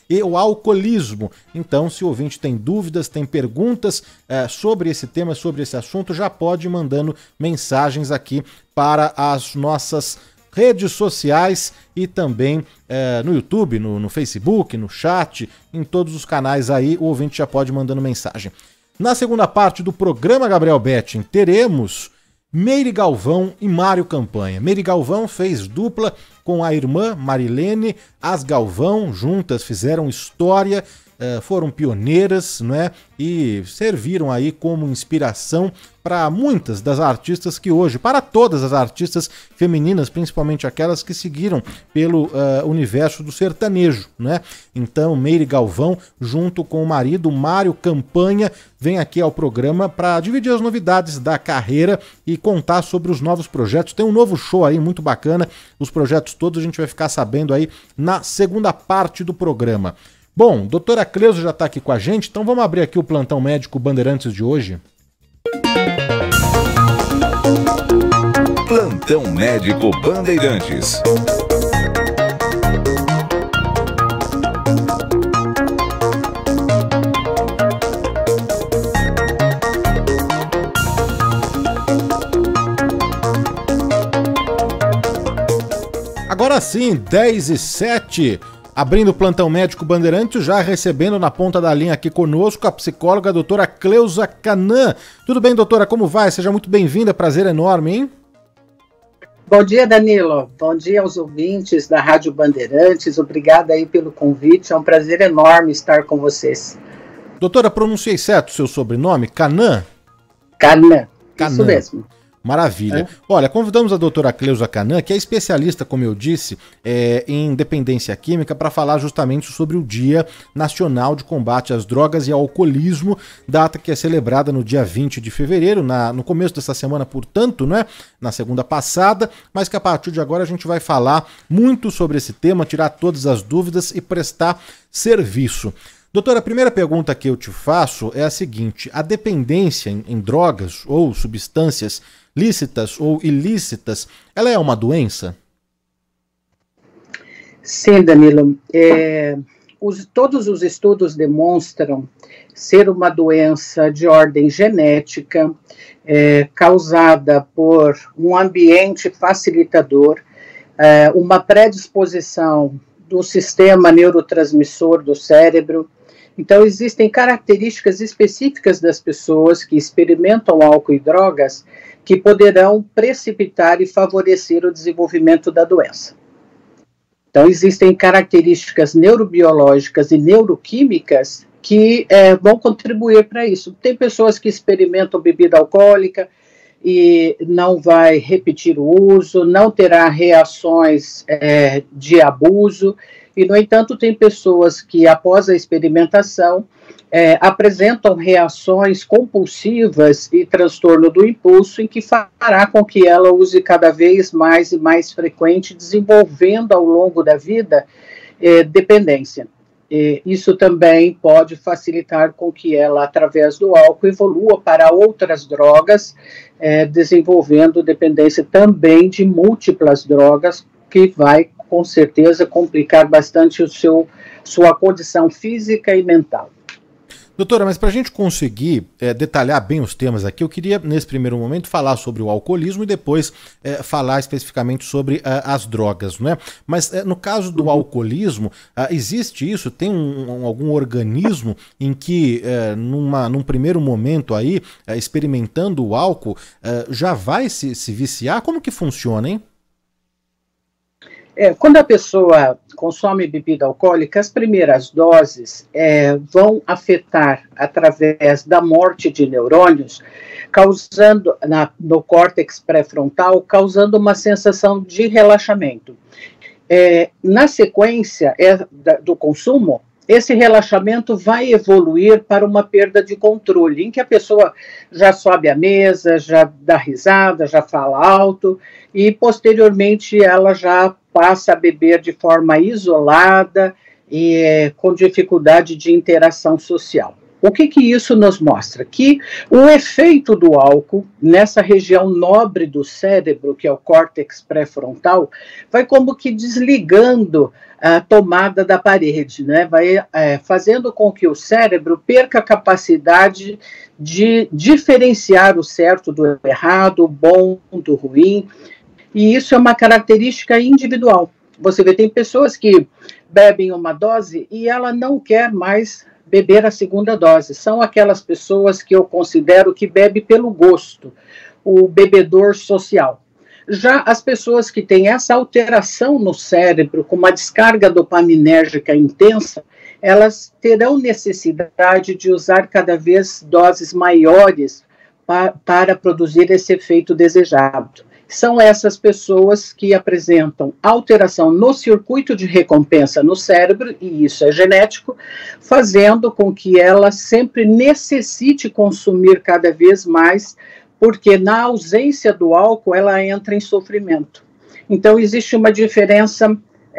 e o alcoolismo. Então, se o ouvinte tem dúvidas, tem perguntas sobre esse tema, sobre esse assunto, já pode ir mandando mensagens aqui para as nossas redes sociais e também no YouTube, no Facebook, no chat, em todos os canais aí, o ouvinte já pode ir mandando mensagem. Na segunda parte do programa, Gabriel Betting, teremos Meire Galvão e Mário Campanha. Meire Galvão fez dupla com a irmã Marilene, as Galvão, juntas fizeram história, foram pioneiras, né? E serviram aí como inspiração para muitas das artistas que hoje, para todas as artistas femininas, principalmente aquelas que seguiram pelo universo do sertanejo, né? Então, Meire Galvão, junto com o marido Mário Campanha, vem aqui ao programa para dividir as novidades da carreira e contar sobre os novos projetos. Tem um novo show aí muito bacana, os projetos todos a gente vai ficar sabendo aí na segunda parte do programa. Bom, doutora Cleusa já está aqui com a gente, então vamos abrir aqui o Plantão Médico Bandeirantes de hoje. Plantão Médico Bandeirantes. Agora sim, 10h07. Abrindo o Plantão Médico Bandeirantes, já recebendo na ponta da linha aqui conosco a psicóloga a doutora Cleusa Canã. Tudo bem, doutora? Como vai? Seja muito bem-vinda, prazer enorme, hein? Bom dia, Danilo. Bom dia aos ouvintes da Rádio Bandeirantes. Obrigada aí pelo convite, é um prazer enorme estar com vocês. Doutora, pronunciei certo o seu sobrenome? Canã? Canã, isso mesmo. Maravilha. Olha, convidamos a doutora Cleusa Canã, que é especialista, como eu disse, em dependência química, para falar justamente sobre o Dia Nacional de Combate às Drogas e ao Alcoolismo, data que é celebrada no dia 20 de fevereiro, no começo dessa semana, portanto, né, na segunda passada, mas que a partir de agora a gente vai falar muito sobre esse tema, tirar todas as dúvidas e prestar serviço. Doutora, a primeira pergunta que eu te faço é a seguinte: a dependência em drogas ou substâncias lícitas ou ilícitas, ela é uma doença? Sim, Danilo. Todos os estudos demonstram ser uma doença de ordem genética, causada por um ambiente facilitador, uma predisposição do sistema neurotransmissor do cérebro. Então, existem características específicas das pessoas que experimentam álcool e drogas que poderão precipitar e favorecer o desenvolvimento da doença. Então, existem características neurobiológicas e neuroquímicas que vão contribuir para isso. Tem pessoas que experimentam bebida alcoólica e não vai repetir o uso, não terá reações de abuso, e, no entanto, tem pessoas que, após a experimentação, apresentam reações compulsivas e transtorno do impulso, em que fará com que ela use cada vez mais e mais frequente, desenvolvendo ao longo da vida dependência. Isso também pode facilitar com que ela, através do álcool, evolua para outras drogas, desenvolvendo dependência também de múltiplas drogas, que vai, com certeza, complicar bastante sua condição física e mental. Doutora, mas para a gente conseguir detalhar bem os temas aqui, eu queria, nesse primeiro momento, falar sobre o alcoolismo e depois falar especificamente sobre as drogas, né? Mas no caso do alcoolismo, existe isso? Tem algum organismo em que, num primeiro momento aí, experimentando o álcool, já vai se viciar? Como que funciona, hein? Quando a pessoa consome bebida alcoólica, as primeiras doses vão afetar através da morte de neurônios, causando no córtex pré-frontal, causando uma sensação de relaxamento. Na sequência do consumo, esse relaxamento vai evoluir para uma perda de controle, em que a pessoa já sobe à mesa, já dá risada, já fala alto, e posteriormente ela já passa a beber de forma isolada e com dificuldade de interação social. O que isso nos mostra? Que o efeito do álcool nessa região nobre do cérebro, que é o córtex pré-frontal, vai como que desligando a tomada da parede, né? Vai fazendo com que o cérebro perca a capacidade de diferenciar o certo do errado, o bom do ruim, e isso é uma característica individual. Você vê, tem pessoas que bebem uma dose e ela não quer mais beber a segunda dose. São aquelas pessoas que eu considero que bebe pelo gosto, o bebedor social. Já as pessoas que têm essa alteração no cérebro, com uma descarga dopaminérgica intensa, elas terão necessidade de usar cada vez doses maiores para produzir esse efeito desejado. São essas pessoas que apresentam alteração no circuito de recompensa no cérebro, e isso é genético, fazendo com que ela sempre necessite consumir cada vez mais, porque na ausência do álcool ela entra em sofrimento. Então existe uma diferença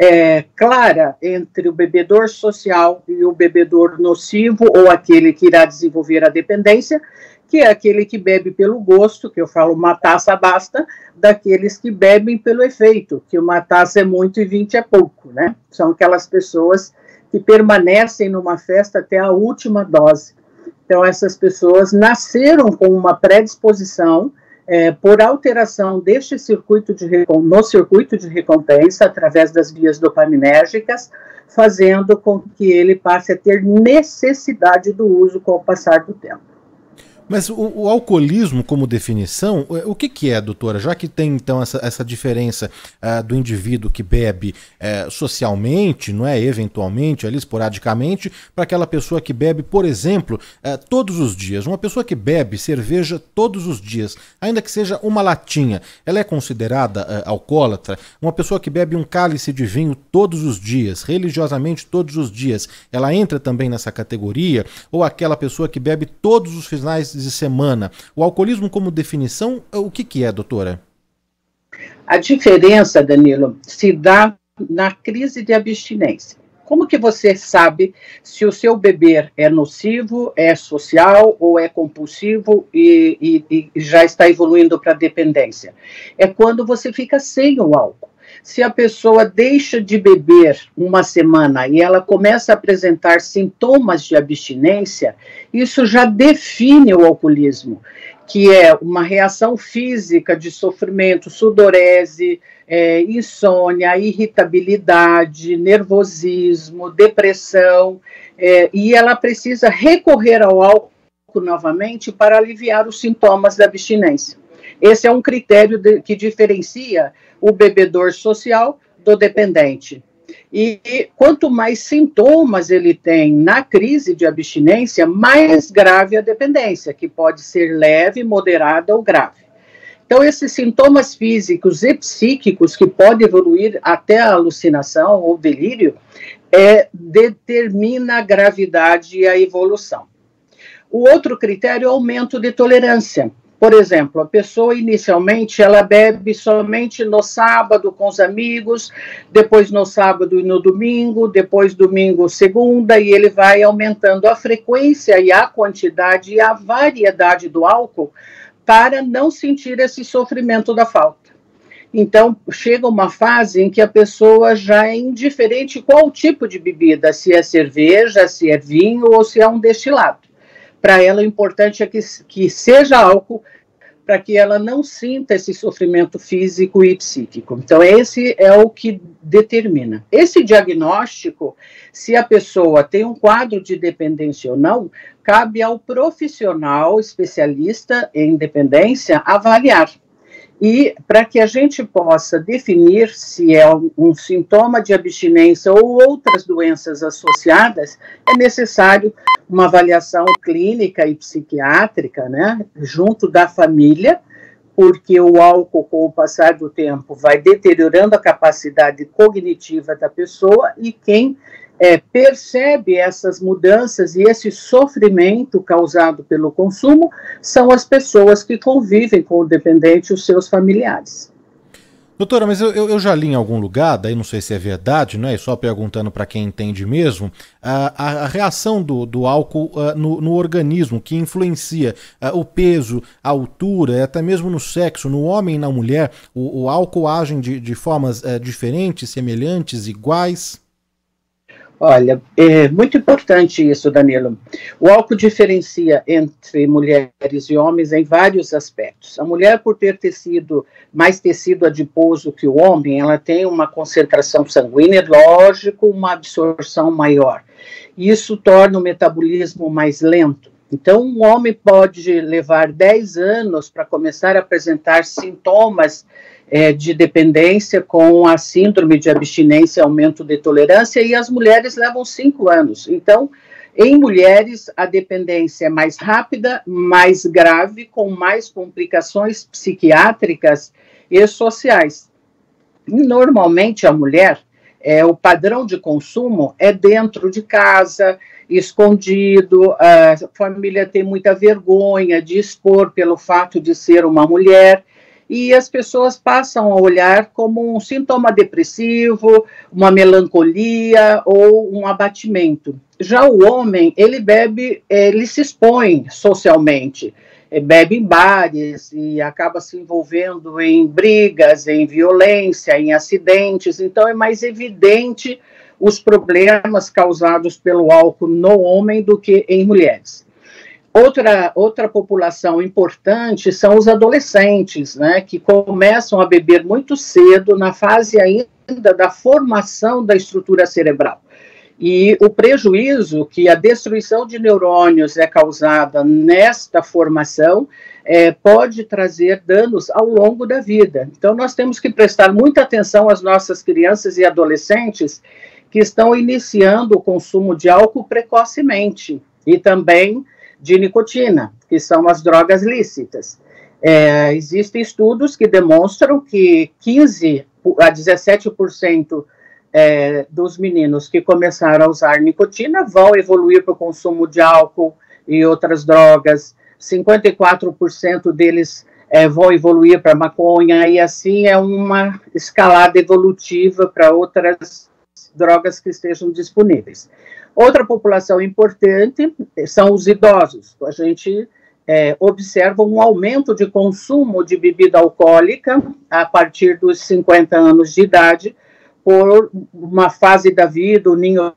clara entre o bebedor social e o bebedor nocivo, ou aquele que irá desenvolver a dependência, que é aquele que bebe pelo gosto, que eu falo uma taça basta, daqueles que bebem pelo efeito, que uma taça é muito e 20 é pouco, né? São aquelas pessoas que permanecem numa festa até a última dose. Então, essas pessoas nasceram com uma predisposição por alteração deste circuito no circuito de recompensa, através das vias dopaminérgicas, fazendo com que ele passe a ter necessidade do uso com o passar do tempo. Mas o alcoolismo como definição, o que é, doutora? Já que tem então essa diferença do indivíduo que bebe socialmente, não é, eventualmente, ali, esporadicamente, para aquela pessoa que bebe, por exemplo, todos os dias. Uma pessoa que bebe cerveja todos os dias, ainda que seja uma latinha, ela é considerada alcoólatra? Uma pessoa que bebe um cálice de vinho todos os dias, religiosamente todos os dias, ela entra também nessa categoria? Ou aquela pessoa que bebe todos os finais de semana? O alcoolismo como definição, o que é, doutora? A diferença, Danilo, se dá na crise de abstinência. Como que você sabe se o seu beber é nocivo, é social ou é compulsivo e já está evoluindo para dependência? É quando você fica sem o álcool. Se a pessoa deixa de beber uma semana e ela começa a apresentar sintomas de abstinência, isso já define o alcoolismo, que é uma reação física de sofrimento, sudorese, insônia, irritabilidade, nervosismo, depressão, e ela precisa recorrer ao álcool novamente para aliviar os sintomas da abstinência. Esse é um critério que diferencia o bebedor social do dependente. E quanto mais sintomas ele tem na crise de abstinência, mais grave a dependência, que pode ser leve, moderada ou grave. Então, esses sintomas físicos e psíquicos, que podem evoluir até a alucinação ou delírio, determina a gravidade e a evolução. O outro critério é o aumento de tolerância. Por exemplo, a pessoa inicialmente ela bebe somente no sábado com os amigos, depois no sábado e no domingo, depois domingo, segunda, e ele vai aumentando a frequência e a quantidade e a variedade do álcool para não sentir esse sofrimento da falta. Então, chega uma fase em que a pessoa já é indiferente qual tipo de bebida, se é cerveja, se é vinho ou se é um destilado. Para ela, o importante é que seja álcool, para que ela não sinta esse sofrimento físico e psíquico. Então, esse é o que determina. Esse diagnóstico, se a pessoa tem um quadro de dependência ou não, cabe ao profissional especialista em dependência avaliar. E para que a gente possa definir se é um sintoma de abstinência ou outras doenças associadas, é necessário uma avaliação clínica e psiquiátrica, né, junto da família, porque o álcool, com o passar do tempo, vai deteriorando a capacidade cognitiva da pessoa, e quem percebe essas mudanças e esse sofrimento causado pelo consumo são as pessoas que convivem com o dependente e os seus familiares. Doutora, mas eu já li em algum lugar, daí não sei se é verdade, né? E só perguntando para quem entende mesmo, a reação do álcool no organismo, que influencia o peso, a altura, até mesmo no sexo, no homem e na mulher, o álcool age de formas diferentes, semelhantes, iguais? Olha, é muito importante isso, Danilo. O álcool diferencia entre mulheres e homens em vários aspectos. A mulher, por ter mais tecido adiposo que o homem, ela tem uma concentração sanguínea, lógico, uma absorção maior. Isso torna o metabolismo mais lento. Então, um homem pode levar 10 anos para começar a apresentar sintomas de dependência com a síndrome de abstinência, aumento de tolerância, e as mulheres levam 5 anos. Então, em mulheres, a dependência é mais rápida, mais grave, com mais complicações psiquiátricas e sociais. Normalmente, a mulher, o padrão de consumo é dentro de casa, escondido, a família tem muita vergonha de expor pelo fato de ser uma mulher, e as pessoas passam a olhar como um sintoma depressivo, uma melancolia ou um abatimento. Já o homem, ele bebe, ele se expõe socialmente, bebe em bares e acaba se envolvendo em brigas, em violência, em acidentes, então é mais evidente os problemas causados pelo álcool no homem do que em mulheres. Outra população importante são os adolescentes, né, que começam a beber muito cedo, na fase ainda da formação da estrutura cerebral. E o prejuízo que a destruição de neurônios é causada nesta formação pode trazer danos ao longo da vida. Então, nós temos que prestar muita atenção às nossas crianças e adolescentes que estão iniciando o consumo de álcool precocemente e também de nicotina, que são as drogas lícitas. Existem estudos que demonstram que 15 a 17% dos meninos que começaram a usar nicotina vão evoluir para o consumo de álcool e outras drogas, 54% deles vão evoluir para maconha, e assim é uma escalada evolutiva para outras drogas que estejam disponíveis. Outra população importante são os idosos. A gente observa um aumento de consumo de bebida alcoólica a partir dos 50 anos de idade, por uma fase da vida, o ninho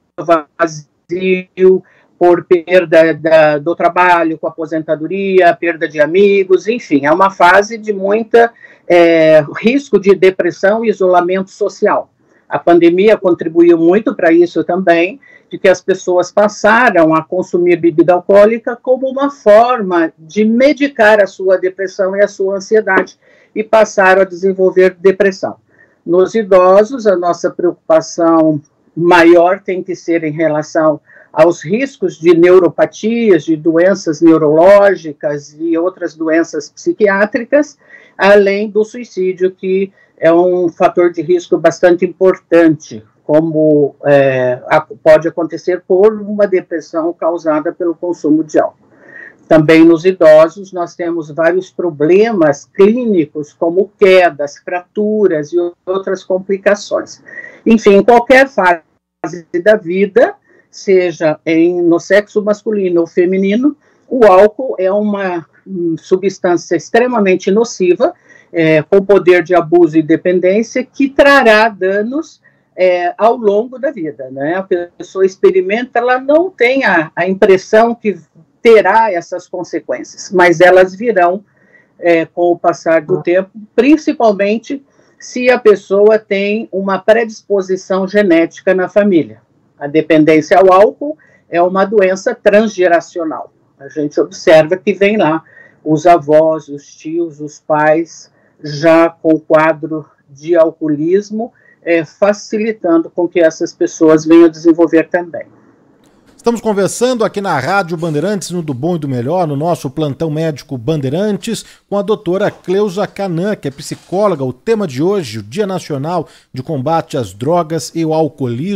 vazio, por perda do trabalho, com aposentadoria, perda de amigos, enfim, é uma fase de muita risco de depressão e isolamento social. A pandemia contribuiu muito para isso também, de que as pessoas passaram a consumir bebida alcoólica como uma forma de medicar a sua depressão e a sua ansiedade, e passaram a desenvolver depressão. Nos idosos, a nossa preocupação maior tem que ser em relação aos riscos de neuropatias, de doenças neurológicas e outras doenças psiquiátricas, além do suicídio, que é um fator de risco bastante importante, como pode acontecer por uma depressão causada pelo consumo de álcool. Também nos idosos nós temos vários problemas clínicos, como quedas, fraturas e outras complicações. Enfim, em qualquer fase da vida, seja no sexo masculino ou feminino, o álcool é uma substância extremamente nociva, com poder de abuso e dependência, que trará danos ao longo da vida, né? A pessoa experimenta, ela não tem a impressão que terá essas consequências, mas elas virão com o passar do tempo, principalmente se a pessoa tem uma predisposição genética na família. A dependência ao álcool é uma doença transgeracional. A gente observa que vem lá os avós, os tios, os pais, já com o quadro de alcoolismo, facilitando com que essas pessoas venham desenvolver também. Estamos conversando aqui na Rádio Bandeirantes, no Do Bom e do Melhor, no nosso plantão médico Bandeirantes, com a doutora Cleusa Canã, que é psicóloga. O tema de hoje, o Dia Nacional de Combate às Drogas e o Alcoolismo.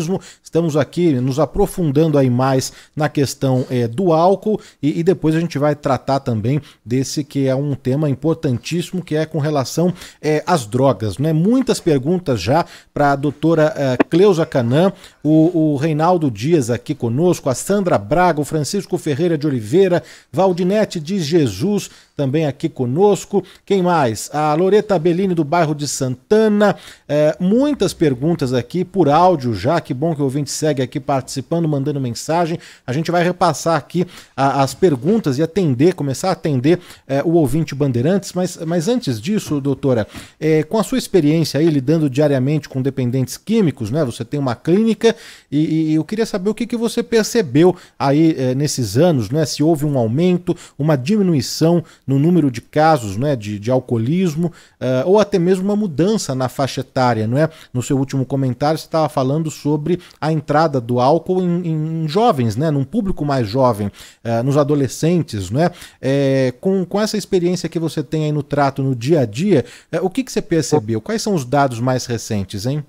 estamos aqui nos aprofundando aí mais na questão do álcool e depois a gente vai tratar também desse que é um tema importantíssimo, que é com relação às drogas, né? Muitas perguntas já para a doutora Cleusa Canã, o Reinaldo Dias aqui conosco, a Sandra Braga, o Francisco Ferreira de Oliveira, Valdinete de Jesus também aqui conosco. Quem mais? A Loreta Bellini do bairro de Santana. Muitas perguntas aqui por áudio já, que bom que o ouvinte segue aqui participando, mandando mensagem. A gente vai repassar aqui as perguntas e começar a atender o ouvinte Bandeirantes, mas antes disso, doutora, com a sua experiência aí lidando diariamente com dependentes químicos, né? Você tem uma clínica e eu queria saber o que você percebeu aí nesses anos, né? Se houve um aumento, uma diminuição no número de casos, né, de alcoolismo, ou até mesmo uma mudança na faixa etária, não é? No seu último comentário você estava falando sobre a entrada do álcool em jovens, né, num público mais jovem, nos adolescentes, não é? Com essa experiência que você tem aí no trato, no dia a dia, o que você percebeu? Quais são os dados mais recentes, hein?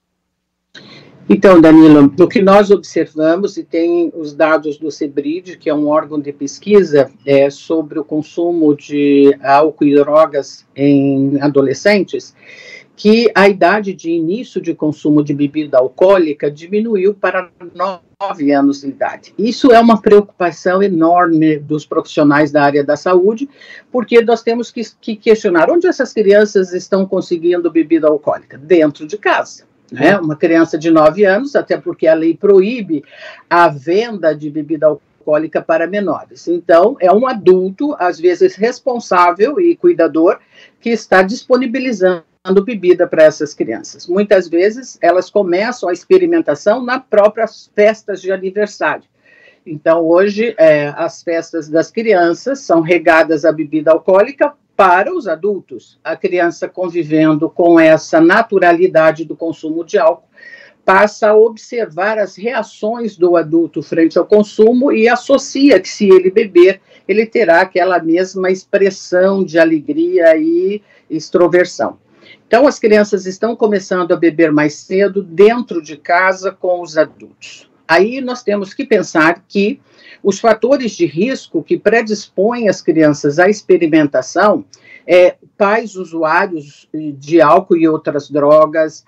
Então, Danilo, o que nós observamos, e tem os dados do CEBRID, que é um órgão de pesquisa sobre o consumo de álcool e drogas em adolescentes, que a idade de início de consumo de bebida alcoólica diminuiu para 9 anos de idade. Isso é uma preocupação enorme dos profissionais da área da saúde, porque nós temos que questionar onde essas crianças estão conseguindo bebida alcoólica? Dentro de casa. Uma criança de 9 anos, até porque a lei proíbe a venda de bebida alcoólica para menores. Então, é um adulto, às vezes responsável e cuidador, que está disponibilizando bebida para essas crianças. Muitas vezes, elas começam a experimentação nas próprias festas de aniversário. Então, hoje, as festas das crianças são regadas a bebida alcoólica para os adultos. A criança, convivendo com essa naturalidade do consumo de álcool, passa a observar as reações do adulto frente ao consumo e associa que, se ele beber, ele terá aquela mesma expressão de alegria e extroversão. Então, as crianças estão começando a beber mais cedo dentro de casa com os adultos. Aí nós temos que pensar que os fatores de risco que predispõem as crianças à experimentação, pais usuários de álcool e outras drogas,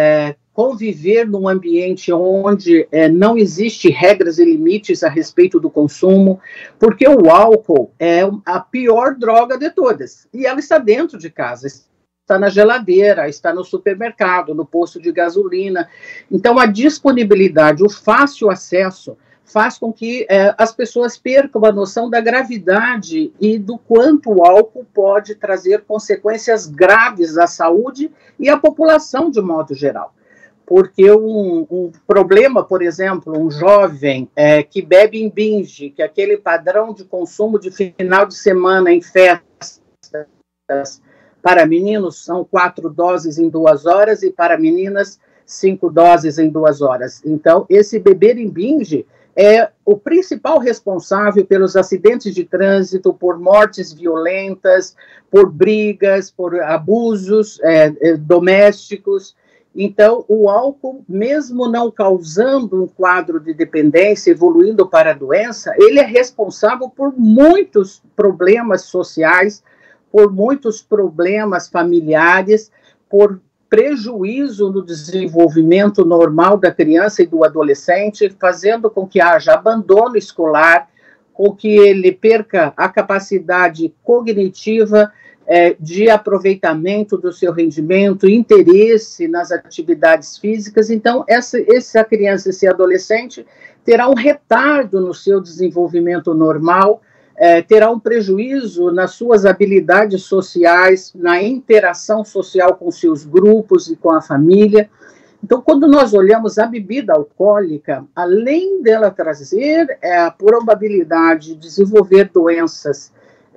conviver num ambiente onde não existe regras e limites a respeito do consumo, porque o álcool é a pior droga de todas, e ela está dentro de casa, está na geladeira, está no supermercado, no posto de gasolina. Então, a disponibilidade, o fácil acesso, faz com que as pessoas percam a noção da gravidade e do quanto o álcool pode trazer consequências graves à saúde e à população de modo geral. Porque um problema, por exemplo, um jovem que bebe em binge, que é aquele padrão de consumo de final de semana em festas, para meninos são 4 doses em 2 horas e para meninas 5 doses em 2 horas. Então, esse beber em binge é o principal responsável pelos acidentes de trânsito, por mortes violentas, por brigas, por abusos domésticos. Então, o álcool, mesmo não causando um quadro de dependência, evoluindo para a doença, ele é responsável por muitos problemas sociais, por muitos problemas familiares, por prejuízo no desenvolvimento normal da criança e do adolescente, fazendo com que haja abandono escolar, com que ele perca a capacidade cognitiva de aproveitamento do seu rendimento, interesse nas atividades físicas. Então, essa criança, esse adolescente, terá um retardo no seu desenvolvimento normal, terá um prejuízo nas suas habilidades sociais, na interação social com seus grupos e com a família. Então, quando nós olhamos a bebida alcoólica, além dela trazer a probabilidade de desenvolver doenças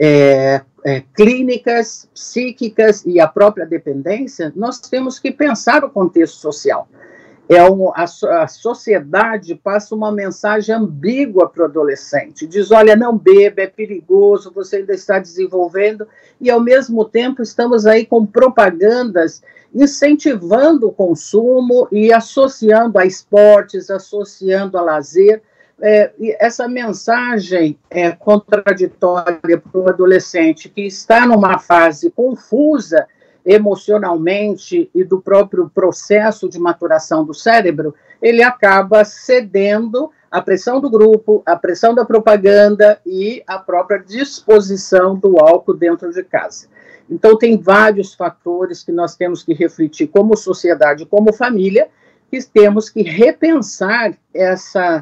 clínicas, psíquicas e a própria dependência, nós temos que pensar o contexto social. A sociedade passa uma mensagem ambígua para o adolescente, diz, olha, não beba, é perigoso, você ainda está desenvolvendo, e ao mesmo tempo estamos aí com propagandas incentivando o consumo e associando a esportes, associando a lazer. E essa mensagem contraditória para o adolescente que está numa fase confusa emocionalmente e do próprio processo de maturação do cérebro, ele acaba cedendo à pressão do grupo, à pressão da propaganda e à própria disposição do álcool dentro de casa. Então, tem vários fatores que nós temos que refletir como sociedade, como família, que temos que repensar essa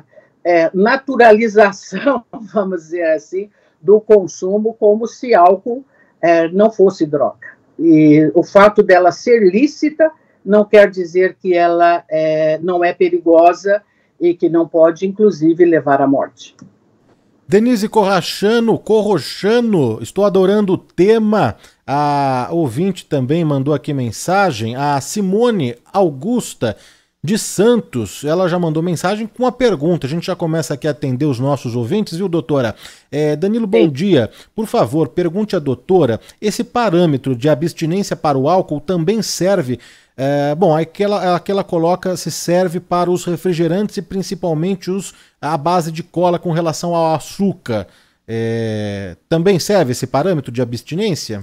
naturalização, vamos dizer assim, do consumo como se álcool não fosse droga. E o fato dela ser lícita não quer dizer que ela não é perigosa e que não pode, inclusive, levar à morte. Denise Corrochano, estou adorando o tema. A ouvinte também mandou aqui mensagem, a Simone Augusta de Santos, ela já mandou mensagem com uma pergunta. A gente já começa aqui a atender os nossos ouvintes, viu, doutora? Danilo, bom dia. Por favor, pergunte à doutora, esse parâmetro de abstinência para o álcool também serve... aqui ela coloca se serve para os refrigerantes e principalmente a base de cola com relação ao açúcar. Também serve esse parâmetro de abstinência?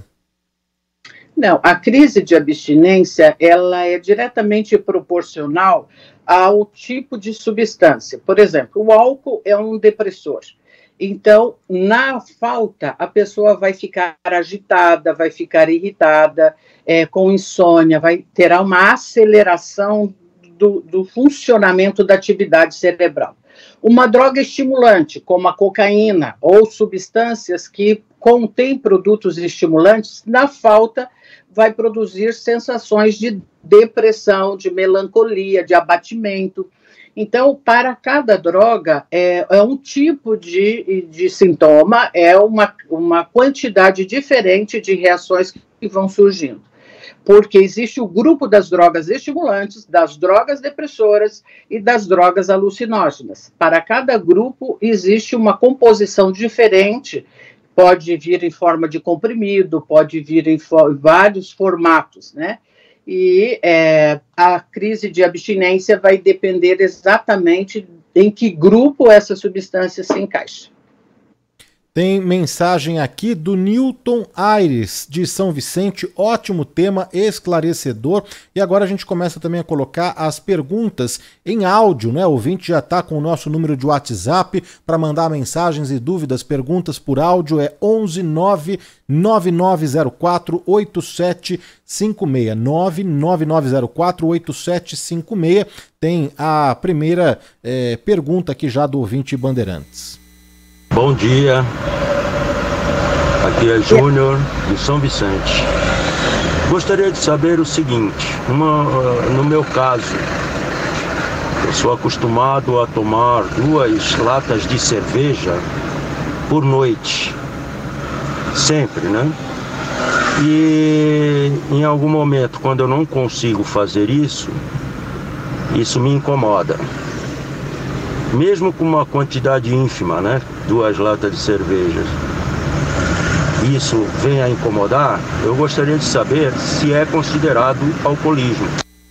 Não, a crise de abstinência ela é diretamente proporcional ao tipo de substância. Por exemplo, o álcool é um depressor. Então, na falta, a pessoa vai ficar agitada, vai ficar irritada, com insônia, terá uma aceleração do funcionamento da atividade cerebral. Uma droga estimulante, como a cocaína, ou substâncias que contêm produtos estimulantes, na falta, vai produzir sensações de depressão, de melancolia, de abatimento. Então, para cada droga, é um tipo de sintoma, é uma quantidade diferente de reações que vão surgindo. Porque existe o grupo das drogas estimulantes, das drogas depressoras e das drogas alucinógenas. Para cada grupo, existe uma composição diferente, pode vir em forma de comprimido, pode vir em vários formatos, né? E a crise de abstinência vai depender exatamente em que grupo essa substância se encaixa. Tem mensagem aqui do Newton Aires, de São Vicente, ótimo tema, esclarecedor. E agora a gente começa também a colocar as perguntas em áudio, né? O ouvinte já está com o nosso número de WhatsApp para mandar mensagens e dúvidas, perguntas por áudio, é 11 99904 8756, 99904 8756. Tem a primeira pergunta aqui já do ouvinte Bandeirantes. Bom dia, aqui é Júnior de São Vicente. Gostaria de saber o seguinte, no meu caso, eu sou acostumado a tomar 2 latas de cerveja por noite, sempre, né? E em algum momento, quando eu não consigo fazer isso me incomoda. Mesmo com uma quantidade ínfima, né? 2 latas de cerveja. Isso vem a incomodar? Eu gostaria de saber se é considerado alcoolismo.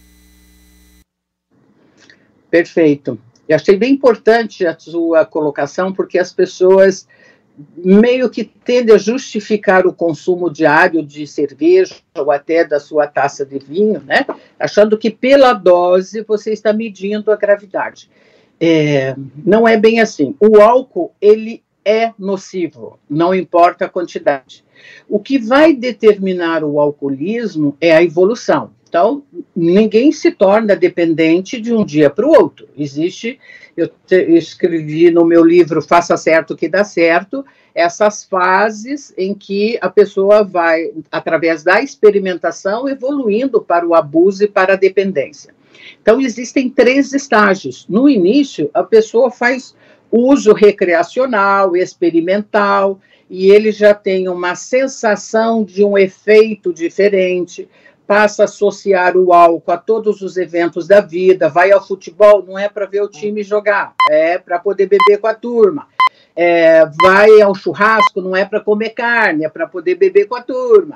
Perfeito. Eu achei bem importante a sua colocação, porque as pessoas meio que tendem a justificar o consumo diário de cerveja ou até da sua taça de vinho, né? Achando que pela dose você está medindo a gravidade. Não é bem assim. O álcool, ele é nocivo, não importa a quantidade. O que vai determinar o alcoolismo é a evolução. Então, ninguém se torna dependente de um dia para o outro. Eu escrevi no meu livro Faça Certo que Dá Certo, essas fases em que a pessoa vai, através da experimentação, evoluindo para o abuso e para a dependência. Então, existem 3 estágios. No início, a pessoa faz uso recreacional, experimental, e ele já tem uma sensação de um efeito diferente, passa a associar o álcool a todos os eventos da vida, vai ao futebol, não é para ver o time jogar, é para poder beber com a turma. Vai ao churrasco, não é para comer carne, é para poder beber com a turma.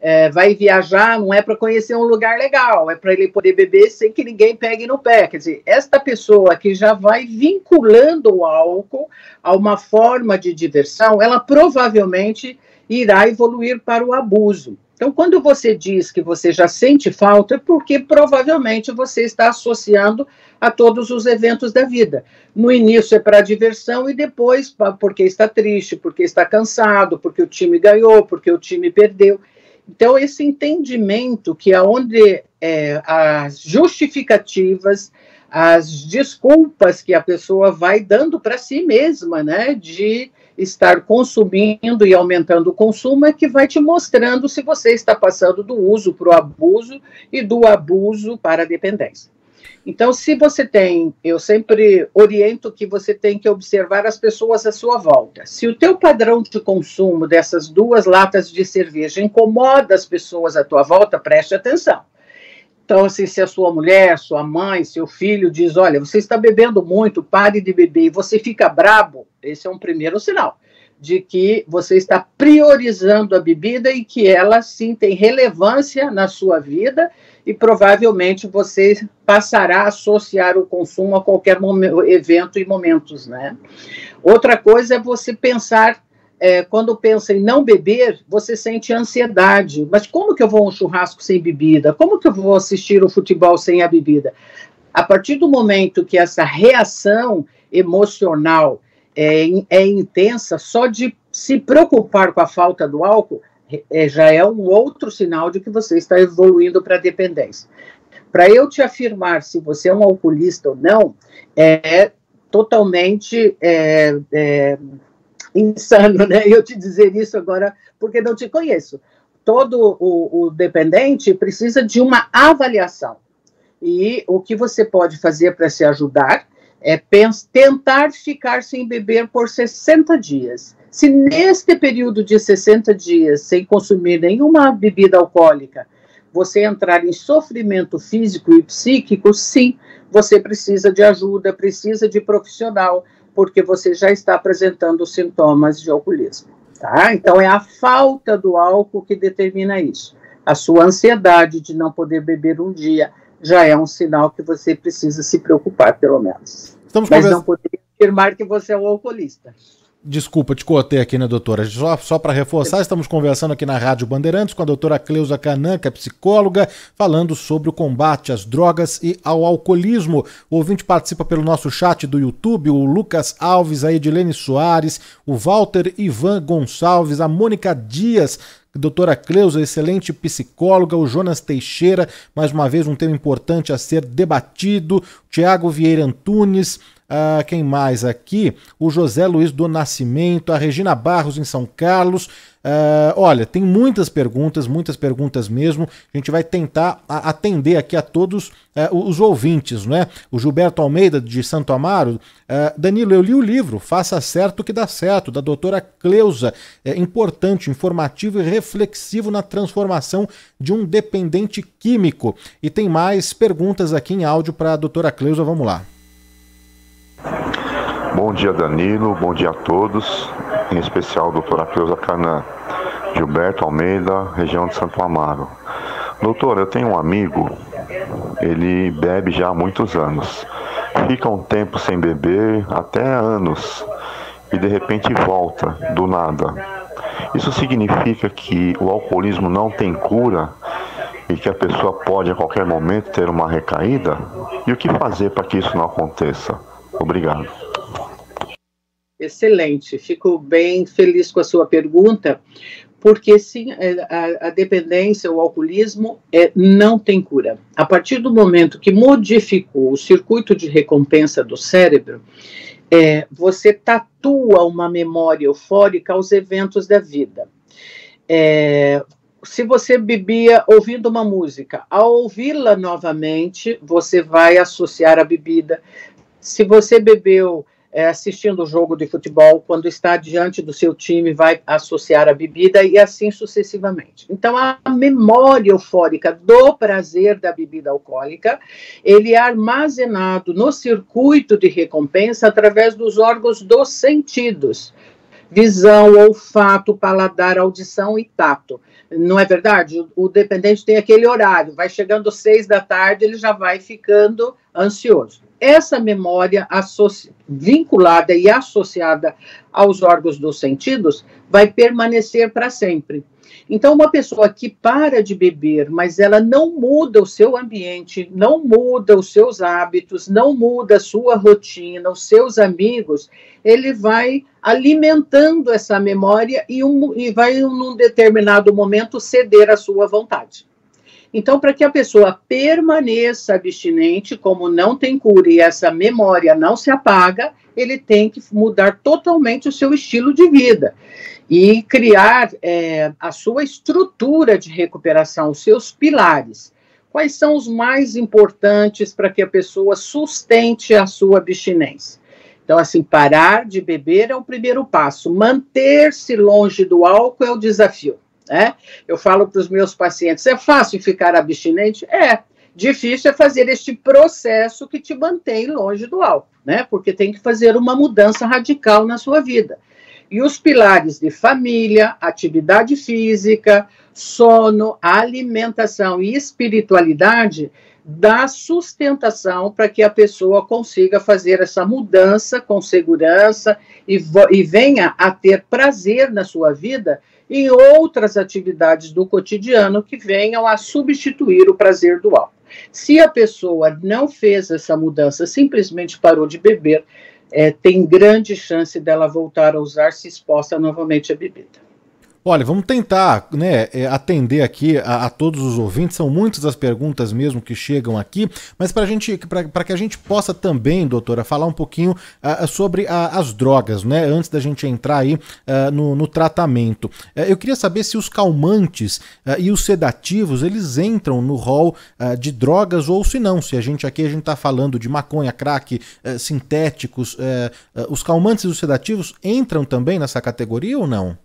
vai viajar, não é para conhecer um lugar legal, é para ele poder beber sem que ninguém pegue no pé. Quer dizer, esta pessoa que já vai vinculando o álcool a uma forma de diversão, ela provavelmente irá evoluir para o abuso. Então, quando você diz que você já sente falta, é porque provavelmente você está associando a todos os eventos da vida. No início é para diversão e depois porque está triste, porque está cansado, porque o time ganhou, porque o time perdeu. Então, esse entendimento que aonde as justificativas, as desculpas que a pessoa vai dando para si mesma, né, de estar consumindo e aumentando o consumo, é que vai te mostrando se você está passando do uso para o abuso e do abuso para a dependência. Então, se você tem, eu sempre oriento que você tem que observar as pessoas à sua volta. Se o teu padrão de consumo dessas 2 latas de cerveja incomoda as pessoas à tua volta, preste atenção. Então, assim, se a sua mulher, sua mãe, seu filho diz, olha, você está bebendo muito, pare de beber, e você fica brabo, esse é um primeiro sinal de que você está priorizando a bebida e que ela, sim, tem relevância na sua vida e provavelmente você passará a associar o consumo a qualquer evento e momentos, né? Outra coisa é você pensar, quando pensa em não beber, você sente ansiedade. Mas como que eu vou a um churrasco sem bebida? Como que eu vou assistir o futebol sem a bebida? A partir do momento que essa reação emocional é intensa, só de se preocupar com a falta do álcool, já é um outro sinal de que você está evoluindo para a dependência. Para eu te afirmar se você é um alcoolista ou não, é totalmente insano, né? Eu te dizer isso agora porque não te conheço. Todo o dependente precisa de uma avaliação. E o que você pode fazer para se ajudar é tentar ficar sem beber por 60 dias. Se neste período de 60 dias, sem consumir nenhuma bebida alcoólica, você entrar em sofrimento físico e psíquico, sim, você precisa de ajuda, precisa de profissional, porque você já está apresentando sintomas de alcoolismo. Tá? Então, é a falta do álcool que determina isso. A sua ansiedade de não poder beber um dia já é um sinal que você precisa se preocupar, pelo menos. Mas não poderia afirmar que você é um alcoolista. Desculpa, te cortei aqui, né, doutora? Só para reforçar, estamos conversando aqui na Rádio Bandeirantes com a doutora Cleusa Canã, que é psicóloga, falando sobre o combate às drogas e ao alcoolismo. O ouvinte participa pelo nosso chat do YouTube, o Lucas Alves, a Edilene Soares, o Walter Ivan Gonçalves, a Mônica Dias, doutora Cleusa, excelente psicóloga, o Jonas Teixeira, mais uma vez um tema importante a ser debatido, o Tiago Vieira Antunes, quem mais aqui? O José Luiz do Nascimento, a Regina Barros em São Carlos. Olha, tem muitas perguntas mesmo. A gente vai tentar atender aqui a todos os ouvintes, não é? O Gilberto Almeida, de Santo Amaro. Danilo, eu li o livro Faça Certo que Dá Certo, da doutora Cleusa. É importante, informativo e reflexivo na transformação de um dependente químico. E tem mais perguntas aqui em áudio para a doutora Cleusa. Vamos lá. Bom dia, Danilo, bom dia a todos, em especial a doutora Cleusa Canã, Gilberto Almeida, região de Santo Amaro. Doutora, eu tenho um amigo, ele bebe já há muitos anos, fica um tempo sem beber, até anos, e de repente volta, do nada. Isso significa que o alcoolismo não tem cura e que a pessoa pode a qualquer momento ter uma recaída? E o que fazer para que isso não aconteça? Obrigado. Excelente, fico bem feliz com a sua pergunta, porque sim, a dependência, o alcoolismo não tem cura. A partir do momento que modificou o circuito de recompensa do cérebro, você tatua uma memória eufórica aos eventos da vida. Se você bebia ouvindo uma música, ao ouvi-la novamente, você vai associar a bebida. Se você bebeu assistindo o jogo de futebol, quando está diante do seu time, vai associar a bebida e assim sucessivamente. Então, a memória eufórica do prazer da bebida alcoólica, ele é armazenado no circuito de recompensa através dos órgãos dos sentidos. visão, olfato, paladar, audição e tato. Não é verdade? O dependente tem aquele horário, vai chegando 6 da tarde, ele já vai ficando ansioso. Essa memória vinculada e associada aos órgãos dos sentidos vai permanecer para sempre. Então, uma pessoa que para de beber, mas ela não muda o seu ambiente, não muda os seus hábitos, não muda a sua rotina, os seus amigos, ele vai alimentando essa memória e vai, num determinado momento, ceder à sua vontade. Então, para que a pessoa permaneça abstinente, como não tem cura e essa memória não se apaga, ele tem que mudar totalmente o seu estilo de vida e criar a sua estrutura de recuperação, os seus pilares. Quais são os mais importantes para que a pessoa sustente a sua abstinência? Então, assim, parar de beber é o primeiro passo. Manter-se longe do álcool é o desafio. Eu falo para os meus pacientes, é fácil ficar abstinente? É. Difícil é fazer este processo que te mantém longe do álcool, porque tem que fazer uma mudança radical na sua vida. E os pilares de família, atividade física, sono, alimentação e espiritualidade dá sustentação para que a pessoa consiga fazer essa mudança com segurança e venha a ter prazer na sua vida em outras atividades do cotidiano que venham a substituir o prazer do álcool. Se a pessoa não fez essa mudança, simplesmente parou de beber, tem grande chance dela voltar a usar se exposta novamente à bebida. Olha, vamos tentar, atender aqui a todos os ouvintes, são muitas as perguntas mesmo que chegam aqui, mas para que a gente possa também, doutora, falar um pouquinho sobre as drogas, antes da gente entrar aí no tratamento. Eu queria saber se os calmantes e os sedativos, eles entram no rol de drogas ou se não, se a gente está falando de maconha, crack, sintéticos, os calmantes e os sedativos entram também nessa categoria ou não?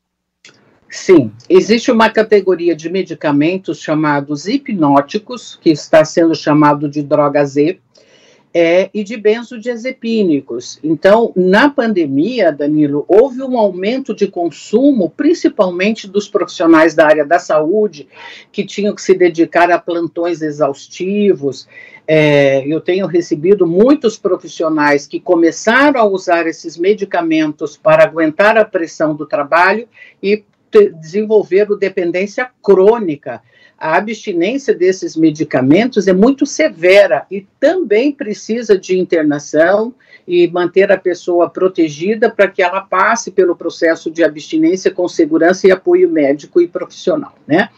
Sim, existe uma categoria de medicamentos chamados hipnóticos, que está sendo chamado de droga Z, e de benzodiazepínicos. Então, na pandemia, Danilo, houve um aumento de consumo, principalmente dos profissionais da área da saúde, que tinham que se dedicar a plantões exaustivos. Eu tenho recebido muitos profissionais que começaram a usar esses medicamentos para aguentar a pressão do trabalho e desenvolveram dependência crônica. A abstinência desses medicamentos é muito severa e também precisa de internação e manter a pessoa protegida para que ela passe pelo processo de abstinência com segurança e apoio médico e profissional,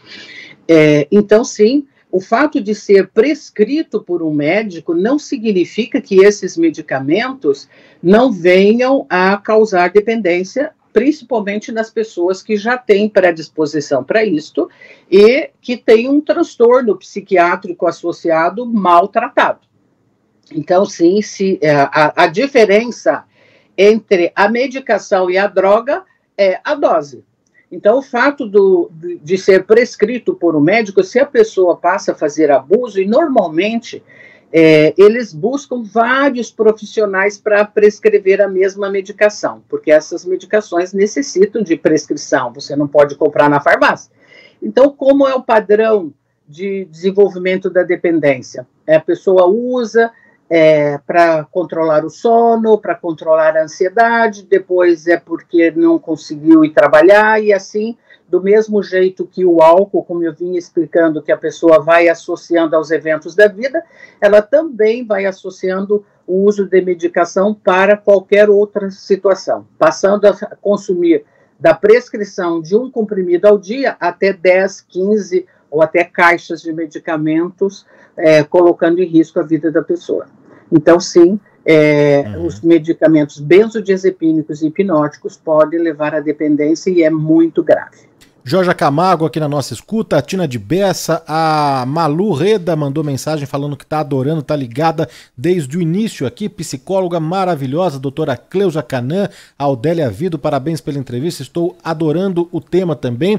Então, sim, o fato de ser prescrito por um médico não significa que esses medicamentos não venham a causar dependência, principalmente nas pessoas que já têm predisposição para isto e que têm um transtorno psiquiátrico associado maltratado. Então, sim, a diferença entre a medicação e a droga é a dose. Então, o fato de ser prescrito por um médico, se a pessoa passa a fazer abuso, e normalmente eles buscam vários profissionais para prescrever a mesma medicação, porque essas medicações necessitam de prescrição, você não pode comprar na farmácia. Então, como é o padrão de desenvolvimento da dependência? A pessoa usa para controlar o sono, para controlar a ansiedade, depois é porque não conseguiu ir trabalhar, e assim, do mesmo jeito que o álcool, como eu vinha explicando, que a pessoa vai associando aos eventos da vida, ela também vai associando o uso de medicação para qualquer outra situação, passando a consumir da prescrição de um comprimido ao dia até 10, 15 ou até caixas de medicamentos, colocando em risco a vida da pessoa. Então, sim, os medicamentos benzodiazepínicos e hipnóticos podem levar à dependência e é muito grave. Jorge Camargo aqui na nossa escuta, a Tina de Bessa, a Malu Reda mandou mensagem falando que está adorando, está ligada desde o início aqui, psicóloga maravilhosa, doutora Cleusa Canã, a Odélia Vido, parabéns pela entrevista, estou adorando o tema também.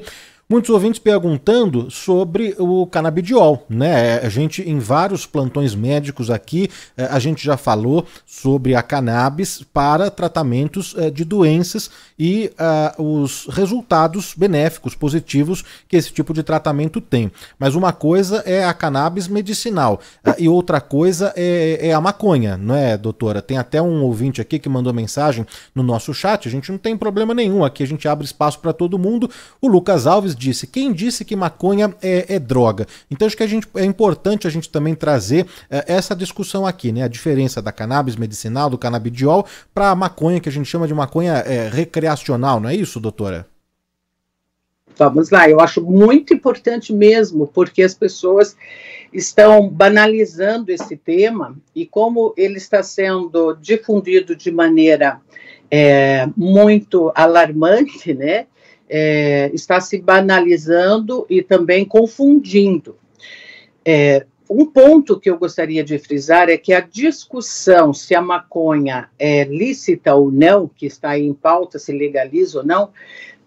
Muitos ouvintes perguntando sobre o canabidiol, né? A gente, em vários plantões médicos aqui, a gente já falou sobre a cannabis para tratamentos de doenças e os resultados benéficos, positivos que esse tipo de tratamento tem. Mas uma coisa é a cannabis medicinal e outra coisa é a maconha, não é, doutora? Tem até um ouvinte aqui que mandou mensagem no nosso chat, a gente não tem problema nenhum, aqui a gente abre espaço para todo mundo. O Lucas Alves disse: quem disse que maconha é droga? Então acho que é importante a gente também trazer essa discussão aqui, né? A diferença da cannabis medicinal, do canabidiol, para a maconha, que a gente chama de maconha recreacional, não é isso, doutora? Vamos lá, eu acho muito importante mesmo, porque as pessoas estão banalizando esse tema e como ele está sendo difundido de maneira muito alarmante, né? Está se banalizando e também confundindo. Um ponto que eu gostaria de frisar é que a discussão se a maconha é lícita ou não, que está aí em pauta, se legaliza ou não,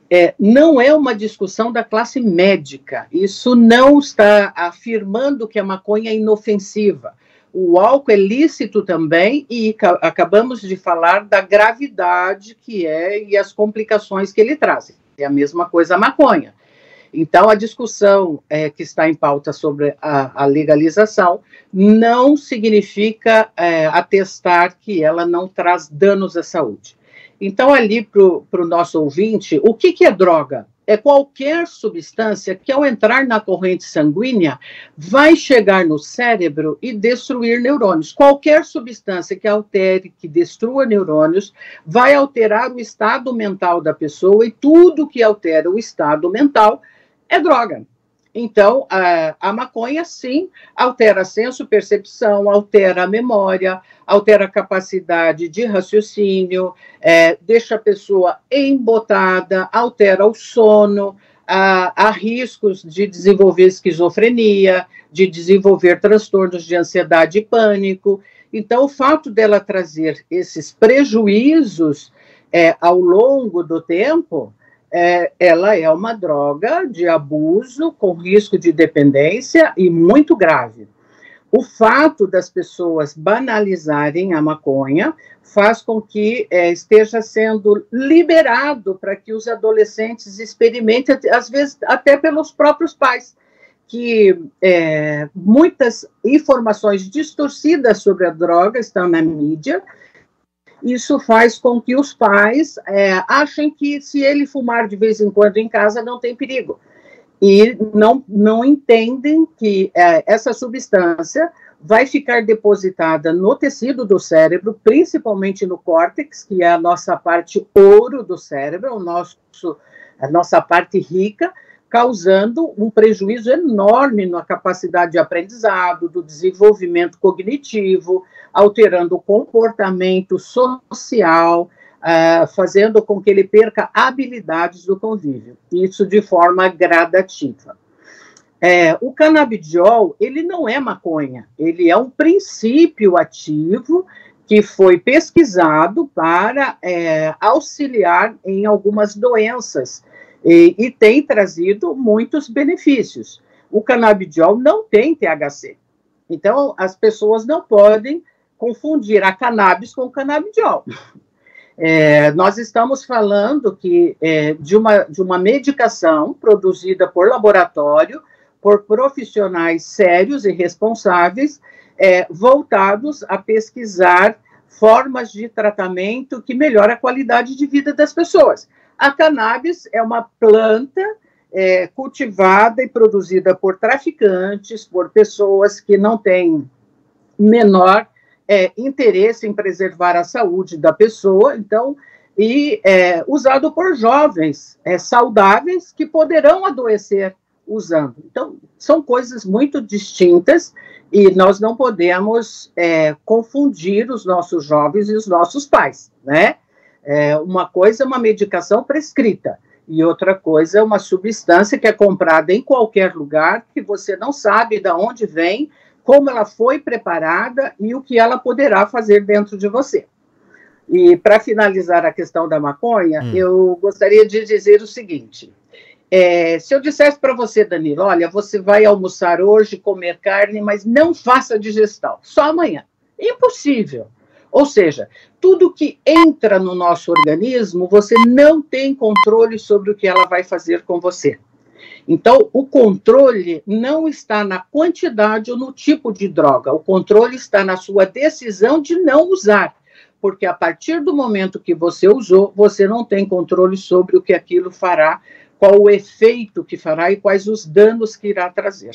não é uma discussão da classe médica. Isso não está afirmando que a maconha é inofensiva. O álcool é lícito também e acabamos de falar da gravidade que e as complicações que ele traz. É a mesma coisa a maconha. Então, a discussão que está em pauta sobre a legalização não significa atestar que ela não traz danos à saúde. Então, ali para o nosso ouvinte, o que é droga? É qualquer substância que, ao entrar na corrente sanguínea, vai chegar no cérebro e destruir neurônios. Qualquer substância que altere, que destrua neurônios, vai alterar o estado mental da pessoa e tudo que altera o estado mental é droga. Então, a maconha, sim, altera senso, percepção, altera a memória, altera a capacidade de raciocínio, deixa a pessoa embotada, altera o sono, há riscos de desenvolver esquizofrenia, de desenvolver transtornos de ansiedade e pânico. Então, o fato dela trazer esses prejuízos ao longo do tempo, ela é uma droga de abuso com risco de dependência e muito grave. O fato das pessoas banalizarem a maconha faz com que esteja sendo liberado para que os adolescentes experimentem, às vezes até pelos próprios pais, que muitas informações distorcidas sobre a droga estão na mídia. Isso faz com que os pais achem que se ele fumar de vez em quando em casa não tem perigo. E não entendem que essa substância vai ficar depositada no tecido do cérebro, principalmente no córtex, que é a nossa parte ouro do cérebro, a nossa parte rica, causando um prejuízo enorme na capacidade de aprendizado, do desenvolvimento cognitivo, alterando o comportamento social, fazendo com que ele perca habilidades do convívio. Isso de forma gradativa. O canabidiol, ele não é maconha, ele é um princípio ativo que foi pesquisado para auxiliar em algumas doenças e tem trazido muitos benefícios. O canabidiol não tem THC. Então, as pessoas não podem confundir a cannabis com o canabidiol. Nós estamos falando de uma medicação produzida por laboratório, por profissionais sérios e responsáveis, voltados a pesquisar formas de tratamento que melhoram a qualidade de vida das pessoas. A cannabis é uma planta cultivada e produzida por traficantes, por pessoas que não têm menor interesse em preservar a saúde da pessoa, então, usado por jovens saudáveis que poderão adoecer usando. Então, são coisas muito distintas e nós não podemos confundir os nossos jovens e os nossos pais, né? Uma coisa é uma medicação prescrita e outra coisa é uma substância que é comprada em qualquer lugar, que você não sabe de onde vem, como ela foi preparada e o que ela poderá fazer dentro de você. E para finalizar a questão da maconha, eu gostaria de dizer o seguinte: Se eu dissesse para você, Danilo, olha, você vai almoçar hoje, comer carne, mas não faça digestão, só amanhã. Impossível. Ou seja, tudo que entra no nosso organismo, você não tem controle sobre o que ela vai fazer com você. Então, o controle não está na quantidade ou no tipo de droga, o controle está na sua decisão de não usar, porque a partir do momento que você usou, você não tem controle sobre o que aquilo fará, qual o efeito que fará e quais os danos que irá trazer.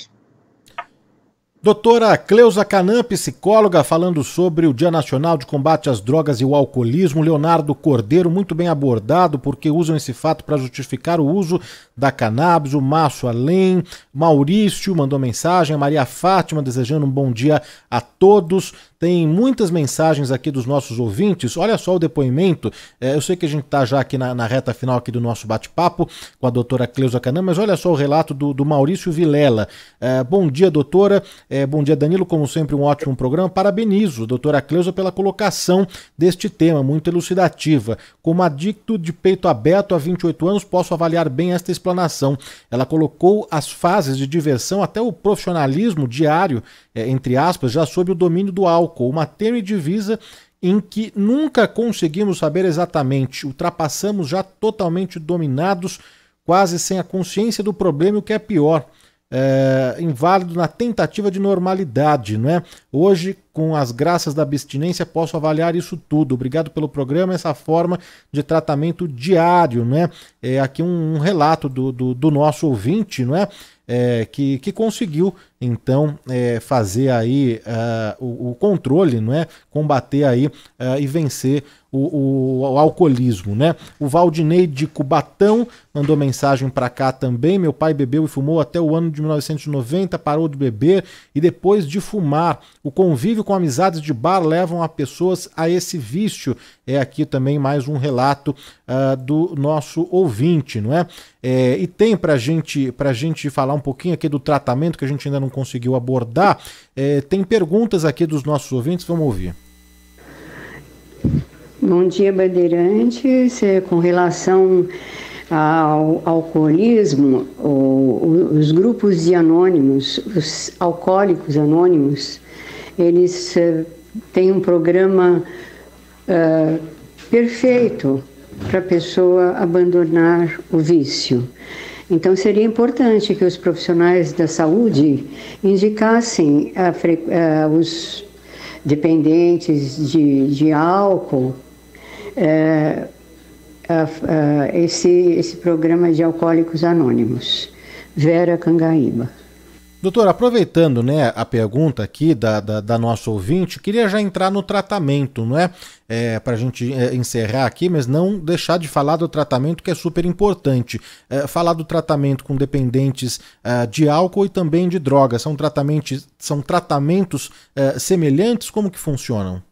Doutora Cleusa Canã, psicóloga, falando sobre o Dia Nacional de Combate às Drogas e o Alcoolismo. Leonardo Cordeiro, muito bem abordado, porque usam esse fato para justificar o uso da cannabis. O Márcio Além, Maurício mandou mensagem, a Maria Fátima desejando um bom dia a todos. Tem muitas mensagens aqui dos nossos ouvintes. Olha só o depoimento. Eu sei que a gente está já aqui na reta final aqui do nosso bate-papo com a doutora Cleusa Canã, mas olha só o relato do Maurício Vilela. Bom dia, doutora. Bom dia, Danilo. Como sempre, um ótimo programa. Parabenizo, doutora Cleusa, pela colocação deste tema, muito elucidativa. Como adicto de peito aberto há 28 anos, posso avaliar bem esta explanação. Ela colocou as fases de diversão, até o profissionalismo diário, entre aspas, já sob o domínio do álcool, uma tênue divisa em que nunca conseguimos saber exatamente, ultrapassamos já totalmente dominados, quase sem a consciência do problema, o que é pior, inválido na tentativa de normalidade, não é? Hoje, com as graças da abstinência, posso avaliar isso tudo. Obrigado pelo programa, essa forma de tratamento diário, né? Aqui um relato do nosso ouvinte, não é? Que conseguiu, então, fazer aí o controle, não é? Combater aí e vencer o alcoolismo, né? O Valdinei de Cubatão mandou mensagem para cá também. Meu pai bebeu e fumou até o ano de 1990, parou de beber e depois de fumar. O convívio com amizades de bar levam a pessoas a esse vício. Aqui também mais um relato do nosso ouvinte, não é? E tem pra gente falar um pouquinho aqui do tratamento que a gente ainda não conseguiu abordar. Tem perguntas aqui dos nossos ouvintes, vamos ouvir. Bom dia, Bandeirantes. Com relação ao alcoolismo, os grupos de anônimos, os alcoólicos anônimos, eles têm um programa perfeito para a pessoa abandonar o vício. Então, seria importante que os profissionais da saúde indicassem os dependentes de álcool esse programa de Alcoólicos Anônimos. Vera Cangaíba. Doutora, aproveitando, né, a pergunta aqui da nossa ouvinte, queria já entrar no tratamento, não é? Para a gente encerrar aqui, mas não deixar de falar do tratamento, que é super importante. Falar do tratamento com dependentes de álcool e também de drogas. São tratamentos semelhantes? Como que funcionam?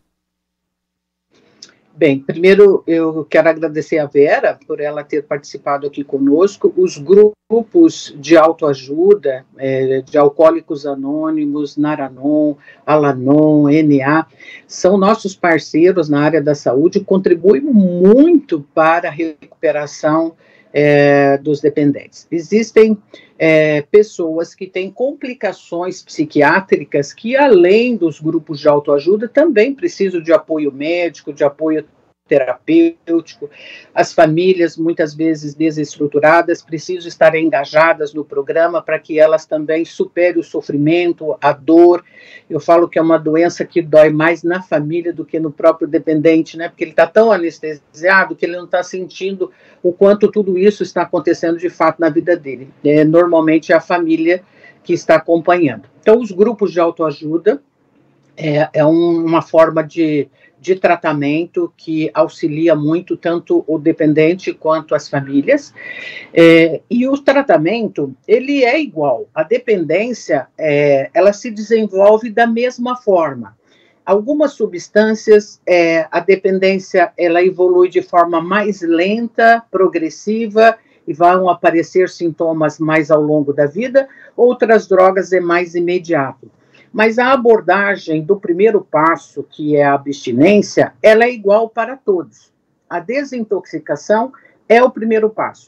Bem, primeiro eu quero agradecer a Vera por ela ter participado aqui conosco. Os grupos de autoajuda, de Alcoólicos Anônimos, Naranon, Alanon, NA, são nossos parceiros na área da saúde e contribuem muito para a recuperação dos dependentes. Existem pessoas que têm complicações psiquiátricas que, além dos grupos de autoajuda, também precisam de apoio médico, de apoio terapêutico. As famílias, muitas vezes desestruturadas, precisam estar engajadas no programa para que elas também superem o sofrimento, a dor. Eu falo que é uma doença que dói mais na família do que no próprio dependente, né? Porque ele está tão anestesiado que ele não está sentindo o quanto tudo isso está acontecendo de fato na vida dele. Normalmente é a família que está acompanhando. Então, os grupos de autoajuda é uma forma de tratamento que auxilia muito tanto o dependente quanto as famílias, e o tratamento, ele é igual. A dependência, ela se desenvolve da mesma forma. Algumas substâncias, a dependência, ela evolui de forma mais lenta, progressiva, e vão aparecer sintomas mais ao longo da vida. Outras drogas é mais imediato. Mas a abordagem do primeiro passo, que é a abstinência, ela é igual para todos. A desintoxicação é o primeiro passo.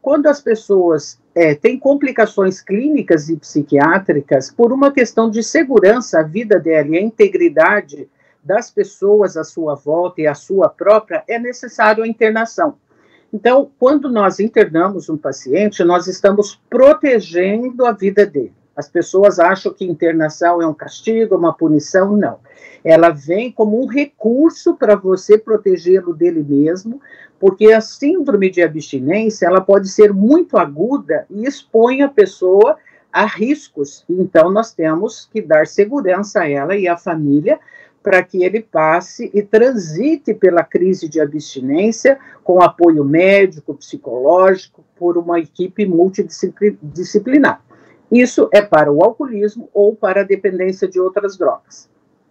quando as pessoas têm complicações clínicas e psiquiátricas, por uma questão de segurança, a vida dela e a integridade das pessoas à sua volta e à sua própria, é necessário a internação. Então, quando nós internamos um paciente, nós estamos protegendo a vida dele. As pessoas acham que internação é um castigo, uma punição, não. Ela vem como um recurso para você protegê-lo dele mesmo, porque a síndrome de abstinência, ela pode ser muito aguda e expõe a pessoa a riscos. Então, nós temos que dar segurança a ela e à família para que ele passe e transite pela crise de abstinência com apoio médico, psicológico, por uma equipe multidisciplinar. Isso é para o alcoolismo ou para a dependência de outras drogas.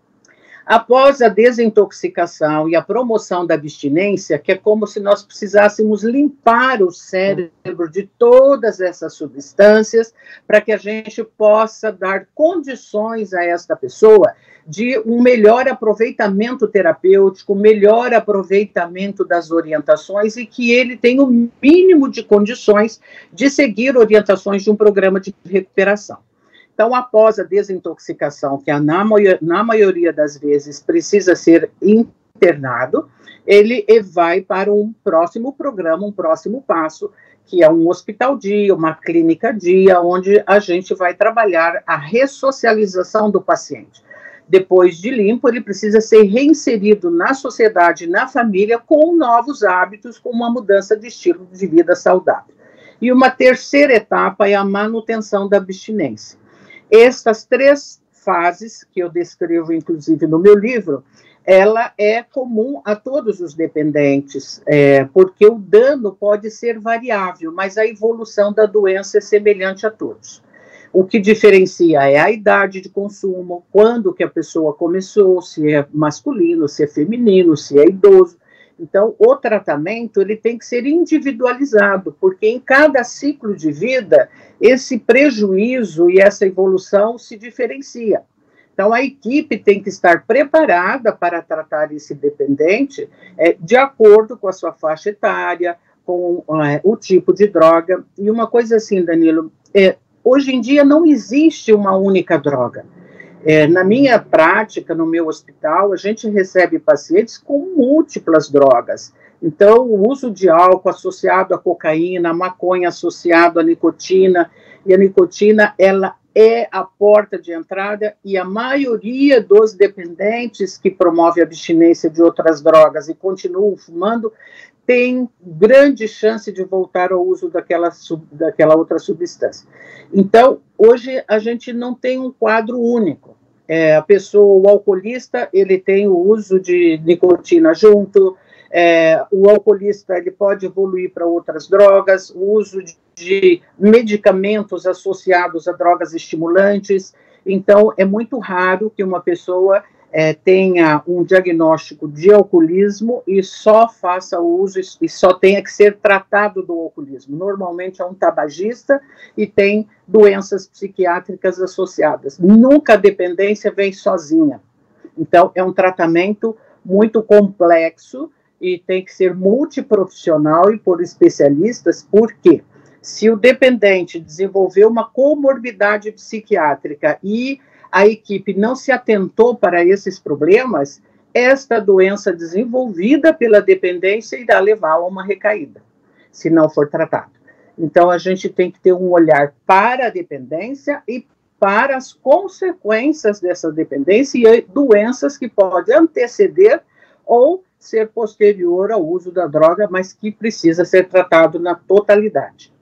Após a desintoxicação e a promoção da abstinência, que é como se nós precisássemos limpar o cérebro de todas essas substâncias, para que a gente possa dar condições a esta pessoa de um melhor aproveitamento terapêutico, melhor aproveitamento das orientações e que ele tenha o mínimo de condições de seguir orientações de um programa de recuperação. Então, após a desintoxicação, que na maioria das vezes precisa ser internado, ele vai para um próximo programa, um próximo passo, que é um hospital-dia, uma clínica-dia, onde a gente vai trabalhar a ressocialização do paciente. Depois de limpo, ele precisa ser reinserido na sociedade, na família, com novos hábitos, com uma mudança de estilo de vida saudável. E uma terceira etapa é a manutenção da abstinência. Estas 3 fases, que eu descrevo, inclusive, no meu livro, ela é comum a todos os dependentes, porque o dano pode ser variável, mas a evolução da doença é semelhante a todos. O que diferencia é a idade de consumo, quando que a pessoa começou, se é masculino, se é feminino, se é idoso. Então, o tratamento ele tem que ser individualizado, porque em cada ciclo de vida, esse prejuízo e essa evolução se diferencia. Então, a equipe tem que estar preparada para tratar esse dependente de acordo com a sua faixa etária, com o tipo de droga. E uma coisa assim, Danilo, hoje em dia não existe uma única droga. Na minha prática, no meu hospital, a gente recebe pacientes com múltiplas drogas. Então, o uso de álcool associado à cocaína, a maconha associado à nicotina, e a nicotina, ela é a porta de entrada, e a maioria dos dependentes que promove a abstinência de outras drogas e continuam fumando, tem grande chance de voltar ao uso daquela outra substância. Então, hoje a gente não tem um quadro único. A pessoa, o alcoolista, ele tem o uso de nicotina junto, o alcoolista ele pode evoluir para outras drogas, o uso de medicamentos associados a drogas estimulantes. Então, é muito raro que uma pessoa tenha um diagnóstico de alcoolismo e só faça uso e só tenha que ser tratado do alcoolismo. Normalmente é um tabagista e tem doenças psiquiátricas associadas. Nunca a dependência vem sozinha. Então, é um tratamento muito complexo e tem que ser multiprofissional e por especialistas, porque se o dependente desenvolver uma comorbidade psiquiátrica e a equipe não se atentou para esses problemas, esta doença desenvolvida pela dependência irá levar a uma recaída, se não for tratado. Então, a gente tem que ter um olhar para a dependência e para as consequências dessa dependência e doenças que podem anteceder ou ser posterior ao uso da droga, mas que precisa ser tratado na totalidade.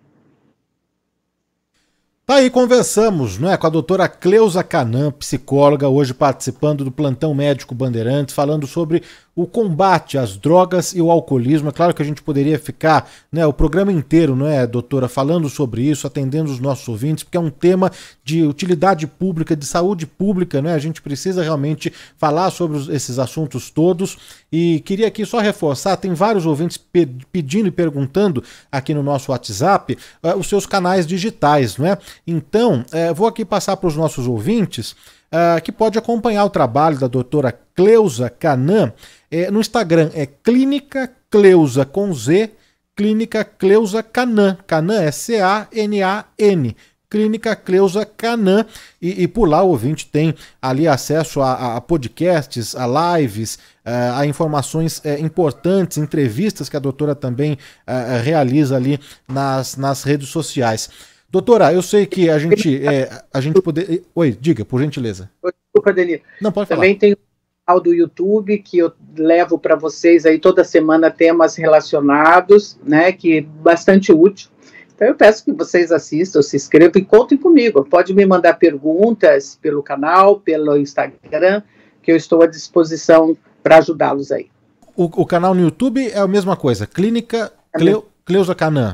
Tá aí, conversamos, não é, com a doutora Cleusa Canã, psicóloga, hoje participando do Plantão Médico Bandeirantes, falando sobre o combate às drogas e o alcoolismo. É claro que a gente poderia ficar, né, o programa inteiro, não é, doutora, falando sobre isso, atendendo os nossos ouvintes, porque é um tema de utilidade pública, de saúde pública, né? A gente precisa realmente falar sobre esses assuntos todos. E queria aqui só reforçar, tem vários ouvintes pedindo e perguntando aqui no nosso WhatsApp os seus canais digitais, não é? Então, vou aqui passar para os nossos ouvintes que pode acompanhar o trabalho da doutora Cleusa Canã. No Instagram é Clínica Cleusa com Z, Clínica Cleusa Canan. Canan é C-A-N-A-N. Clínica Cleusa Canan, e por lá o ouvinte tem ali acesso a podcasts, a lives, a informações importantes, entrevistas que a doutora também realiza ali nas redes sociais. Doutora, eu sei que a gente poder... Oi, diga, por gentileza. Desculpa, Danilo. Não, pode falar. Também tem o canal do YouTube, que eu levo para vocês aí toda semana temas relacionados, né, que é bastante útil. Então eu peço que vocês assistam, se inscrevam e contem comigo. Pode me mandar perguntas pelo canal, pelo Instagram, que eu estou à disposição para ajudá-los aí. O canal no YouTube é a mesma coisa, Clínica Cleusa Canan.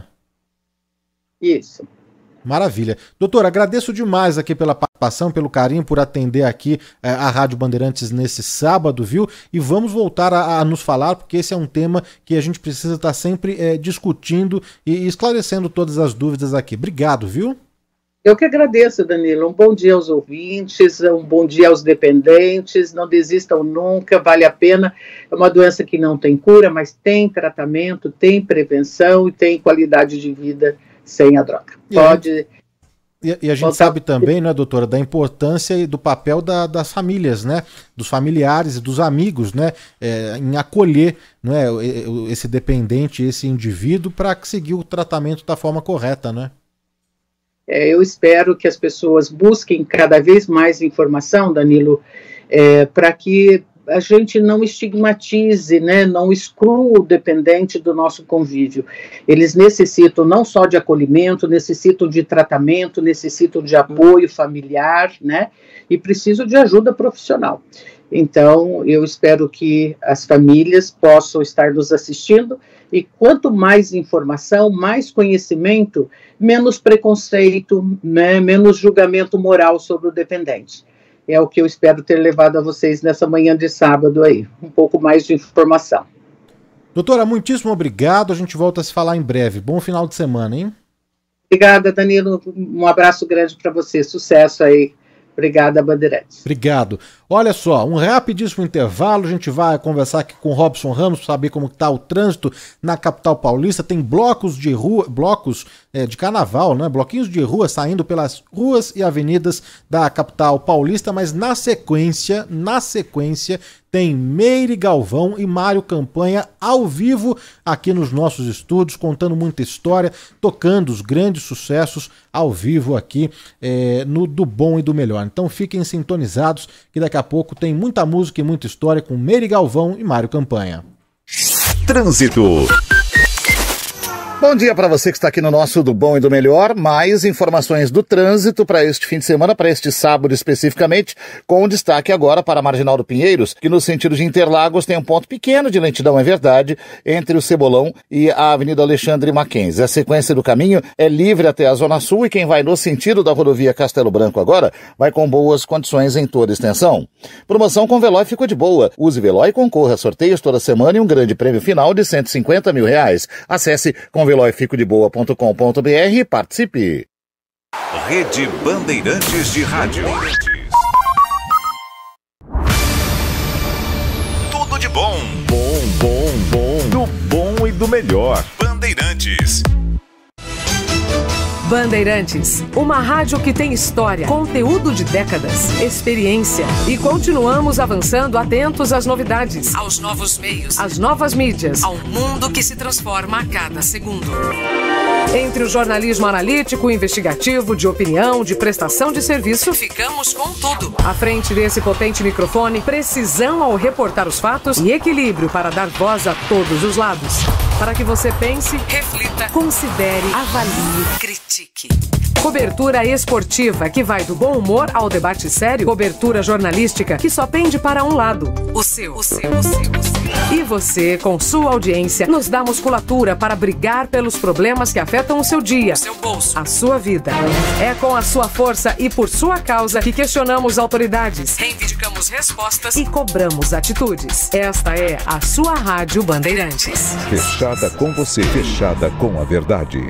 Isso. Maravilha. Doutora, agradeço demais aqui pela participação, pelo carinho, por atender aqui a Rádio Bandeirantes nesse sábado, viu? E vamos voltar a nos falar, porque esse é um tema que a gente precisa estar sempre discutindo e esclarecendo todas as dúvidas aqui. Obrigado, viu? Eu que agradeço, Danilo. Um bom dia aos ouvintes, um bom dia aos dependentes. Não desistam nunca, vale a pena. É uma doença que não tem cura, mas tem tratamento, tem prevenção e tem qualidade de vida sem a droga. E a gente sabe também, né, doutora, da importância e do papel das famílias, né, dos familiares e dos amigos, né, em acolher, né, esse dependente, esse indivíduo, para seguir o tratamento da forma correta, né? Eu espero que as pessoas busquem cada vez mais informação, Danilo, para que a gente não estigmatize, né, não exclua o dependente do nosso convívio. Eles necessitam não só de acolhimento, necessitam de tratamento, necessitam de apoio familiar, né, e precisam de ajuda profissional. Então, eu espero que as famílias possam estar nos assistindo e quanto mais informação, mais conhecimento, menos preconceito, né, menos julgamento moral sobre o dependente. É o que eu espero ter levado a vocês nessa manhã de sábado aí, um pouco mais de informação. Doutora, muitíssimo obrigado, a gente volta a se falar em breve. Bom final de semana, hein? Obrigada, Danilo, um abraço grande para você, sucesso aí. Obrigada, Bandeirantes. Obrigado. Olha só, um rapidíssimo intervalo, a gente vai conversar aqui com o Robson Ramos para saber como está o trânsito na capital paulista. Tem blocos de rua, de carnaval, né? Bloquinhos de rua saindo pelas ruas e avenidas da capital paulista, mas na sequência tem Meire Galvão e Mário Campanha ao vivo aqui nos nossos estúdios, contando muita história, tocando os grandes sucessos ao vivo aqui no Do Bom e do Melhor. Então fiquem sintonizados que daqui a pouco tem muita música e muita história com Meire Galvão e Mário Campanha. Trânsito. Bom dia para você que está aqui no nosso Do Bom e do Melhor. Mais informações do trânsito para este fim de semana, para este sábado especificamente, com destaque agora para a Marginal do Pinheiros, que no sentido de Interlagos tem um ponto pequeno de lentidão, é verdade, entre o Cebolão e a Avenida Alexandre Mackenzie. A sequência do caminho é livre até a Zona Sul e quem vai no sentido da rodovia Castelo Branco agora vai com boas condições em toda a extensão. Promoção com Veloy ficou de boa. Use Veloy e concorra a sorteios toda semana e um grande prêmio final de R$150 mil. Acesse conveloyficodeboa.com.br e participe. Rede Bandeirantes de Rádio. Tudo de bom. Do bom e do melhor. Bandeirantes. Bandeirantes, uma rádio que tem história, conteúdo de décadas, experiência. E continuamos avançando atentos às novidades, aos novos meios, às novas mídias, ao mundo que se transforma a cada segundo. Entre o jornalismo analítico, investigativo, de opinião, de prestação de serviço, ficamos com tudo. À frente desse potente microfone, precisão ao reportar os fatos e equilíbrio para dar voz a todos os lados. Para que você pense, reflita, considere, avalie, critique. Cobertura esportiva que vai do bom humor ao debate sério. Cobertura jornalística que só pende para um lado. O seu. E você, com sua audiência, nos dá musculatura para brigar pelos problemas que afetam o seu dia, o seu bolso, a sua vida. É com a sua força e por sua causa que questionamos autoridades, reivindicamos respostas e cobramos atitudes. Esta é a sua Rádio Bandeirantes. Fechada com você, fechada com a verdade.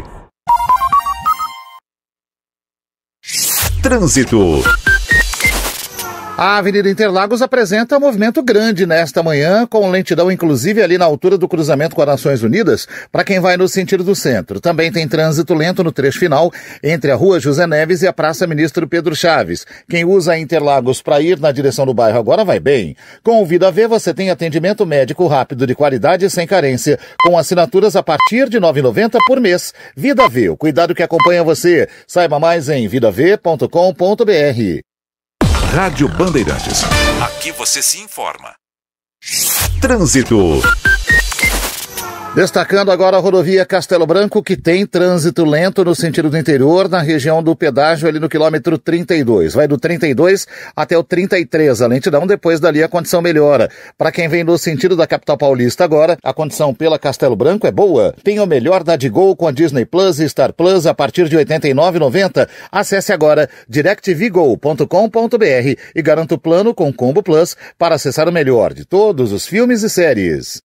Trânsito. A Avenida Interlagos apresenta movimento grande nesta manhã, com lentidão inclusive ali na altura do cruzamento com as Nações Unidas, para quem vai no sentido do centro. Também tem trânsito lento no trecho final, entre a Rua José Neves e a Praça Ministro Pedro Chaves. Quem usa a Interlagos para ir na direção do bairro agora vai bem. Com o Vida V você tem atendimento médico rápido de qualidade e sem carência, com assinaturas a partir de R$ 9,90 por mês. Vida V, o cuidado que acompanha você. Saiba mais em vidav.com.br. Rádio Bandeirantes. Aqui você se informa. Trânsito. Destacando agora a rodovia Castelo Branco, que tem trânsito lento no sentido do interior, na região do pedágio ali no quilômetro 32. Vai do 32 até o 33. A lentidão, depois dali a condição melhora. Para quem vem no sentido da capital paulista agora, a condição pela Castelo Branco é boa. Tem o melhor da Digol com a Disney Plus e Star Plus a partir de R$ 89,90. Acesse agora directvgo.com.br e garanta o plano com Combo Plus para acessar o melhor de todos os filmes e séries.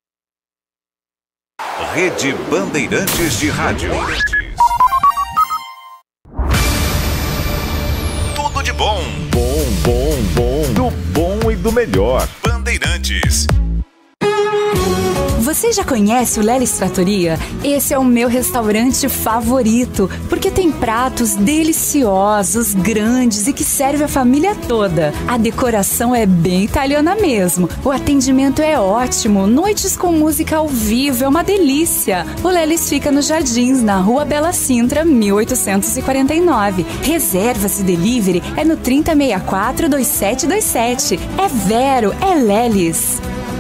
Rede Bandeirantes de Rádio. Tudo de bom. Do bom e do melhor. Bandeirantes. Você já conhece o Lelis Trattoria? Esse é o meu restaurante favorito, porque tem pratos deliciosos, grandes e que serve a família toda. A decoração é bem italiana mesmo. O atendimento é ótimo, noites com música ao vivo, é uma delícia. O Lelis fica nos Jardins, na Rua Bela Sintra, 1849. Reservas e delivery é no 3064-2727. É Vero, é Lelis.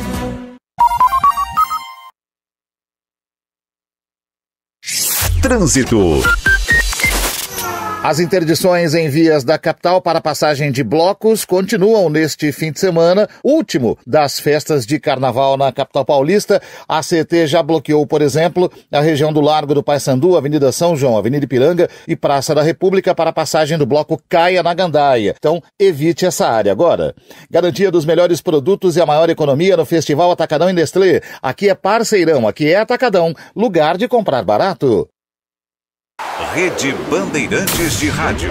Trânsito. As interdições em vias da capital para passagem de blocos continuam neste fim de semana, último das festas de carnaval na capital paulista. A CET já bloqueou, por exemplo, a região do Largo do Paissandu, Avenida São João, Avenida Ipiranga e Praça da República para a passagem do bloco Caia na Gandaia. Então, evite essa área agora. Garantia dos melhores produtos e a maior economia no Festival Atacadão em Nestlé. Aqui é parceirão, aqui é Atacadão, lugar de comprar barato. Rede Bandeirantes de Rádio.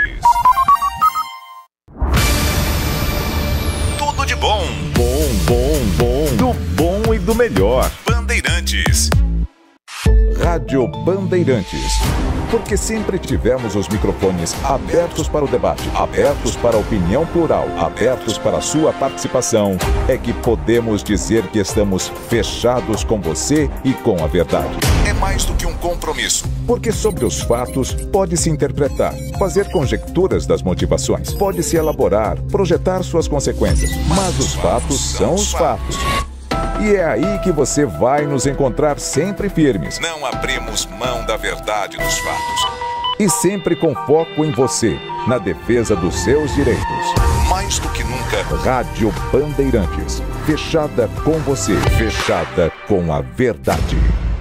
Tudo de bom. Do bom e do melhor. Bandeirantes. Rádio Bandeirantes. Porque sempre tivemos os microfones abertos para o debate, abertos para a opinião plural, abertos para a sua participação, é que podemos dizer que estamos fechados com você e com a verdade. É mais do que um compromisso, porque sobre os fatos pode-se interpretar, fazer conjecturas das motivações, pode-se elaborar, projetar suas consequências, mas os fatos são os fatos. E é aí que você vai nos encontrar sempre firmes. Não abrimos mão da verdade dos fatos. E sempre com foco em você, na defesa dos seus direitos. Mais do que nunca, Rádio Bandeirantes. Fechada com você, fechada com a verdade.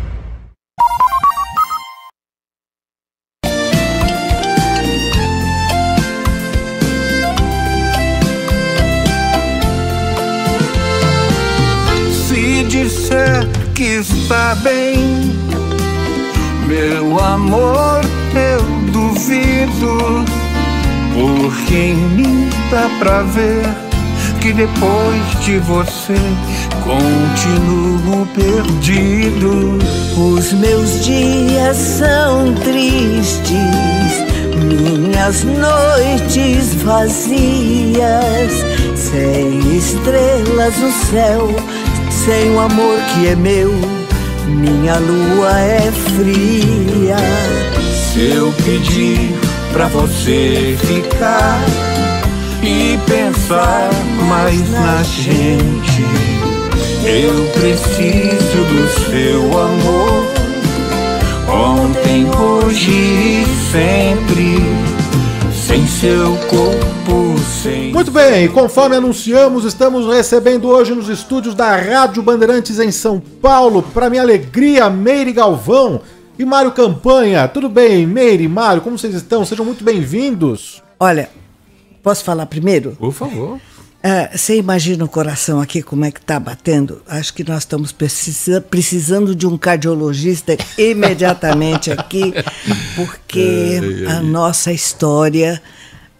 Disser que está bem, meu amor, eu duvido, porque em mim dá pra ver que depois de você continuo perdido. Os meus dias são tristes, minhas noites vazias, sem estrelas no céu, sem o amor que é meu, minha lua é fria. Se eu pedir pra você ficar e pensar mais na gente, eu preciso do seu amor, ontem, hoje e sempre, sem seu corpo, sem... Muito bem, conforme anunciamos, estamos recebendo hoje nos estúdios da Rádio Bandeirantes em São Paulo, para minha alegria, Meire Galvão e Mário Campanha. Tudo bem, Meire, Mário, como vocês estão? Sejam muito bem-vindos. Olha, posso falar primeiro? Por favor. Você imagina o coração aqui como é que tá batendo? Acho que nós estamos precisando de um cardiologista imediatamente aqui, porque a nossa história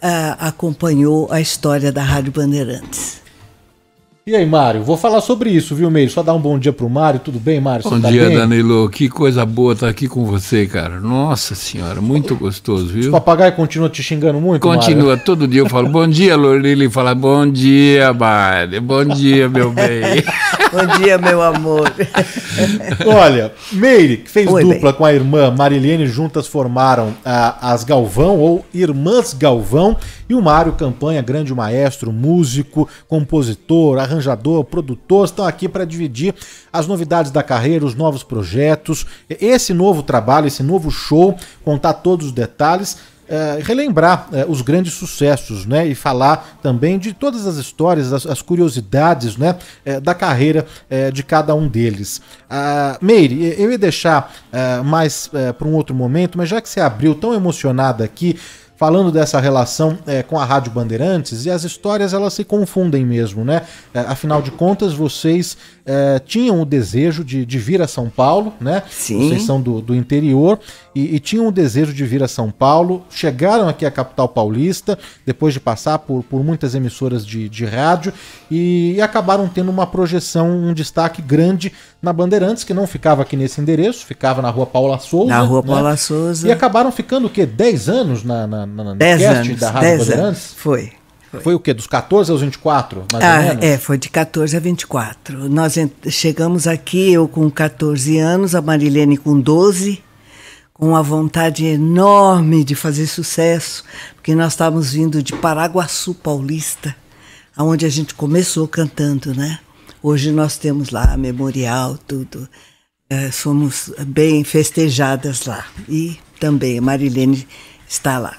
acompanhou a história da Rádio Bandeirantes. E aí, Mário, vou falar sobre isso, viu, Meire? Só dar um bom dia pro Mário, tudo bem, Mário? Bom dia, Danilo, que coisa boa estar aqui com você, cara. Nossa senhora, muito gostoso, viu? O papagaio continua te xingando muito, Continua, Mário? todo dia eu falo, bom dia, Lorili, fala, bom dia, Mário, bom dia, meu bem. Bom dia, meu amor. Olha, Meire, que fez dupla bem. com a irmã Marilene, juntas formaram as Galvão, ou Irmãs Galvão, e o Mário Campanha, grande maestro, músico, compositor, arranjador, produtor, estão aqui para dividir as novidades da carreira, os novos projetos, esse novo trabalho, esse novo show, contar todos os detalhes, relembrar os grandes sucessos, né, e falar também de todas as histórias, as curiosidades, né, da carreira de cada um deles. Meire, eu ia deixar mais para um outro momento, mas já que você abriu tão emocionada aqui, falando dessa relação com a Rádio Bandeirantes, e as histórias elas se confundem mesmo, né? Afinal de contas, vocês tinham o desejo de vir a São Paulo, né? Sim. Vocês são do interior e tinham o desejo de vir a São Paulo, chegaram aqui à capital paulista, depois de passar por muitas emissoras de rádio, e acabaram tendo uma projeção, um destaque grande na Bandeirantes, que não ficava aqui nesse endereço, ficava na Rua Paula Souza. Na Rua né? Paula Souza. E acabaram ficando o quê? 10 anos no 10 cast anos, da Rádio 10 Bandeirantes? anos. Foi o quê? Dos 14 aos 24, mais ou menos? Foi de 14 a 24. Nós chegamos aqui, eu com 14 anos, a Marilene com 12, com uma vontade enorme de fazer sucesso, porque nós estávamos vindo de Paraguaçu Paulista, onde a gente começou cantando, né? Hoje nós temos lá memorial, tudo. Somos bem festejadas lá. E também a Marilene está lá.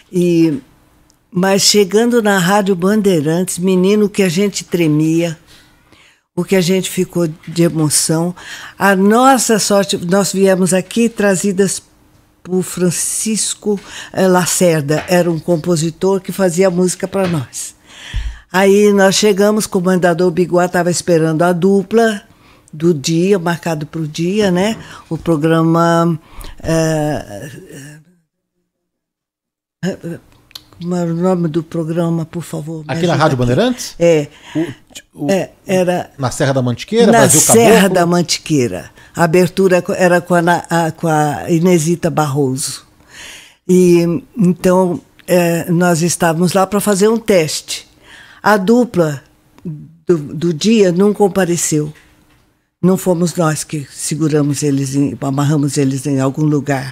Mas chegando na Rádio Bandeirantes, menino, que a gente tremia, o que a gente ficou de emoção. A nossa sorte, nós viemos aqui trazidas por Francisco Lacerda, era um compositor que fazia música para nós. Aí nós chegamos, o comandador Biguá estava esperando a dupla do dia, marcado para o dia, né? O programa... Como era o nome do programa, por favor? Aqui na Rádio Bandeirantes? Era... Na Serra da Mantiqueira? Na Serra da Mantiqueira. A abertura era com a Inesita Barroso. E então nós estávamos lá para fazer um teste. A dupla do dia não compareceu. Não fomos nós que seguramos eles, amarramos eles em algum lugar.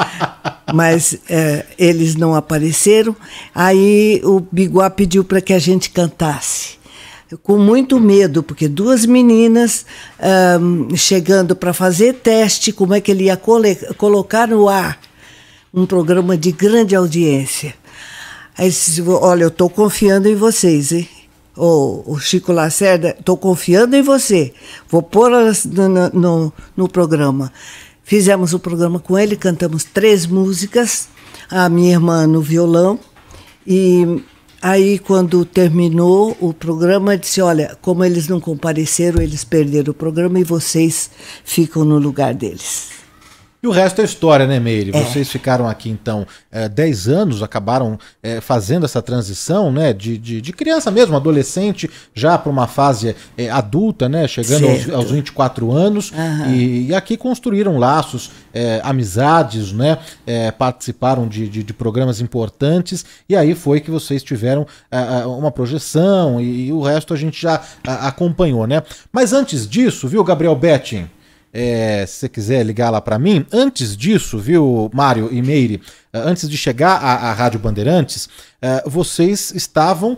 Mas eles não apareceram. Aí o Biguá pediu para que a gente cantasse. Com muito medo, porque duas meninas chegando para fazer teste, como é que ele ia colocar no ar um programa de grande audiência. Aí disse, olha, eu estou confiando em vocês, hein? O Chico Lacerda, estou confiando em você. Vou pôr elas no programa. Fizemos o programa com ele, cantamos 3 músicas, a minha irmã no violão. E aí, quando terminou o programa, disse, olha, como eles não compareceram, eles perderam o programa e vocês ficam no lugar deles. E o resto é história, né, Meire? Vocês ficaram aqui, então, 10 anos, acabaram fazendo essa transição, né, de criança mesmo, adolescente, já para uma fase adulta, né, chegando aos 24 anos, e aqui construíram laços, amizades, né, participaram de programas importantes, e aí foi que vocês tiveram uma projeção, e o resto a gente já acompanhou, né? Mas antes disso, viu, Gabriel Betting? Se você quiser ligar lá para mim, antes disso, viu, Mário e Meire, antes de chegar à Rádio Bandeirantes, vocês estavam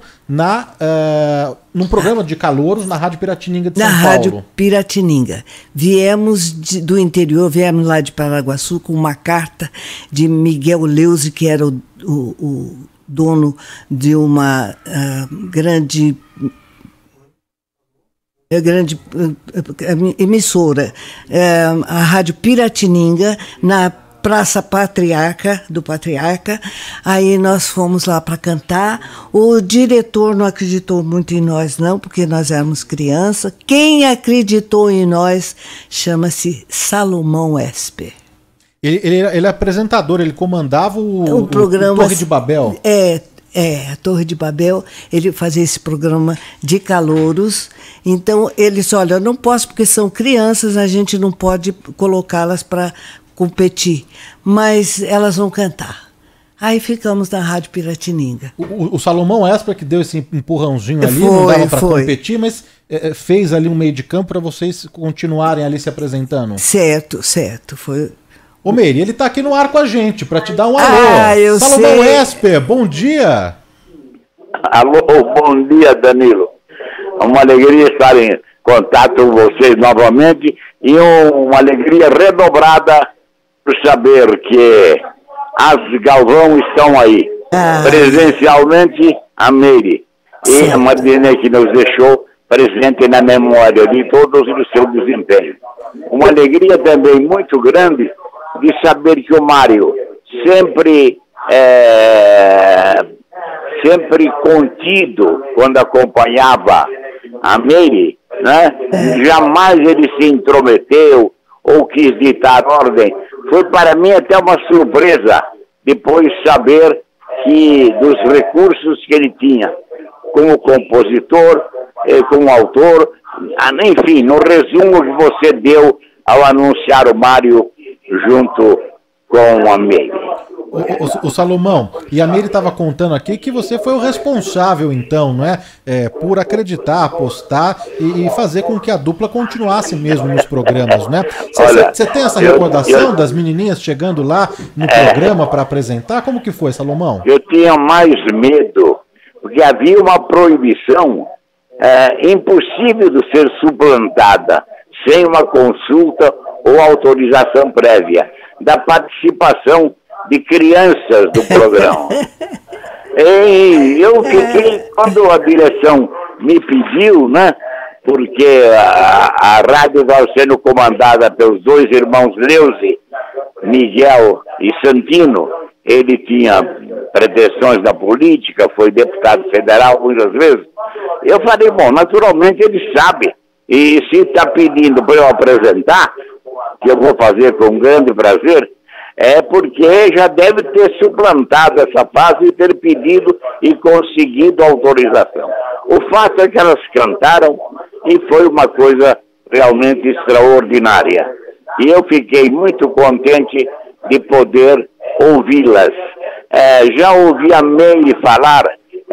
num programa de calouros na Rádio Piratininga de São Paulo. Na Rádio Piratininga. Viemos do interior, viemos lá de Paraguaçu com uma carta de Miguel Leuze, que era o dono de uma grande emissora, a Rádio Piratininga, na Praça do Patriarca. Aí nós fomos lá para cantar. O diretor não acreditou muito em nós, não, porque nós éramos crianças. Quem acreditou em nós chama-se Salomão Esper. Ele é apresentador, ele comandava o programa Torre de Babel. A Torre de Babel, ele fazia esse programa de calouros. Então, ele disse, olha, eu não posso porque são crianças, a gente não pode colocá-las para competir, mas elas vão cantar. Aí ficamos na Rádio Piratininga. O Salomão Esper que deu esse empurrãozinho ali, não dava para competir, mas fez ali um meio de campo para vocês continuarem ali se apresentando. Certo. Foi... Ô Meire, ele tá aqui no ar com a gente para te dar um alô. Eu Salomão sei. Esper, bom dia. Alô, bom dia, Danilo. É uma alegria estar em contato com vocês novamente e uma alegria redobrada por saber que as Galvão estão aí. Presencialmente, a Meire. E a Marlene que nos deixou presente na memória de todos o seu desempenho. Uma alegria também muito grande de saber que o Mário sempre contido quando acompanhava a Meire, né? Jamais ele se intrometeu ou quis ditar ordem. Foi para mim até uma surpresa depois saber que dos recursos que ele tinha como compositor, como autor, enfim, no resumo que você deu ao anunciar o Mário junto com a Meire. O Salomão, e a Meire estava contando aqui que você foi o responsável, então, não é? Por acreditar, apostar e fazer com que a dupla continuasse mesmo nos programas, né? Você tem essa recordação das menininhas chegando lá no programa para apresentar? Como que foi, Salomão? Eu tinha mais medo, porque havia uma proibição impossível de ser suplantada sem uma consulta ou autorização prévia da participação de crianças do programa. E eu fiquei, quando a direção me pediu, né, porque a rádio estava sendo comandada pelos dois irmãos Leuze, Miguel e Santino. Ele tinha pretensões na política, foi deputado federal muitas vezes. Eu falei, bom, naturalmente ele sabe, e se está pedindo para eu apresentar, que eu vou fazer com grande prazer, é porque já deve ter suplantado essa fase e ter pedido e conseguido autorização. O fato é que elas cantaram e foi uma coisa realmente extraordinária. E eu fiquei muito contente de poder ouvi-las. Já ouvi a Meire falar,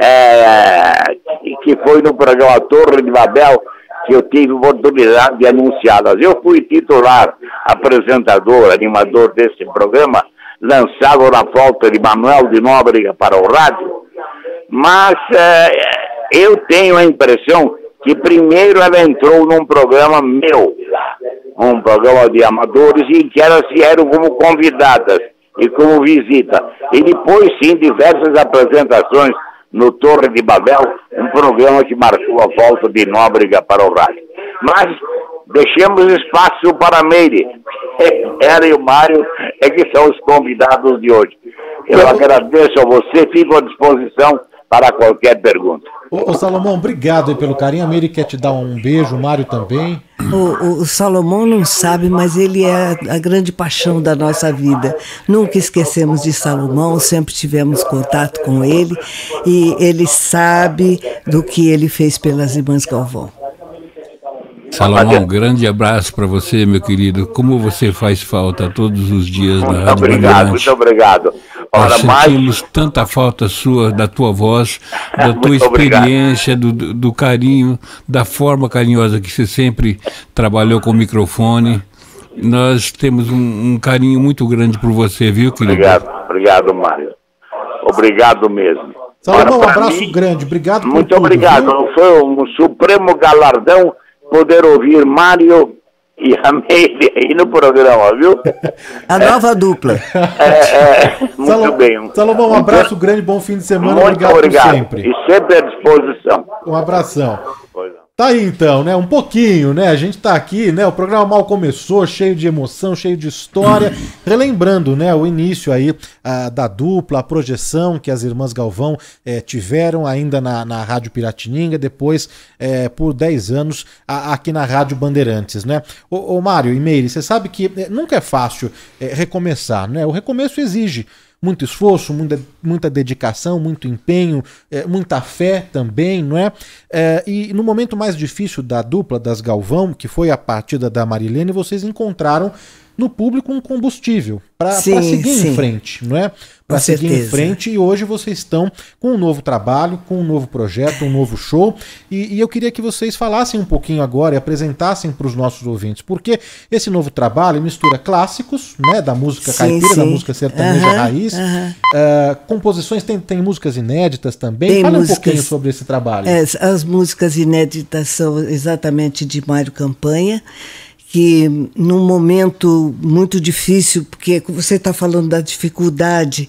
que foi no programa Torre de Babel, que eu tive oportunidade de anunciá-las. Eu fui titular, apresentador, animador desse programa, lançado na falta de Manuel de Nóbrega para o rádio, mas eu tenho a impressão que primeiro ela entrou num programa meu, um programa de amadores, em que elas vieram como convidadas e como visita, e depois sim diversas apresentações no Torre de Babel, um programa que marcou a volta de Nóbrega para o rádio. Mas deixemos espaço para a Meire. Ela e o Mário que são os convidados de hoje. Eu agradeço a você, fico à disposição para qualquer pergunta. Ô Salomão, obrigado aí pelo carinho. A Meire quer te dar um beijo, o Mário também. O Salomão não sabe, mas ele é a grande paixão da nossa vida. Nunca esquecemos de Salomão, sempre tivemos contato com ele e ele sabe do que ele fez pelas irmãs Galvão. Salomão, um grande abraço para você, meu querido. Como você faz falta todos os dias na Rádio Bandeirantes. Muito obrigado. Nós sentimos tanta falta sua, da tua voz, da tua experiência, do carinho, da forma carinhosa que você sempre trabalhou com o microfone. Nós temos um carinho muito grande por você, viu, querido? Obrigado, Mário. Obrigado mesmo. Salomão, um abraço grande. Obrigado por muito obrigado. Viu? Foi um supremo galardão poder ouvir Mário e a Meire aí no programa, viu? A nova dupla. Muito bem. Salomão, um abraço grande, bom fim de semana. Muito obrigado. Por sempre. E sempre à disposição. Um abração. Tá aí então, né? Um pouquinho, né? A gente tá aqui, né? O programa mal começou, cheio de emoção, cheio de história, relembrando, né? O início aí da dupla, a projeção que as irmãs Galvão tiveram ainda na Rádio Piratininga, depois por 10 anos aqui na Rádio Bandeirantes, né? Ô Mário e Meire, você sabe que nunca é fácil recomeçar, né? O recomeço exige muito esforço, muita dedicação, muito empenho, muita fé também, não é? E no momento mais difícil da dupla das Galvão, que foi a partida da Marilene, vocês encontraram no público um combustível para seguir em frente, não é? Para seguir em frente, e hoje vocês estão com um novo trabalho, com um novo projeto, um novo show, e eu queria que vocês falassem um pouquinho agora e apresentassem para os nossos ouvintes, porque esse novo trabalho mistura clássicos, né, da música caipira, da música sertaneja raiz, composições, tem músicas inéditas também. Fala um pouquinho sobre esse trabalho. As músicas inéditas são exatamente de Mário Campanha, que num momento muito difícil, porque você está falando da dificuldade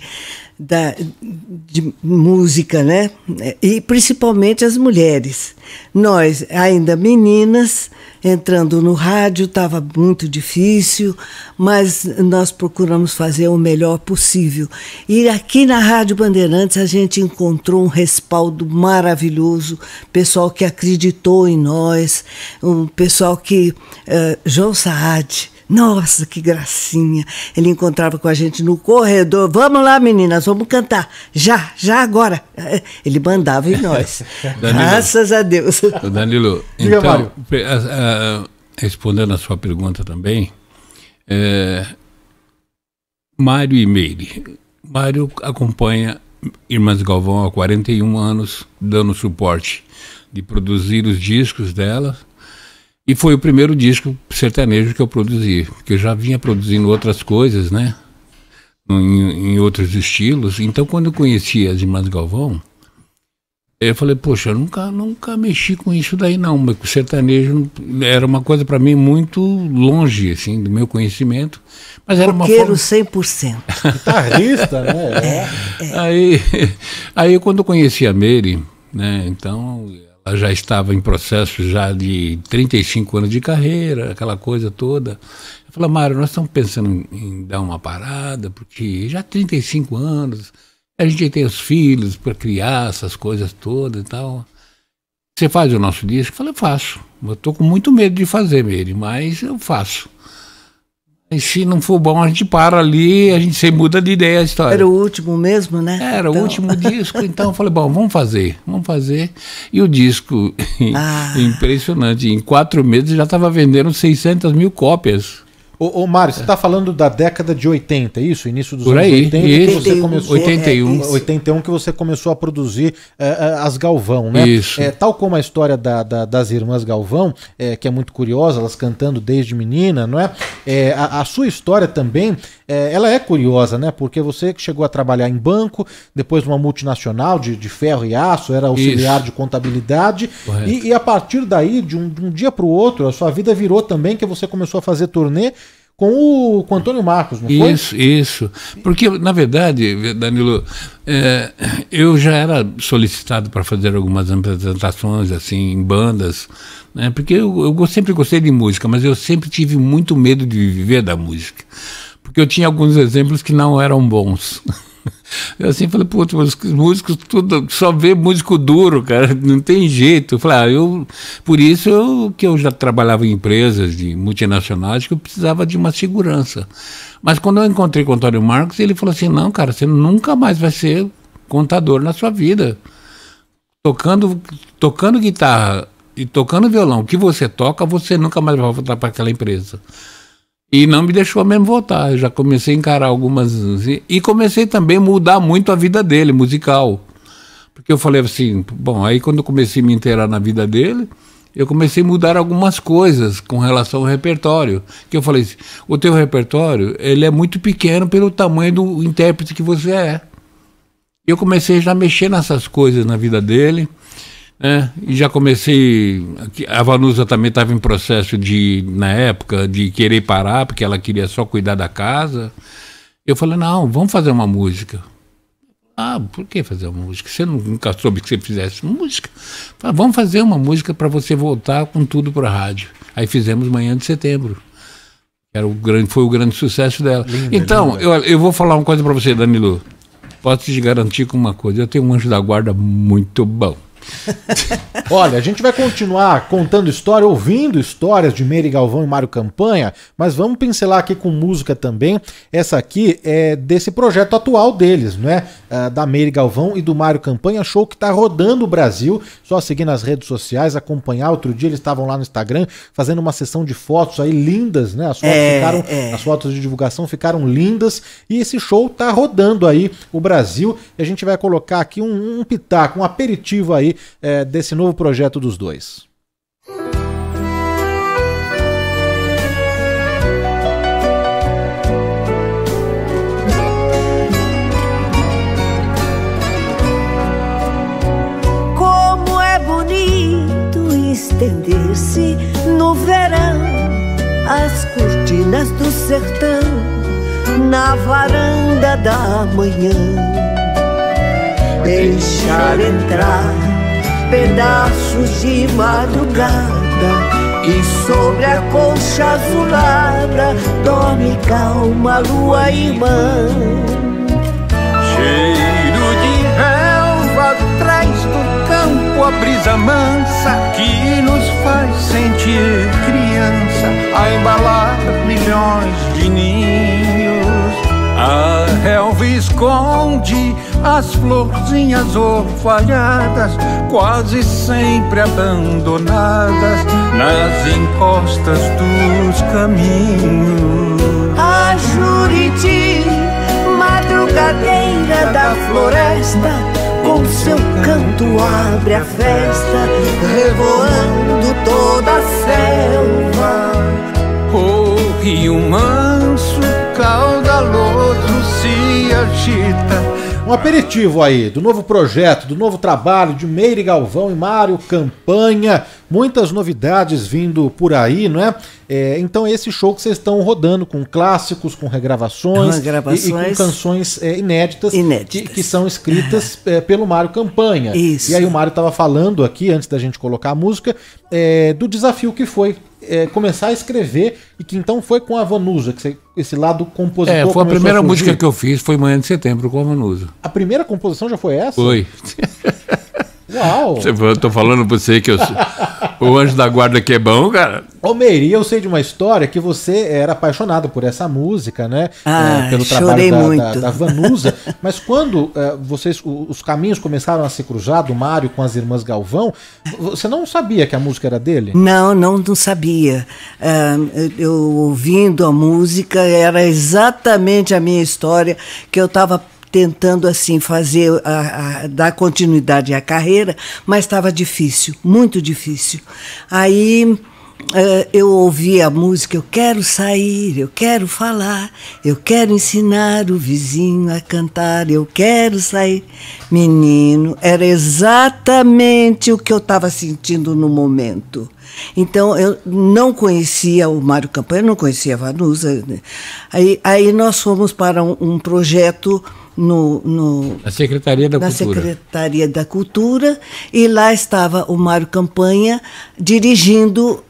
de música, né? E principalmente as mulheres. Nós, ainda meninas, entrando no rádio, estava muito difícil, mas nós procuramos fazer o melhor possível. E aqui na Rádio Bandeirantes a gente encontrou um respaldo maravilhoso, pessoal que acreditou em nós, um pessoal que... João Saad, nossa, que gracinha. Ele encontrava com a gente no corredor. Vamos lá, meninas, vamos cantar. Já agora. Ele mandava em nós. Graças a Deus. Danilo, então, respondendo a sua pergunta também, Mário e Meire. Mário acompanha Irmãs Galvão há 41 anos, dando suporte de produzir os discos dela. E foi o primeiro disco sertanejo que eu produzi, porque eu já vinha produzindo outras coisas, né? Em outros estilos. Então, quando eu conheci as Irmãs Galvão, eu falei, poxa, eu nunca mexi com isso daí não, mas o sertanejo era uma coisa para mim muito longe, assim, do meu conhecimento. Mas era uma forma... 100%. Guitarrista, né? Aí, quando eu conheci a Meire, né, então... Ela já estava em processo já de 35 anos de carreira, aquela coisa toda. Eu falei, Mário, nós estamos pensando em dar uma parada, porque já 35 anos, a gente tem os filhos para criar essas coisas todas e tal. Você faz o nosso disco? Eu falei, faço. Eu estou com muito medo de fazer, Meire, mas eu faço. E se não for bom, a gente para ali, a gente se muda de ideia a história. Era o último mesmo, né? Era o último disco, então eu falei, bom, vamos fazer. E o disco, impressionante, em 4 meses já estava vendendo 600 mil cópias. Ô Mário, você está falando da década de 80, é isso? Início dos Por anos aí, 80, isso. Que você começou, 81 que você começou a produzir as Galvão, né? Isso. Tal como a história das Irmãs Galvão, que é muito curiosa, elas cantando desde menina, não é? A sua história também, ela é curiosa, né? Porque você chegou a trabalhar em banco, depois numa multinacional de ferro e aço, era auxiliar de contabilidade, e a partir daí, de um dia para o outro, a sua vida virou também, que você começou a fazer turnê com o Antônio Marcos, não foi? Isso. Porque, na verdade, Danilo, eu já era solicitado para fazer algumas apresentações, assim, em bandas, né? Porque eu sempre gostei de música, mas eu sempre tive muito medo de viver da música. Porque eu tinha alguns exemplos que não eram bons. Eu assim falei, putz, os músicos tudo, só vê músico duro, cara, não tem jeito. Eu falei, por isso que eu já trabalhava em empresas de multinacionais, que eu precisava de uma segurança. Mas quando eu encontrei com o Antônio Marcos, ele falou assim, não, cara, você nunca mais vai ser contador na sua vida. Tocando guitarra e tocando violão, o que você toca, você nunca mais vai voltar para aquela empresa. E não me deixou mesmo voltar. Eu já comecei a encarar algumas... E comecei também a mudar muito a vida dele, musical. Porque eu falei assim, bom, aí quando eu comecei a me inteirar na vida dele, eu comecei a mudar algumas coisas com relação ao repertório. Que eu falei assim, o teu repertório, ele é muito pequeno pelo tamanho do intérprete que você é. Eu comecei já a mexer nessas coisas na vida dele. E já comecei, a Vanusa também estava em processo na época, de querer parar, porque ela queria só cuidar da casa. Eu falei, não, vamos fazer uma música. Por que fazer uma música? Você nunca soube que você fizesse música? Falei, vamos fazer uma música para você voltar com tudo para a rádio. Aí fizemos Manhã de Setembro. Foi o grande sucesso dela. Linda, então, linda. Eu vou falar uma coisa para você, Danilo. Posso te garantir com uma coisa, eu tenho um anjo da guarda muito bom. Olha, a gente vai continuar contando história, ouvindo histórias de Meire Galvão e Mário Campanha, mas vamos pincelar aqui com música também. Essa aqui é desse projeto atual deles, né? Da Meire Galvão e do Mário Campanha, show que tá rodando o Brasil. Só seguir nas redes sociais, acompanhar. Outro dia eles estavam lá no Instagram fazendo uma sessão de fotos aí lindas, né? As fotos de divulgação ficaram lindas e esse show tá rodando aí o Brasil. E a gente vai colocar aqui um pitaco, um aperitivo aí desse novo projeto dos dois. Como é bonito estender-se no verão, as cortinas do sertão na varanda da manhã, deixar entrar pedaços de madrugada e sobre a colcha azulada dorme calma a lua irmã. Cheiro de relva atrás do campo, a brisa mansa que nos faz sentir criança, a embalar milhões de ninhos. A relva esconde as florzinhas orvalhadas, quase sempre abandonadas nas encostas dos caminhos. A Juriti, madrugadeira da floresta, com seu canto abre a festa, revoando toda a selva. O rio manso, caudaloso, se agita. Um aperitivo aí do novo projeto, do novo trabalho de Meire Galvão e Mário Campanha. Muitas novidades vindo por aí, não é? Então esse show que vocês estão rodando com clássicos, com regravações e com canções inéditas. Que são escritas pelo Mário Campanha. Isso. E aí o Mário estava falando aqui, antes da gente colocar a música, do desafio que foi começar a escrever e que então foi com a Vanusa, que esse lado compositor. Foi a primeira música que eu fiz, foi Manhã de Setembro com a Vanusa. A primeira composição já foi essa? Foi. Uau! Eu tô falando pra você que o Anjo da Guarda que é bom, cara. Ô Meire, eu sei de uma história que você era apaixonado por essa música, né? Pelo trabalho da Vanusa. Mas quando os caminhos começaram a se cruzar, do Mário com as irmãs Galvão, você não sabia que a música era dele? Não sabia. Eu ouvindo a música, era exatamente a minha história, que eu estava tentando assim fazer, dar continuidade à carreira, mas estava difícil, muito difícil. Aí eu ouvi a música, eu quero sair, eu quero falar, eu quero ensinar o vizinho a cantar, eu quero sair. Menino, era exatamente o que eu estava sentindo no momento. Então, eu não conhecia o Mário Campanha, não conhecia a Vanusa. Aí nós fomos para um projeto na Secretaria da Cultura. Secretaria da Cultura, e lá estava o Mário Campanha dirigindo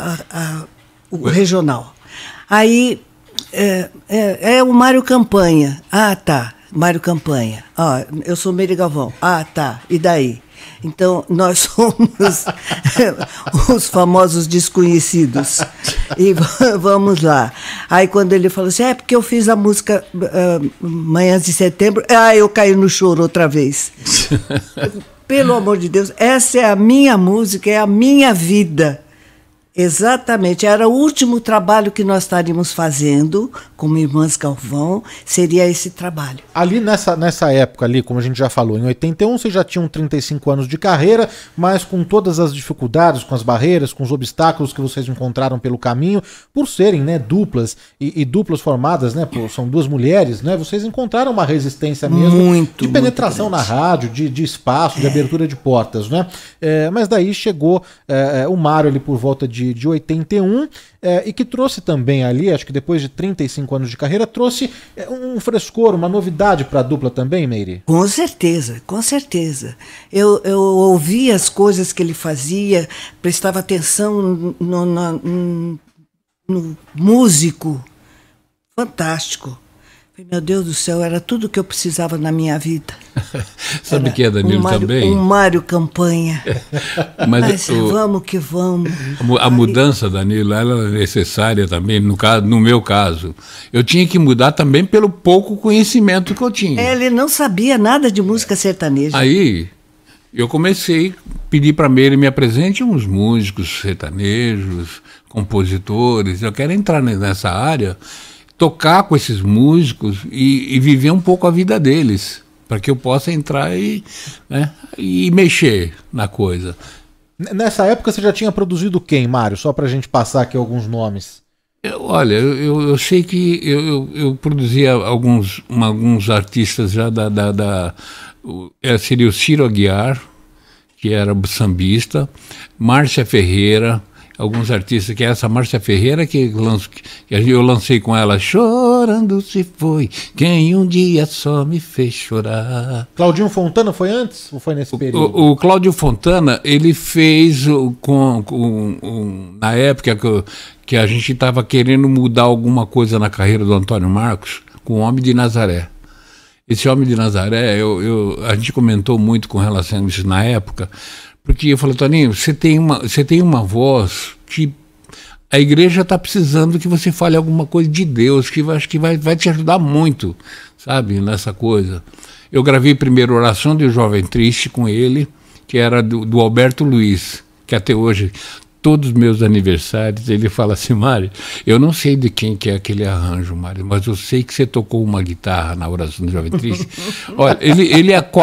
o regional. Aí o Mário Campanha. Ah, tá, Mário Campanha. Eu sou Meire Galvão. Ah, tá, e daí? Então, nós somos os famosos desconhecidos. E vamos lá. Aí, quando ele falou assim, porque eu fiz a música Manhãs de Setembro, eu caí no choro outra vez. Pelo amor de Deus, essa é a minha música, é a minha vida. Exatamente, era o último trabalho que nós estaríamos fazendo como Irmãs Galvão, seria esse trabalho. Ali nessa época ali, como a gente já falou, em 81 vocês já tinham 35 anos de carreira, mas com todas as dificuldades, com as barreiras, com os obstáculos que vocês encontraram pelo caminho, por serem, né, duplas e duplas formadas, né, são duas mulheres, né, vocês encontraram uma resistência mesmo de penetração na rádio, de espaço, de abertura de portas, né? Mas daí chegou o Mário ali por volta de 81, e que trouxe também ali, acho que depois de 35 anos de carreira, trouxe um frescor, uma novidade para a dupla também, Meire? Com certeza, com certeza. Eu ouvia as coisas que ele fazia, prestava atenção no músico. Fantástico. Meu Deus do céu, era tudo que eu precisava na minha vida. Sabe o que é, Danilo, também? Um Mário Campanha. Mas vamos que vamos. A mudança, Danilo, ela é necessária também, no meu caso. Eu tinha que mudar também pelo pouco conhecimento que eu tinha. Ele não sabia nada de música sertaneja. Aí, eu comecei a pedir para ele me apresente uns músicos sertanejos, compositores. Eu quero entrar nessa área, tocar com esses músicos e viver um pouco a vida deles, para que eu possa entrar e mexer na coisa. Nessa época você já tinha produzido quem, Mário? Só para a gente passar aqui alguns nomes. Olha, eu sei que eu produzia alguns artistas já seria o Ciro Aguiar, que era sambista, Márcia Ferreira, alguns artistas, que é essa Márcia Ferreira que eu lancei com ela, Chorando se foi quem um dia só me fez chorar. Claudinho Fontana foi antes ou foi nesse período? O Cláudio Fontana, ele fez na época que a gente estava querendo mudar alguma coisa na carreira do Antônio Marcos, com o Homem de Nazaré. Esse Homem de Nazaré, a gente comentou muito com relação a isso na época, porque eu falei, Toninho, você tem uma voz que a igreja está precisando que você fale alguma coisa de Deus, que acho que vai te ajudar muito, sabe, nessa coisa. Eu gravei primeiro Oração de Jovem Triste com ele, que era do Alberto Luiz, que até hoje, todos os meus aniversários, ele fala assim, Mário, eu não sei de quem que é aquele arranjo, Mário, mas eu sei que você tocou uma guitarra na Oração do Jovem Triste. Olha, ele há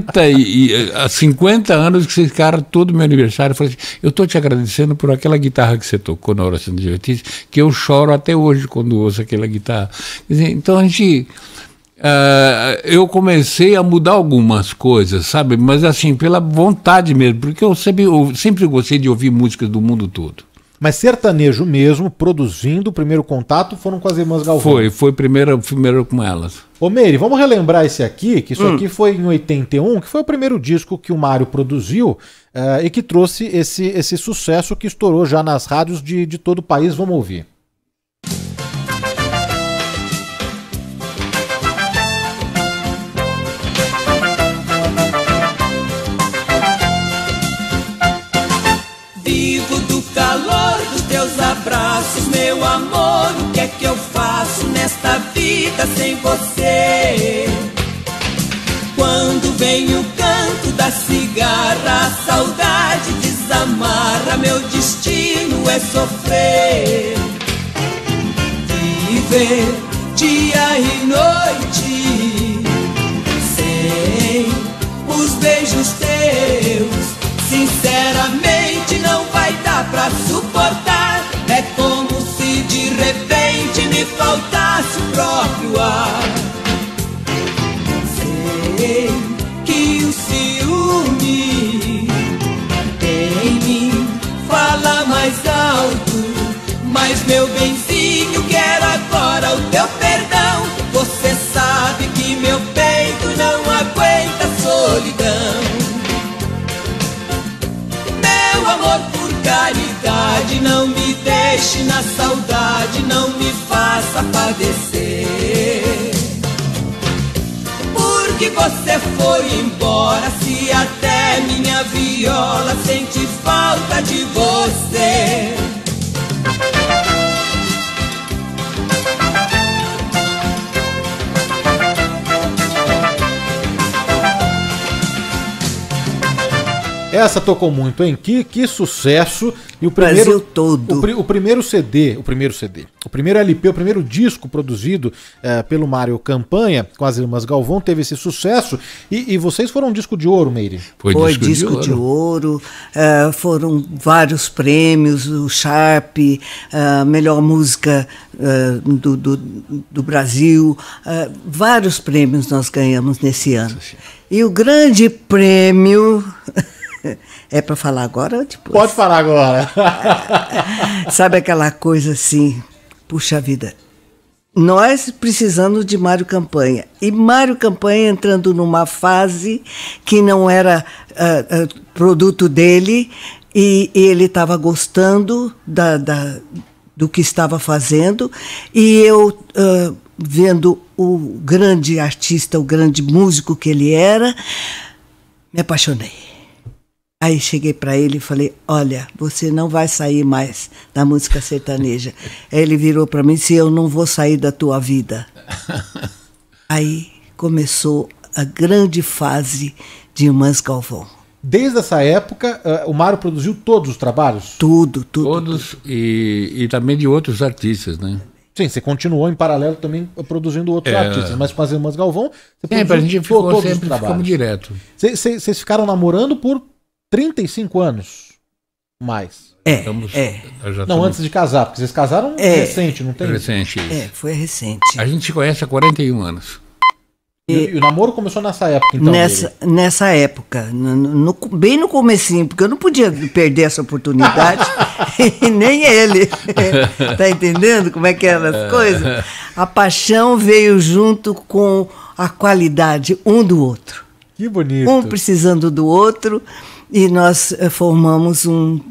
50 anos que esse cara, todo meu aniversário, fala assim, eu estou te agradecendo por aquela guitarra que você tocou na Oração do Jovem Triste, que eu choro até hoje quando ouço aquela guitarra. Quer dizer, então a gente... eu comecei a mudar algumas coisas, sabe? Mas assim, pela vontade mesmo, porque eu sempre gostei de ouvir músicas do mundo todo. Mas sertanejo mesmo, produzindo, o primeiro contato foram com as Irmãs Galvão. Foi primeiro com elas. Ô Meire, vamos relembrar esse aqui, que isso aqui foi em 81, que foi o primeiro disco que o Mário produziu e que trouxe esse sucesso que estourou já nas rádios de todo o país. Vamos ouvir. Abraços, meu amor, o que é que eu faço nesta vida sem você? Quando vem o canto da cigarra, a saudade desamarra, meu destino é sofrer. Viver dia e noite sem os beijos teus, sinceramente não vai dar pra suportar. É como se de repente me faltasse o próprio ar. Sei que o ciúme em mim fala mais alto, mas meu benzinho, quero agora o teu perdão. Você sabe que meu peito não aguenta a solidão. Meu amor, por caridade, não me deixe na saudade, não me faça padecer. Porque você foi embora, se até minha viola sente falta de você. Essa tocou muito, hein? Que sucesso! E o primeiro, Brasil todo. O primeiro LP, o primeiro disco produzido pelo Mário Campanha, com as Irmãs Galvão, teve esse sucesso. E vocês foram um disco de ouro, Meire? Foi disco de ouro. Foram vários prêmios, o Sharp, melhor música do Brasil. Vários prêmios nós ganhamos nesse ano. E o grande prêmio... É para falar agora ou depois? Pode falar agora. Sabe aquela coisa assim, puxa vida, nós precisamos de Mário Campanha. E Mário Campanha entrando numa fase que não era produto dele, e ele estava gostando do que estava fazendo, e eu vendo o grande artista, o grande músico que ele era, me apaixonei. Aí cheguei para ele e falei, olha, você não vai sair mais da música sertaneja. Aí ele virou para mim e disse, eu não vou sair da tua vida. Aí começou a grande fase de Irmãs Galvão. Desde essa época, o Mário produziu todos os trabalhos? Tudo. Todos e também de outros artistas, né? Sim, você continuou em paralelo também produzindo outros artistas, mas com as Irmãs Galvão, você produziu a gente ficou todos os trabalhos. Ficamos direto. Vocês ficaram namorando por 35 anos? Mais. Não, antes de casar, porque vocês casaram recente, não tem? Recente, isso. Foi recente. A gente se conhece há 41 anos. E o namoro começou nessa época, então? Nessa época, bem no comecinho, porque eu não podia perder essa oportunidade, e nem ele. Tá entendendo como é que eram as coisas? A paixão veio junto com a qualidade um do outro. Que bonito. Um precisando do outro, e nós formamos um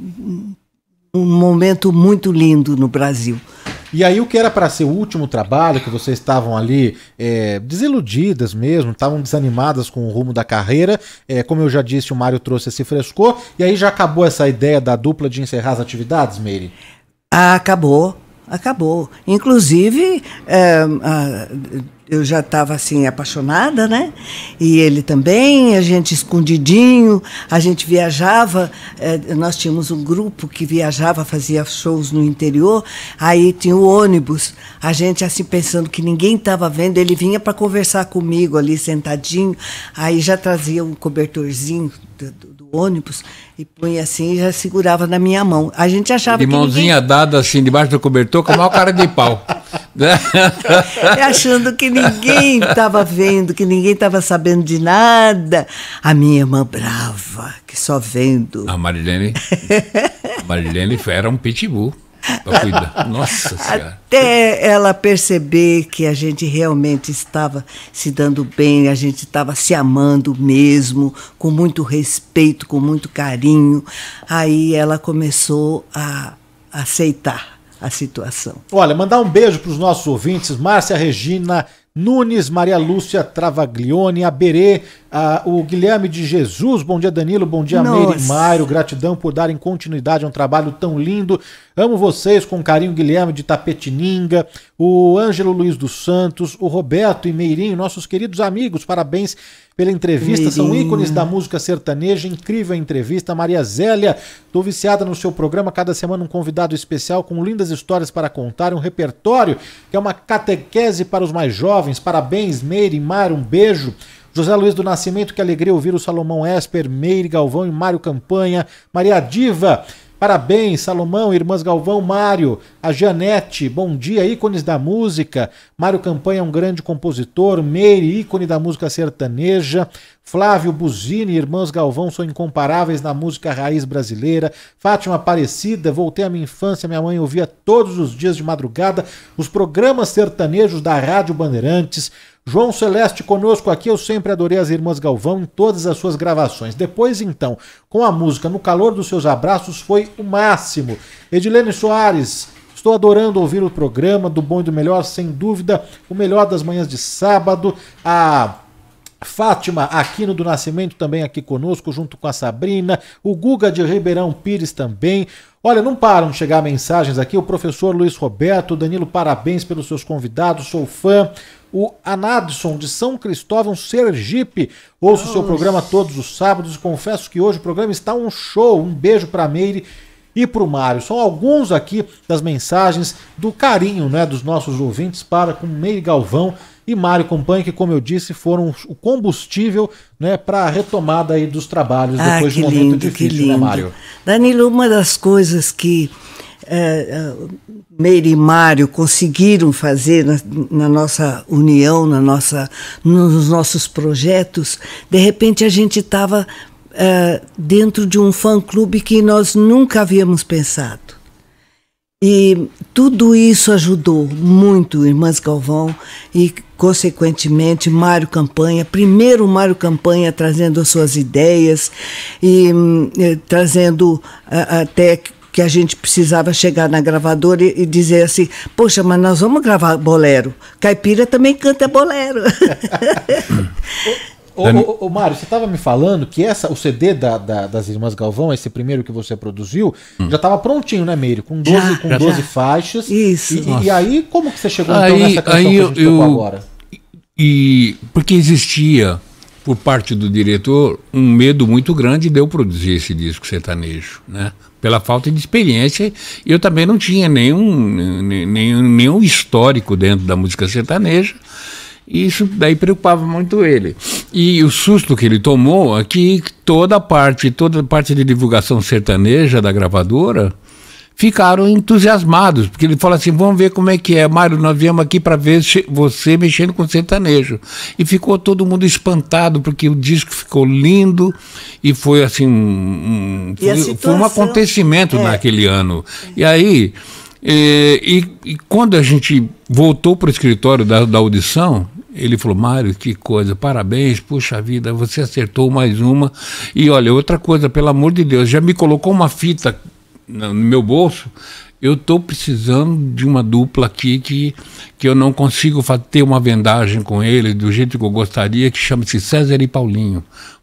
momento muito lindo no Brasil. E aí o que era para ser o último trabalho, que vocês estavam ali desiludidas mesmo, estavam desanimadas com o rumo da carreira, como eu já disse, o Mário trouxe esse frescor, e aí já acabou essa ideia da dupla de encerrar as atividades, Meire? Acabou. Inclusive, eu já estava assim apaixonada, né? E ele também, a gente escondidinho, a gente viajava, nós tínhamos um grupo que viajava, fazia shows no interior, aí tinha o ônibus, a gente assim pensando que ninguém estava vendo, ele vinha para conversar comigo ali sentadinho, aí já trazia um cobertorzinho do ônibus e punha assim e já segurava na minha mão. A gente achava de mãozinha dada assim debaixo do cobertor com a maior cara de pau. Achando que ninguém estava vendo, que ninguém estava sabendo de nada. A minha irmã brava, que só vendo. A Marilene era um pitbull para cuidar. Nossa Senhora. Até ela perceber que a gente realmente estava se dando bem, a gente estava se amando mesmo, com muito respeito, com muito carinho. Aí ela começou a aceitar a situação. Olha, mandar um beijo para os nossos ouvintes, Márcia Regina Nunes, Maria Lúcia Travaglione, a Berê, o Guilherme de Jesus, bom dia Danilo, bom dia Meire e Mário, gratidão por darem continuidade a um trabalho tão lindo, amo vocês, com carinho, Guilherme de Tapetininga, o Ângelo Luiz dos Santos, o Roberto e Meirinho, nossos queridos amigos, parabéns pela entrevista, são ícones da música sertaneja, incrível a entrevista. Maria Zélia, tô viciada no seu programa, cada semana um convidado especial com lindas histórias para contar, um repertório que é uma catequese para os mais jovens, parabéns Meire e Mário, um beijo. José Luiz do Nascimento, que alegria ouvir o Salomão Esper, Meire Galvão e Mário Campanha, Maria Diva, parabéns, Salomão, Irmãs Galvão, Mário, a Janete, bom dia, ícones da música, Mário Campanha é um grande compositor, Meire, ícone da música sertaneja, Flávio Buzini, Irmãs Galvão são incomparáveis na música raiz brasileira, Fátima Aparecida, voltei à minha infância, minha mãe ouvia todos os dias de madrugada os programas sertanejos da Rádio Bandeirantes, João Celeste conosco aqui, eu sempre adorei as Irmãs Galvão em todas as suas gravações. Depois, então, com a música No Calor dos Seus Abraços, foi o máximo. Edilene Soares, estou adorando ouvir o programa do Bom e do Melhor, sem dúvida, o melhor das manhãs de sábado. A Fátima Aquino do Nascimento também aqui conosco, junto com a Sabrina, o Guga de Ribeirão Pires também. Olha, não param de chegar mensagens aqui, o professor Luiz Roberto, Danilo, parabéns pelos seus convidados, sou fã. O Anadson de São Cristóvão, Sergipe, ouço o seu programa todos os sábados e confesso que hoje o programa está um show. Um beijo para a Meire e para o Mário. São alguns aqui das mensagens do carinho, né, dos nossos ouvintes para com Meire Galvão e Mário Campanha, que, como eu disse, foram o combustível, né, para a retomada aí dos trabalhos depois de um momento difícil, né, Mário? Danilo, uma das coisas que Meire e Mário conseguiram fazer na nossa união, nos nossos projetos, de repente a gente estava dentro de um fã-clube que nós nunca havíamos pensado. E tudo isso ajudou muito Irmãs Galvão e, consequentemente, Mário Campanha. Primeiro Mário Campanha trazendo as suas ideias e trazendo até que a gente precisava chegar na gravadora e dizer assim, poxa, mas nós vamos gravar bolero. Caipira também canta bolero. Ô Mário, você estava me falando que o CD das Irmãs Galvão, esse primeiro que você produziu, já estava prontinho, né, Meire? Com 12 faixas. Isso. E aí, como que você chegou então nessa canção que a gente tocou agora? Porque existia, por parte do diretor, um medo muito grande de eu produzir esse disco sertanejo, né? Pela falta de experiência, eu também não tinha nenhum histórico dentro da música sertaneja. E isso daí preocupava muito ele. E o susto que ele tomou é que toda a parte de divulgação sertaneja da gravadora ficaram entusiasmados, porque ele falou assim, vamos ver como é que é, Mário, nós viemos aqui para ver você mexendo com sertanejo. E ficou todo mundo espantado, porque o disco ficou lindo e foi assim, foi um acontecimento naquele ano. E aí, quando a gente voltou para o escritório da audição, ele falou, Mário, que coisa, parabéns, puxa vida, você acertou mais uma. E olha, outra coisa, pelo amor de Deus, já me colocou uma fita no meu bolso, eu estou precisando de uma dupla aqui que eu não consigo ter uma vendagem com ele do jeito que eu gostaria, que chama-se César e Paulinho.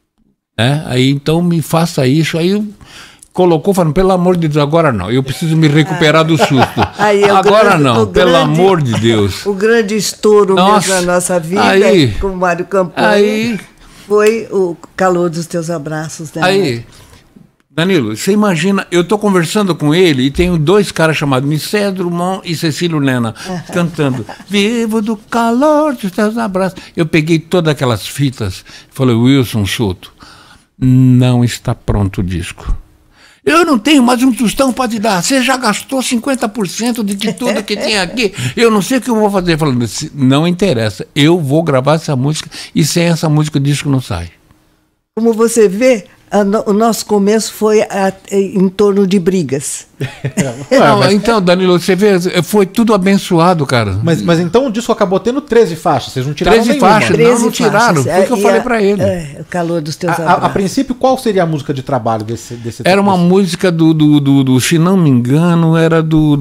Aí então me faça isso, aí colocou, falando, pelo amor de Deus, agora não, eu preciso me recuperar do susto. Agora não, pelo amor de Deus. O grande estouro mesmo da nossa vida com o Mário Campanha foi o Calor dos Teus Abraços. Né? Aí, Danilo, você imagina, eu estou conversando com ele e tenho dois caras chamados Michel Drummond e Cecílio Nena cantando Vivo do calor dos teus abraços. Eu peguei todas aquelas fitas e falei, Wilson Souto, não está pronto o disco. Eu não tenho mais um tostão para te dar. Você já gastou 50% de tudo que tem aqui. Eu não sei o que eu vou fazer. Falando, não interessa. Eu vou gravar essa música e sem essa música o disco não sai. Como você vê, o nosso começo foi em torno de brigas. Então, Danilo, você vê, foi tudo abençoado, cara. Mas então o disco acabou tendo 13 faixas, vocês não tiraram 13 faixas, não tiraram, foi o que eu falei pra ele. O Calor dos Teus Abraços. A princípio, qual seria a música de trabalho desse Era uma música se não me engano, era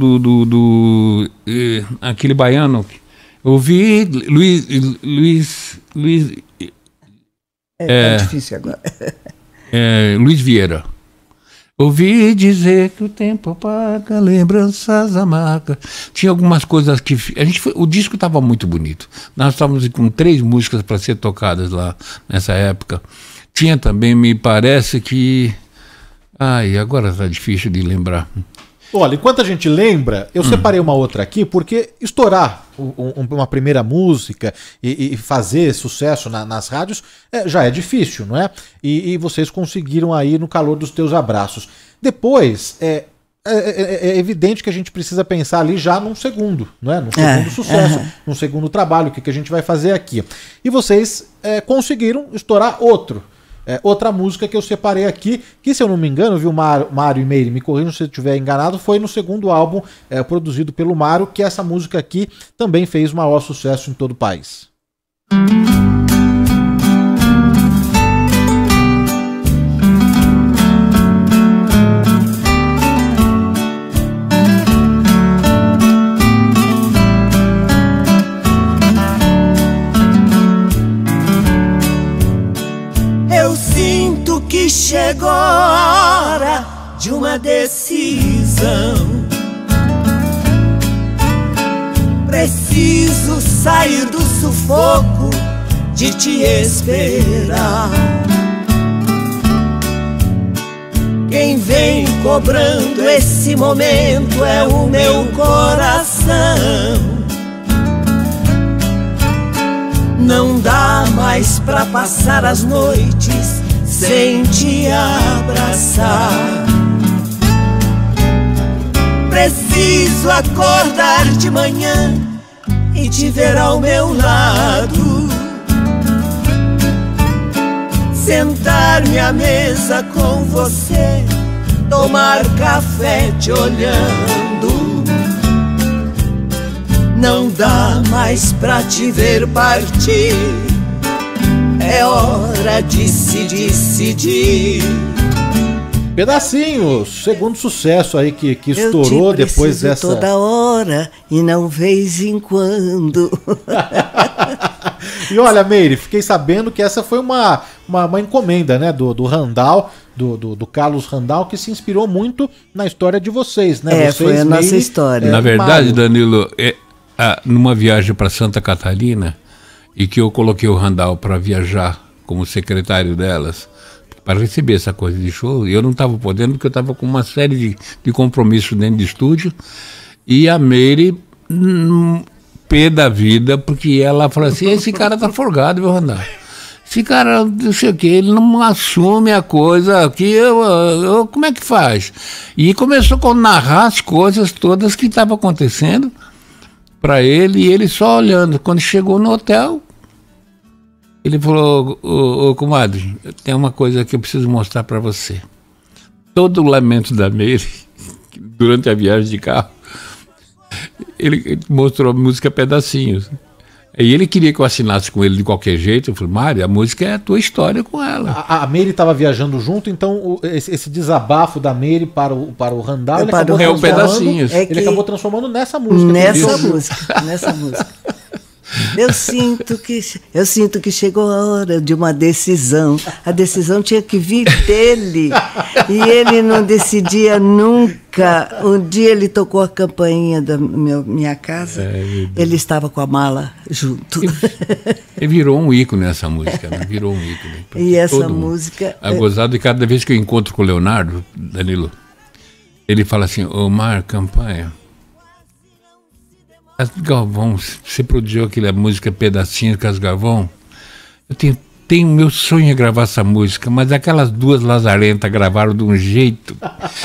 aquele baiano. Eu ouvi Luiz tá difícil agora. Luiz Vieira. Ouvi dizer que o tempo apaga, lembranças amargas. Tinha algumas coisas que o disco estava muito bonito. Nós estávamos com 3 músicas para ser tocadas lá nessa época. Tinha também, me parece que... agora está difícil de lembrar. Olha, enquanto a gente lembra, eu separei uma outra aqui, porque estourar uma primeira música e fazer sucesso nas rádios já é difícil, não é? E vocês conseguiram aí no Calor dos Teus Abraços. Depois, é evidente que a gente precisa pensar ali já num segundo, não é? Num segundo sucesso, num segundo trabalho, o que a gente vai fazer aqui. E vocês conseguiram estourar outra música que eu separei aqui, que se eu não me engano, viu, Mário e Meire, me corrijam se eu estiver enganado, foi no segundo álbum produzido pelo Mário, que essa música aqui também fez o maior sucesso em todo o país. Chegou a hora de uma decisão. Preciso sair do sufoco de te esperar. Quem vem cobrando esse momento é o meu coração. Não dá mais pra passar as noites sem te abraçar. Preciso acordar de manhã e te ver ao meu lado, sentar-me à mesa com você, tomar café te olhando. Não dá mais pra te ver partir, é hora de se decidir. Pedacinhos, segundo sucesso aí que estourou depois dessa... toda hora e não vez em quando. E olha, Meire, fiquei sabendo que essa foi uma encomenda, né, do Randall, do Carlos Randall, que se inspirou muito na história de vocês, né? Vocês, foi a nossa história. Na verdade, Danilo, numa viagem para Santa Catarina, e que eu coloquei o Randall para viajar como secretário delas, para receber essa coisa de show, eu não estava podendo, porque eu estava com uma série de compromissos dentro de estúdio, e a Meire, pé da vida, porque ela falou assim, esse cara tá folgado, viu, Randall? Esse cara, não sei o que, ele não assume a coisa aqui, como é que faz? E começou a narrar as coisas todas que estavam acontecendo para ele, e ele só olhando. Quando chegou no hotel, ele falou, ô comadre, tem uma coisa que eu preciso mostrar para você. Todo o lamento da Meire, durante a viagem de carro, ele mostrou a música Pedacinhos. E ele queria que eu assinasse com ele de qualquer jeito. Eu falei, Mário, a música é a tua história com ela. A Meire estava viajando junto, então esse desabafo da Meire para o Randall, ele acabou transformando nessa música. Nessa música. Eu sinto que chegou a hora de uma decisão. A decisão tinha que vir dele. E ele não decidia nunca. Um dia ele tocou a campainha da minha casa. Ele estava com a mala junto. Ele virou um ícone essa música, né? Virou um ícone. E essa música... É gozado, e cada vez que eu encontro com o Leonardo, Danilo, ele fala assim, ô Mar, campanha... Galvão, você produziu aquela música Pedacinhos com as Galvão? Eu tenho meu sonho é gravar essa música, mas aquelas duas lazarentas gravaram de um jeito.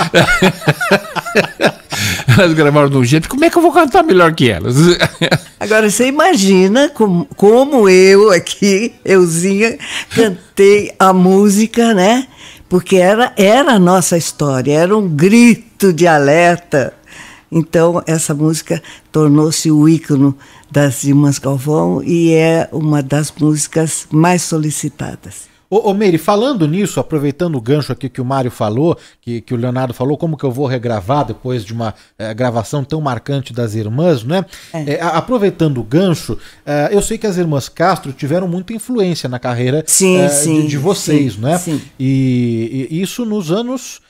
Elas gravaram de um jeito, como é que eu vou cantar melhor que elas? Agora você imagina como eu aqui, euzinha, cantei a música, né? Porque era a nossa história, era um grito de alerta. Então, essa música tornou-se o ícone das Irmãs Galvão e é uma das músicas mais solicitadas. Ô Meire, falando nisso, aproveitando o gancho aqui que o Mário falou, que o Leonardo falou, como que eu vou regravar depois de uma gravação tão marcante das Irmãs, né? Aproveitando o gancho, eu sei que as Irmãs Castro tiveram muita influência na carreira de vocês, né? Sim. E isso nos anos...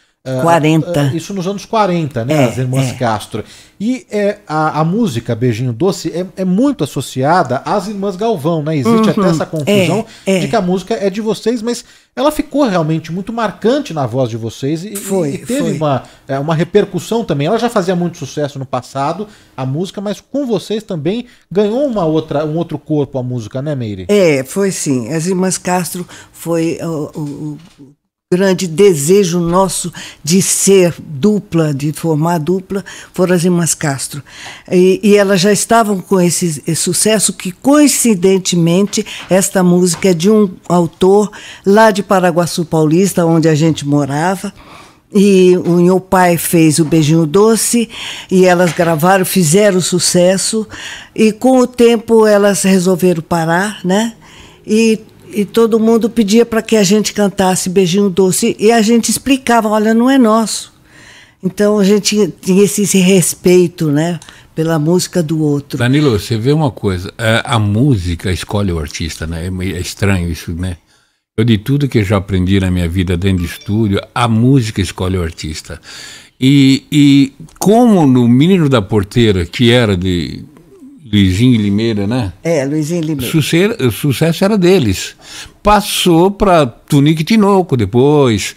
40. Isso nos anos 40, né? As Irmãs Castro. E a música Beijinho Doce é muito associada às Irmãs Galvão, né? Existe até essa confusão de que a música é de vocês, mas ela ficou realmente muito marcante na voz de vocês e teve uma repercussão também. Ela já fazia muito sucesso no passado, a música, mas com vocês também ganhou um outro corpo a música, né, Meire? Foi sim. As Irmãs Castro foi o grande desejo nosso de ser dupla, de formar dupla, foram as Irmãs Castro. E elas já estavam com esse sucesso que, coincidentemente, esta música é de um autor lá de Paraguaçu Paulista, onde a gente morava. E o meu pai fez o Beijinho Doce e elas gravaram, fizeram sucesso. E com o tempo elas resolveram parar, né? E todo mundo pedia para que a gente cantasse Beijinho Doce. E a gente explicava, olha, não é nosso. Então a gente tinha esse respeito, né, pela música do outro. Danilo, você vê uma coisa, a música escolhe o artista, né? É estranho isso, né? Eu, de tudo que eu já aprendi na minha vida dentro de estúdio, a música escolhe o artista. E como no Menino da Porteira, que era de Luizinho Limeira, né? Luizinho Limeira. O sucesso era deles. Passou para Tunique Tinoco depois.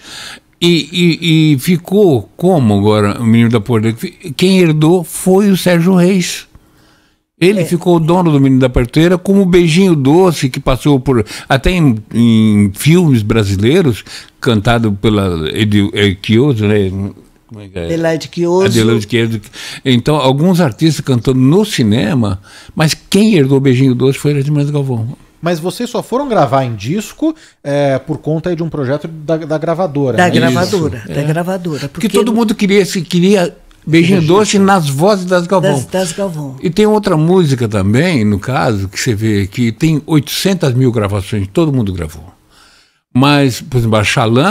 E ficou como agora o Menino da Porteira? Quem herdou foi o Sérgio Reis. Ele ficou o dono do Menino da Porteira, como o Beijinho Doce, que passou por até em filmes brasileiros, cantado pela Chioso, né? Adelaide Chioso. Então, alguns artistas cantando no cinema, mas quem herdou o Beijinho Doce foi as Irmãs Galvão. Mas vocês só foram gravar em disco por conta de um projeto da gravadora. Da gravadora. Porque todo mundo queria Beijinho Doce nas vozes das Galvão. Das Galvão. E tem outra música também, no caso, que você vê que tem 800 mil gravações, todo mundo gravou. Mas, por exemplo, a Xalana,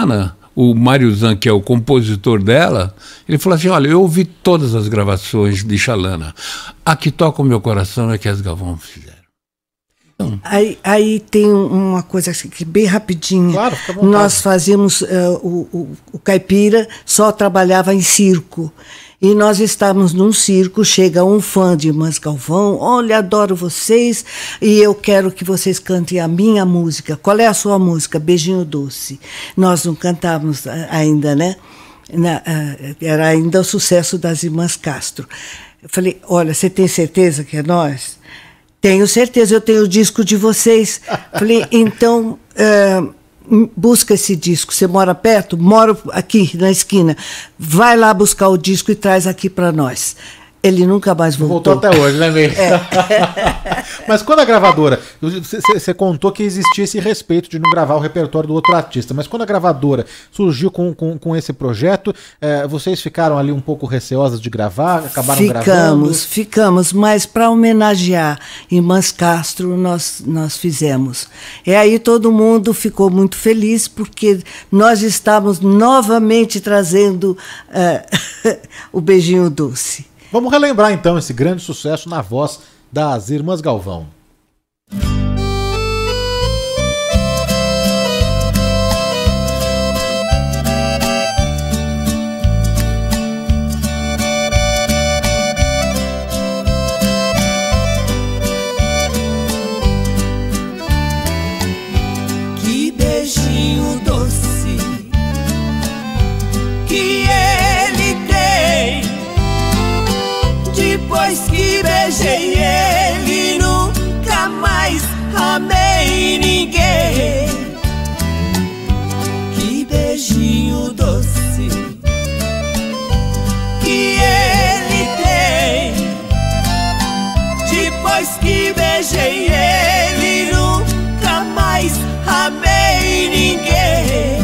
o Mário Zan, que é o compositor dela, ele falou assim, olha, eu ouvi todas as gravações de Xalana. A que toca o meu coração é que as Galvão fizeram. Então, aí tem uma coisa que bem rapidinho. Claro, fica à vontade. Nós fazíamos, o caipira só trabalhava em circo. E nós estávamos num circo, chega um fã de Irmãs Galvão, olha, adoro vocês, e eu quero que vocês cantem a minha música. Qual é a sua música? Beijinho Doce. Nós não cantávamos ainda, né? Era ainda o sucesso das Irmãs Castro. Eu falei, olha, você tem certeza que é nós? Tenho certeza, eu tenho o disco de vocês. Falei, então... busca esse disco. Você mora perto? Moro aqui na esquina. Vai lá buscar o disco e traz aqui para nós. Ele nunca mais voltou. Voltou até hoje, né, Meire? Mas quando a gravadora... Você contou que existia esse respeito de não gravar o repertório do outro artista, mas quando a gravadora surgiu com esse projeto, vocês ficaram ali um pouco receosas de gravar? Acabaram gravando? Ficamos, mas para homenagear Irmãs Castro nós fizemos. E aí todo mundo ficou muito feliz porque nós estávamos novamente trazendo o Beijinho Doce. Vamos relembrar então esse grande sucesso na voz das Irmãs Galvão. Que beijinho doce que ele tem. Depois que beijei ele, nunca mais amei ninguém. Que beijinho doce que ele tem. Depois que beijei ele, nunca mais amei ninguém.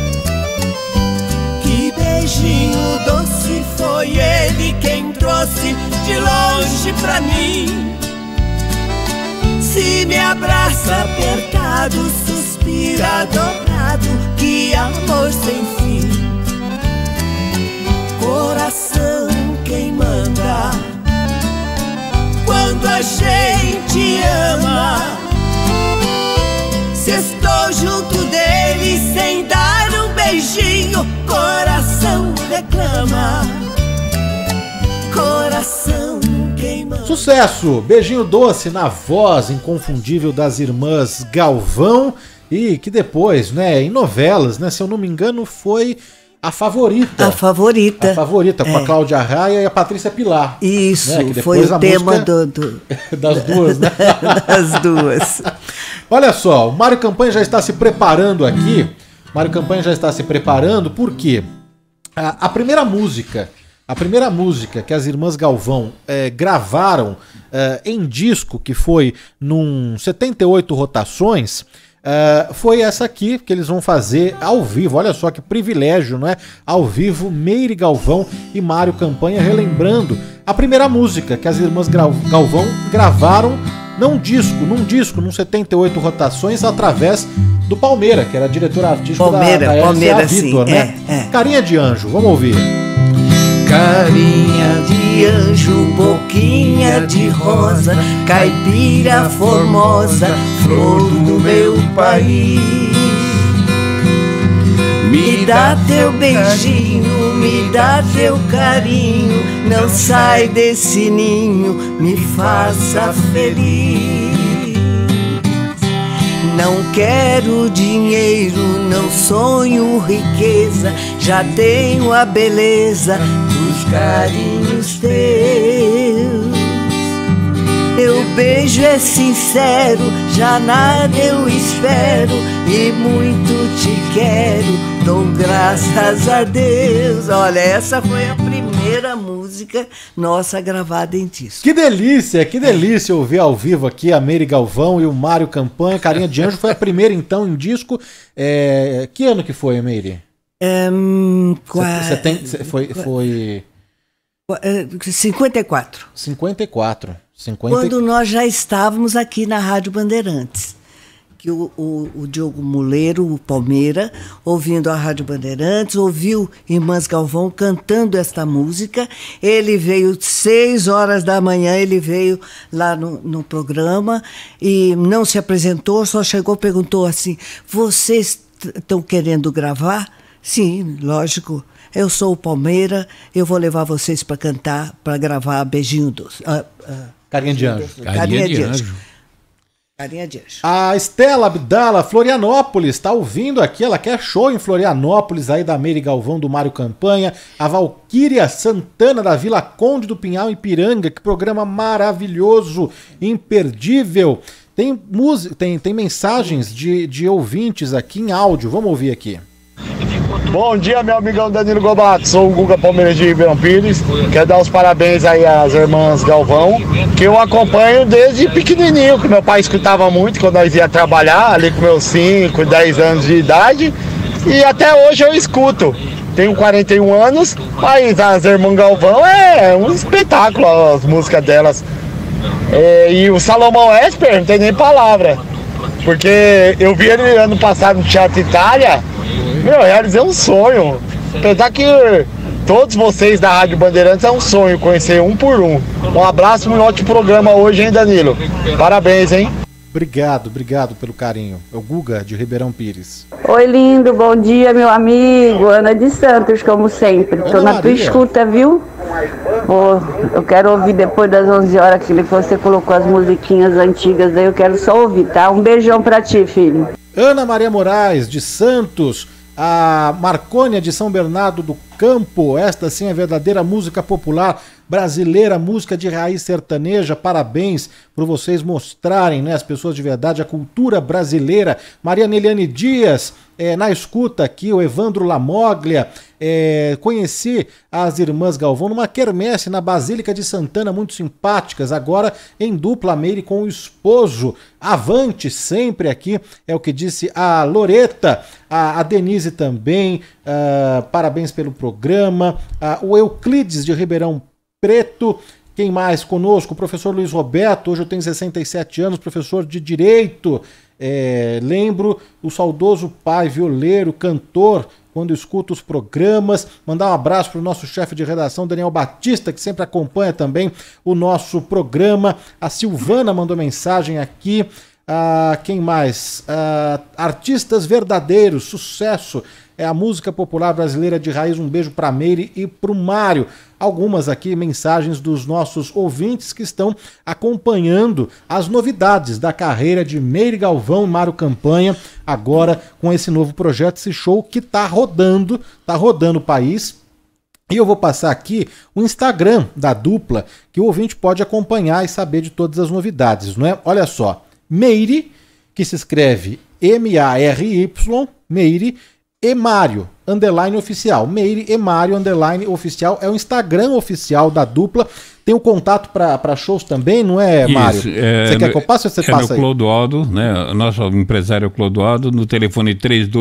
Que beijinho doce foi ele quem trouxe de longe pra mim. Se me abraça apertado, suspira dobrado, que amor sem fim. Coração quem manda quando a gente ama. Se estou junto dele sem dar um beijinho, coração reclama. Coração queimando. Sucesso! Beijinho Doce na voz inconfundível das Irmãs Galvão e que depois, né, em novelas, né, se eu não me engano, foi A Favorita. A Favorita. A Favorita, com a Cláudia Raia e a Patrícia Pilar. Isso, né, que foi o tema das duas, né? Das duas. Olha só, o Mário Campanha já está se preparando aqui. Mário Campanha já está se preparando porque a primeira música que as Irmãs Galvão gravaram em disco, que foi num 78 rotações, foi essa aqui que eles vão fazer ao vivo. Olha só que privilégio, não é? Ao vivo, Meire Galvão e Mário Campanha relembrando a primeira música que as Irmãs Galvão gravaram num disco, 78 rotações, através do Palmeira, que era diretor artístico da Palmeira, Vitor, sim, né? Carinha de Anjo, vamos ouvir. Carinha de anjo, boquinha de rosa, caipira formosa, flor do meu país. Me dá teu beijinho, me dá teu carinho, não sai desse ninho, me faça feliz. Não quero dinheiro, não sonho riqueza, já tenho a beleza dos carinhos teus. Teu beijo é sincero, já nada eu espero, e muito te quero, dou graças a Deus. Olha, essa foi a primeira música nossa gravada em disco. Que delícia ouvir ao vivo aqui a Meire Galvão e o Mário Campanha. Carinha de Anjo foi a primeira então em disco. Que ano que foi, Meire? Foi 54. 54. Quando nós já estávamos aqui na Rádio Bandeirantes. que o Diogo Muleiro, o Palmeira, ouvindo a Rádio Bandeirantes, ouviu Irmãs Galvão cantando esta música. Ele veio 6 horas da manhã, ele veio lá no programa e não se apresentou, só chegou e perguntou assim: vocês estão querendo gravar? Sim, lógico. Eu sou o Palmeira, eu vou levar vocês para cantar, para gravar Beijinho Doce. Carinha de Anjo. Carinha de Anjo. Carinha de Anjo. A Estela Abdala, Florianópolis, está ouvindo aqui, ela quer show em Florianópolis, aí da Meire Galvão, do Mário Campanha. A Valquíria Santana, da Vila Conde do Pinhal, Ipiranga, que programa maravilhoso, imperdível. Tem mensagens de ouvintes aqui em áudio, vamos ouvir aqui. Bom dia, meu amigão Danilo Gobato, sou o Guga Palmeiras de Ribeirão Pires. Quero dar os parabéns aí às irmãs Galvão, que eu acompanho desde pequenininho, que meu pai escutava muito quando nós ia trabalhar, ali com meus 5, 10 anos de idade, e até hoje eu escuto. Tenho 41 anos, mas as irmãs Galvão é um espetáculo, as músicas delas. E o Salomão Esper, não tem nem palavra, porque eu vi ele ano passado no Teatro Itália. Meu, realizei um sonho. Apesar que todos vocês da Rádio Bandeirantes é um sonho conhecer um por um. Um abraço e um ótimo programa hoje, hein, Danilo? Parabéns, hein? Obrigado pelo carinho. É o Guga, de Ribeirão Pires. Oi, lindo, bom dia, meu amigo. Ana de Santos, como sempre. Tô na tua escuta, viu? Eu quero ouvir depois das 11 horas que você colocou as musiquinhas antigas aí. Eu quero só ouvir, tá? Um beijão pra ti, filho. Ana Maria Moraes, de Santos. A Marcônia, de São Bernardo do Campo. Esta sim é verdadeira música popular brasileira, música de raiz sertaneja. Parabéns por vocês mostrarem, né, as pessoas de verdade, a cultura brasileira. Maria Neliane Dias, na escuta aqui, o Evandro Lamoglia. Conheci as irmãs Galvão numa quermesse na Basílica de Santana, muito simpáticas, agora em dupla, Meire com o esposo. Avante sempre aqui, é o que disse a Loreta, a Denise também, parabéns pelo programa. O Euclides, de Ribeirão Preto. Quem mais conosco? O professor Luiz Roberto, hoje eu tenho 67 anos, professor de Direito. Lembro o saudoso pai, violeiro, cantor, quando escuto os programas. Mandar um abraço para o nosso chefe de redação, Daniel Batista, que sempre acompanha também o nosso programa. A Silvana mandou mensagem aqui. Quem mais? Artistas verdadeiros, sucesso. É a música popular brasileira de raiz. Um beijo para Meire e para o Mário. Algumas aqui mensagens dos nossos ouvintes que estão acompanhando as novidades da carreira de Meire Galvão e Mário Campanha, agora com esse novo projeto, esse show que tá rodando o país. E eu vou passar aqui o Instagram da dupla, que o ouvinte pode acompanhar e saber de todas as novidades, não é? Olha só, Meire, que se escreve M-A-R-Y, Meire, e Mário, underline oficial. Meire e Mário, underline oficial. É o Instagram oficial da dupla. Tem o contato para shows também, não é, Mário? Isso, você quer que eu passe ou você passa aí? É no Clodoaldo, né? O nosso empresário Clodoaldo, no telefone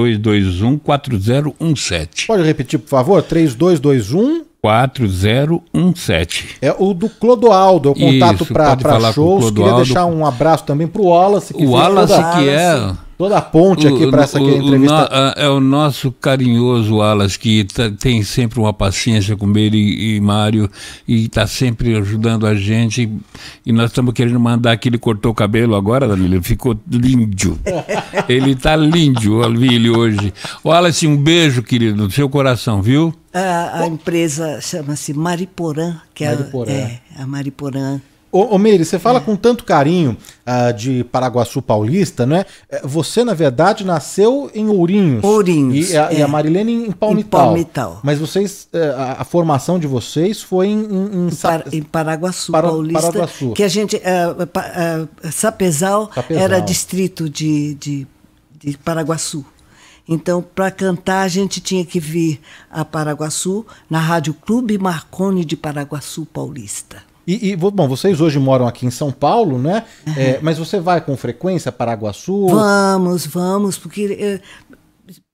3221-4017. Pode repetir, por favor? 3221... 4017. É o do Clodoaldo, é o contato para shows. Queria deixar um abraço também para o Wallace. O Wallace que é... Toda a ponte aqui para essa entrevista. É o nosso carinhoso Wallace, que tem sempre uma paciência com ele e Mário, e está sempre ajudando a gente. E nós estamos querendo mandar aqui, ele cortou o cabelo agora, Danilo, ficou lindo. Ele está lindo, eu vi ele hoje. Wallace, um beijo, querido, no seu coração, viu? A empresa chama-se Mariporã, que é a Mariporã. Ô Meire, você fala com tanto carinho de Paraguaçu Paulista, não é? Você, na verdade, nasceu em Ourinhos. Ourinhos. E a Marilene em Palmital. Em Palmital. Mas vocês, a formação de vocês foi em Paraguaçu Paulista. Paraguaçu. Que a gente... Sapezal era distrito de Paraguaçu. Então, para cantar, a gente tinha que vir a Paraguaçu, na Rádio Clube Marconi de Paraguaçu Paulista. Bom, vocês hoje moram aqui em São Paulo, né? Mas você vai com frequência a Paraguaçu? Vamos, porque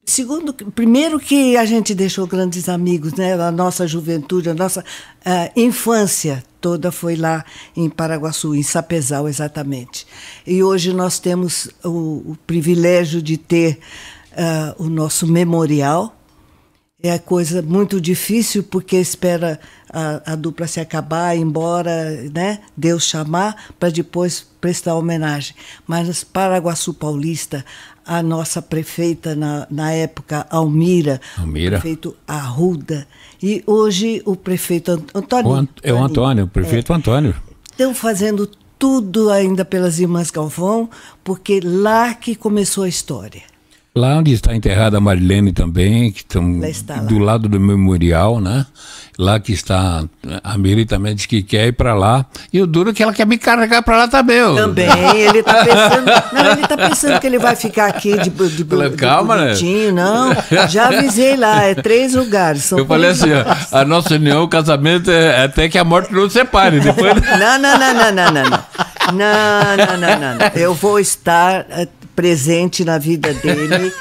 Segundo, primeiro que a gente deixou grandes amigos, né? A nossa juventude, a nossa infância toda foi lá em Paraguaçu, em Sapezal, exatamente. E hoje nós temos o privilégio de ter o nosso memorial. É coisa muito difícil, porque espera a dupla se acabar, ir embora, né? Deus chamar, para depois prestar homenagem. Mas Paraguaçu Paulista, a nossa prefeita na época, Almira, o prefeito Arruda, e hoje o prefeito Antônio. O prefeito Antônio. Estão fazendo tudo ainda pelas Irmãs Galvão, porque lá que começou a história. Lá onde está enterrada a Marilene também, que estão do lado do memorial, né? Lá que está, a Miri também diz que quer ir para lá. E o duro é que ela quer me carregar para lá também. Também, ele está pensando, ele tá pensando que ele vai ficar aqui de calma, bonitinho, né? Não, já avisei lá, é 3 lugares. Eu falei assim, ó, a nossa união, o casamento é até que a morte não separe. Depois... Não. Eu vou estar presente na vida dele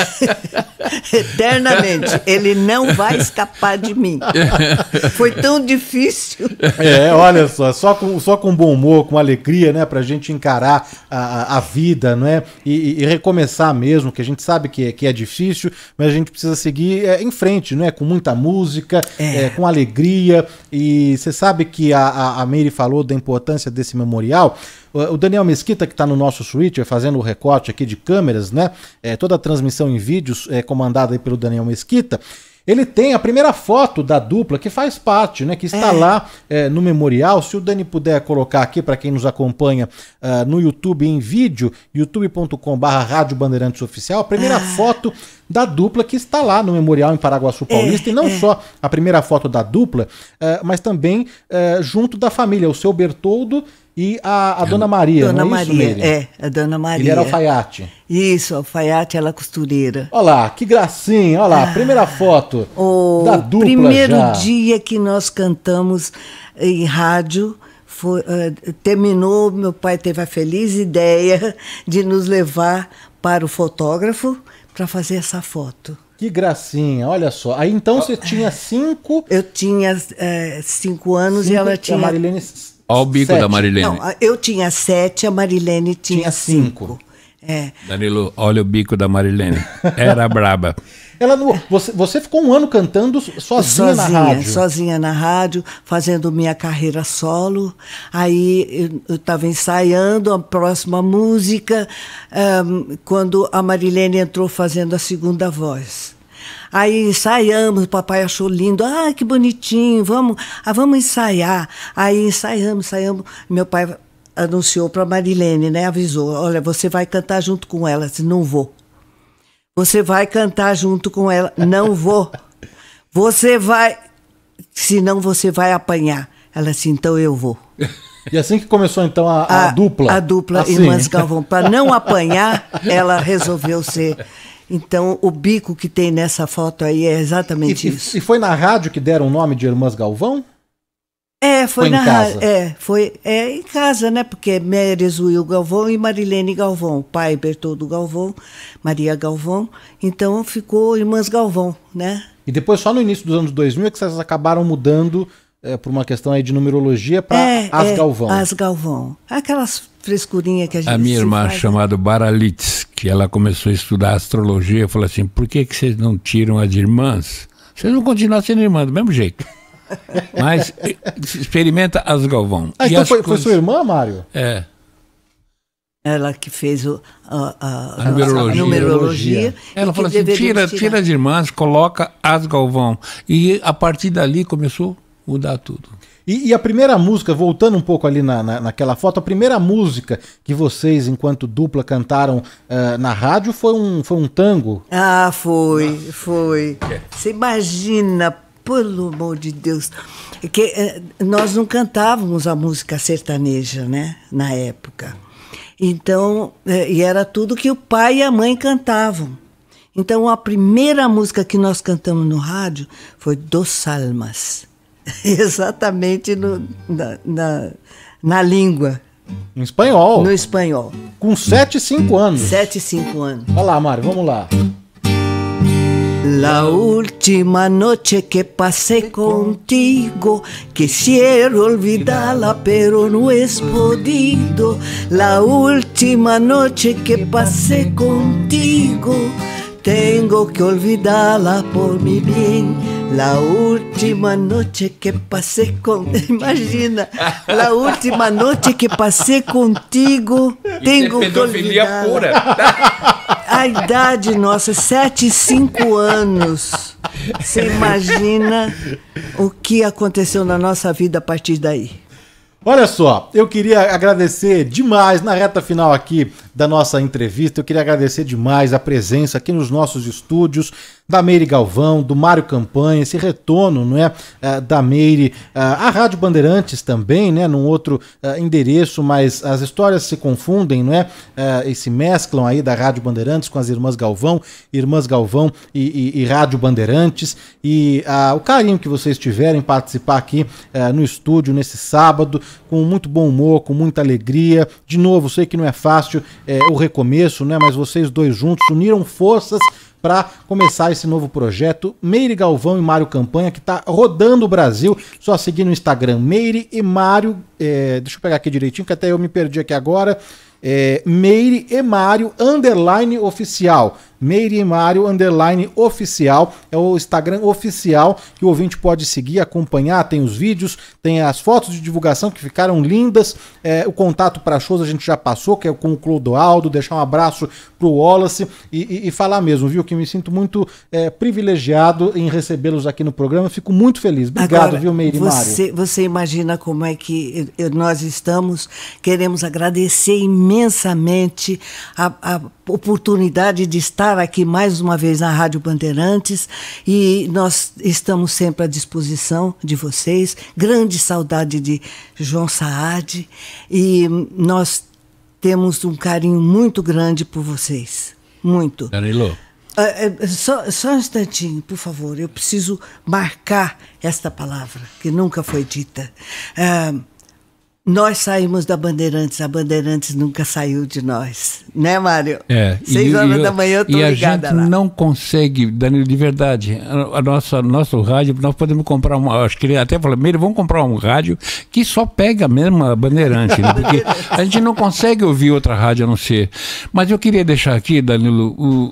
eternamente. Ele não vai escapar de mim. Foi tão difícil. Olha só com bom humor, com alegria, né, pra gente encarar a vida, não é? E recomeçar mesmo, que a gente sabe que é difícil, mas a gente precisa seguir em frente, não é? Com muita música, com alegria. E você sabe que a Meire falou da importância desse memorial. O Daniel Mesquita, que está no nosso Switcher, fazendo o recorte aqui de câmeras, né? Toda a transmissão em vídeos é comandada aí pelo Daniel Mesquita. Ele tem a primeira foto da dupla, que faz parte, né? Que está lá no memorial. Se o Dani puder colocar aqui para quem nos acompanha no YouTube em vídeo, youtube.com/Rádio Bandeirantes Oficial, a primeira foto da dupla que está lá no memorial em Paraguaçu Paulista. E não só a primeira foto da dupla, mas também junto da família, o seu Bertoldo e a Dona Maria. Dona não é Maria, isso, a Dona Maria. Ele era alfaiate. Isso, alfaiate, ela costureira. Olha lá, que gracinha, olha lá, a primeira foto da dupla. O primeiro dia que nós cantamos em rádio, terminou, meu pai teve a feliz ideia de nos levar para o fotógrafo para fazer essa foto. Que gracinha, olha só. Aí então você tinha 5... Eu tinha 5 anos e ela tinha... A Marilene... Olha o bico 7. da Marilene. Não, eu tinha 7, a Marilene tinha 5. Danilo, olha o bico da Marilene. Era braba. Você ficou um ano cantando sozinha na rádio? Sozinha na rádio, fazendo minha carreira solo. Aí eu estava ensaiando a próxima música, quando a Marilene entrou fazendo a segunda voz. Aí ensaiamos, o papai achou lindo, que bonitinho, vamos ensaiar. Aí ensaiamos, meu pai anunciou para a Marilene, né, avisou, olha, você vai cantar junto com ela. Eu disse, não vou. Você vai cantar junto com ela, não vou. Você vai, senão você vai apanhar. Ela disse, então eu vou. E assim que começou então a dupla? A dupla assim. Irmãs Galvão. Para não apanhar, ela resolveu ser... Então, o bico que tem nessa foto aí é exatamente isso. E foi na rádio que deram o nome de Irmãs Galvão? Foi na rádio. Foi em casa, né? Porque é Méres Will Galvão e Marilene Galvão. Pai Bertoldo Galvão, Maria Galvão. Então, ficou Irmãs Galvão, né? E depois, só no início dos anos 2000, é que vocês acabaram mudando por uma questão aí de numerologia para As Galvão. As Galvão. Aquelas frescurinhas que a gente A minha irmã, faz, chamada Baralitz, que ela começou a estudar astrologia, falou assim, por que vocês não tiram as irmãs? Vocês vão continuar sendo irmãs do mesmo jeito. Mas experimenta As Galvão. Então foi sua irmã, Mário? Ela que fez a numerologia. Ela falou assim, tira as irmãs, coloca As Galvão. E a partir dali começou a mudar tudo. E a primeira música, voltando um pouco ali naquela foto, a primeira música que vocês, enquanto dupla, cantaram na rádio foi um tango? Foi. Você imagina, pelo amor de Deus, que nós não cantávamos a música sertaneja, né, na época. Então, e era tudo que o pai e a mãe cantavam. Então, a primeira música que nós cantamos no rádio foi Dos Salmas. Exatamente na língua. Em espanhol? No espanhol. Com 7 e 5 anos. 7 e 5 anos. Olha lá, Mário, vamos lá. La última noche que pasé contigo, quisiera olvidarla pero no es podido. La última noche que pasé contigo, tengo que olvidarla por mi bien. La última noche que pasé imagina, la última noche que pasé contigo, tengo que olvidarla. Pura. A idade nossa, 7 e 5 anos. Você imagina o que aconteceu na nossa vida a partir daí. Olha só, eu queria agradecer demais, na reta final aqui da nossa entrevista, eu queria agradecer demais a presença aqui nos nossos estúdios da Meire Galvão, do Mário Campanha, esse retorno, não é, da Meire, a Rádio Bandeirantes também, né, num outro endereço, mas as histórias se confundem, não é, e se mesclam aí da Rádio Bandeirantes com as Irmãs Galvão e Rádio Bandeirantes, e o carinho que vocês tiverem em participar aqui no estúdio nesse sábado, com muito bom humor, com muita alegria. De novo, sei que não é fácil o recomeço, né, mas vocês dois juntos uniram forças para começar esse novo projeto, Meire Galvão e Mário Campanha, que está rodando o Brasil. Só seguir no Instagram, Meire e Mário, deixa eu pegar aqui direitinho, que até eu me perdi aqui agora, Meire e Mário _oficial. Meire e Mário _oficial é o Instagram oficial que o ouvinte pode seguir, acompanhar, tem os vídeos, tem as fotos de divulgação que ficaram lindas, o contato para shows a gente já passou, que é com o Clodoaldo, deixar um abraço pro Wallace e falar mesmo, viu, que me sinto muito privilegiado em recebê-los aqui no programa, fico muito feliz. Obrigado. Agora, viu, Meire e Mário? Você imagina como é que nós queremos agradecer imensamente a oportunidade de estar aqui mais uma vez na Rádio Bandeirantes, e nós estamos sempre à disposição de vocês. Grande saudade de João Saad, e nós temos um carinho muito grande por vocês. Muito. Danilo. Só um instantinho, por favor. Eu preciso marcar esta palavra, que nunca foi dita. Nós saímos da Bandeirantes, a Bandeirantes nunca saiu de nós. Né, Mário? 6 horas da manhã eu tô ligada lá. E a gente não consegue, Danilo, de verdade, nosso rádio, nós podemos comprar acho que ele até falou, Meire, vamos comprar um rádio que só pega mesmo a Bandeirante, né? Porque a gente não consegue ouvir outra rádio a não ser. Mas eu queria deixar aqui, Danilo,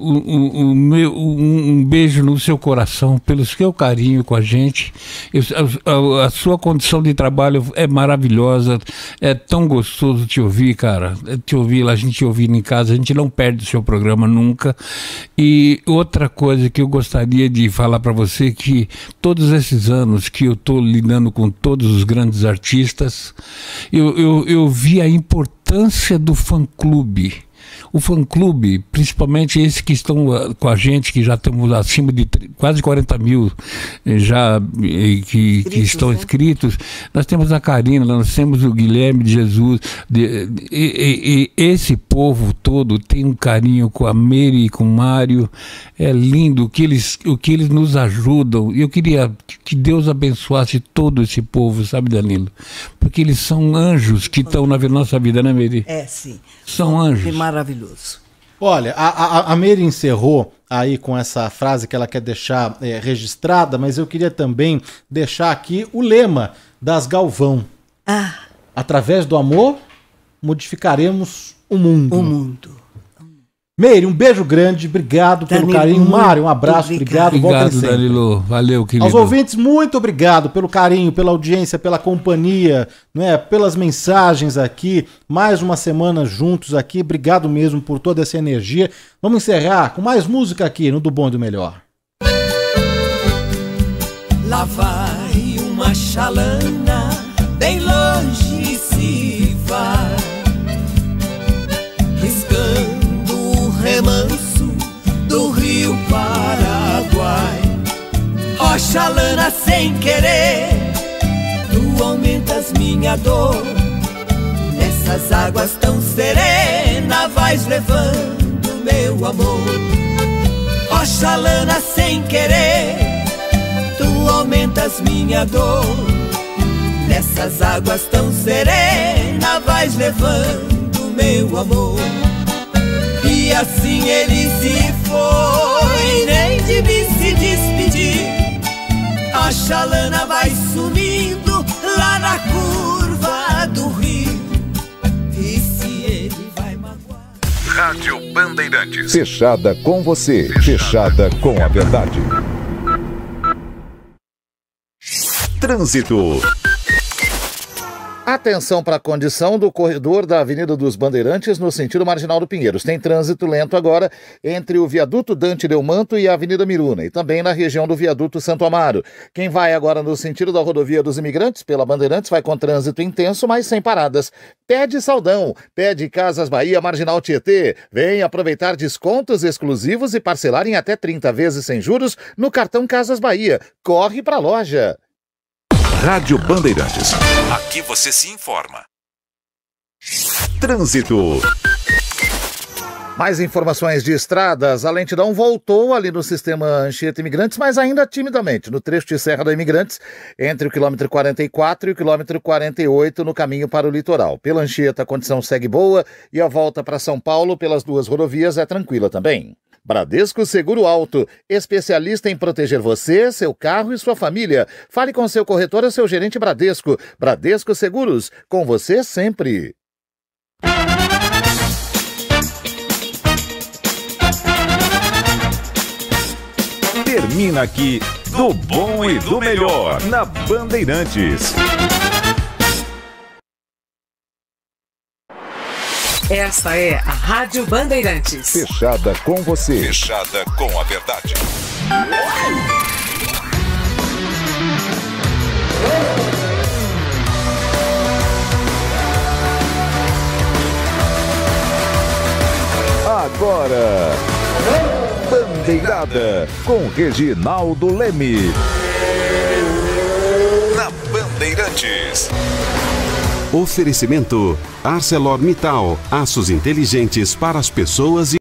um beijo no seu coração, pelo seu carinho com a gente. A sua condição de trabalho é maravilhosa. É tão gostoso te ouvir, cara. A gente ouvindo em casa, a gente não perde o seu programa nunca. E outra coisa que eu gostaria de falar para você, que todos esses anos que eu estou lidando com todos os grandes artistas, eu vi a importância do fã-clube. O fã-clube, principalmente esses que estão com a gente, que já estamos acima de quase 40 mil já que estão inscritos. Nós temos a Karina, nós temos o Guilherme de Jesus. E esse povo todo tem um carinho com a Meire e com o Mário. É lindo o que eles nos ajudam. Eu queria que Deus abençoasse todo esse povo, sabe, Danilo? Porque eles são anjos que estão na nossa vida, né, Meire? Sim. São anjos. Que maravilhoso. Olha, a Meire encerrou aí com essa frase que ela quer deixar registrada, mas eu queria também deixar aqui o lema das Galvão. Através do amor, modificaremos o mundo. O mundo. Meire, um beijo grande, obrigado pelo carinho. Mário, um abraço, obrigado. Obrigado, Danilo. Valeu, querido. Aos ouvintes, muito obrigado pelo carinho, pela audiência, pela companhia, né, pelas mensagens aqui. Mais uma semana juntos aqui. Obrigado mesmo por toda essa energia. Vamos encerrar com mais música aqui no Do Bom e do Melhor. Lá vai uma chalana, bem longe se vai, riscando remanso do rio Paraguai. Oxalana, sem querer, tu aumentas minha dor. Nessas águas tão serenas vais levando meu amor. Oxalana, sem querer, tu aumentas minha dor. Nessas águas tão serenas vais levando meu amor. E assim ele se foi, nem de mim se Oxalana vai sumindo lá na curva do rio. E se ele vai magoar? Rádio Bandeirantes. Fechada com você. Fechada com a verdade. Trânsito. Atenção para a condição do corredor da Avenida dos Bandeirantes no sentido Marginal do Pinheiros. Tem trânsito lento agora entre o viaduto Dante Delmanto e a Avenida Miruna e também na região do viaduto Santo Amaro. Quem vai agora no sentido da rodovia dos Imigrantes pela Bandeirantes vai com trânsito intenso, mas sem paradas. Pede Saldão, pede Casas Bahia, Marginal Tietê. Vem aproveitar descontos exclusivos e parcelar em até 30 vezes sem juros no cartão Casas Bahia. Corre para a loja. Rádio Bandeirantes. Aqui você se informa. Trânsito. Mais informações de estradas. A lentidão voltou ali no sistema Anchieta Imigrantes, mas ainda timidamente, no trecho de Serra da Imigrantes, entre o quilômetro 44 e o quilômetro 48, no caminho para o litoral. Pela Anchieta, a condição segue boa e a volta para São Paulo pelas duas rodovias é tranquila também. Bradesco Seguro Alto, especialista em proteger você, seu carro e sua família. Fale com seu corretor ou seu gerente Bradesco. Bradesco Seguros, com você sempre. Termina aqui Do Bom e do Melhor na Bandeirantes. Esta é a Rádio Bandeirantes. Fechada com você. Fechada com a verdade. Agora, Bandeirada com Reginaldo Leme. Na Bandeirantes. Oferecimento ArcelorMittal, aços inteligentes para as pessoas e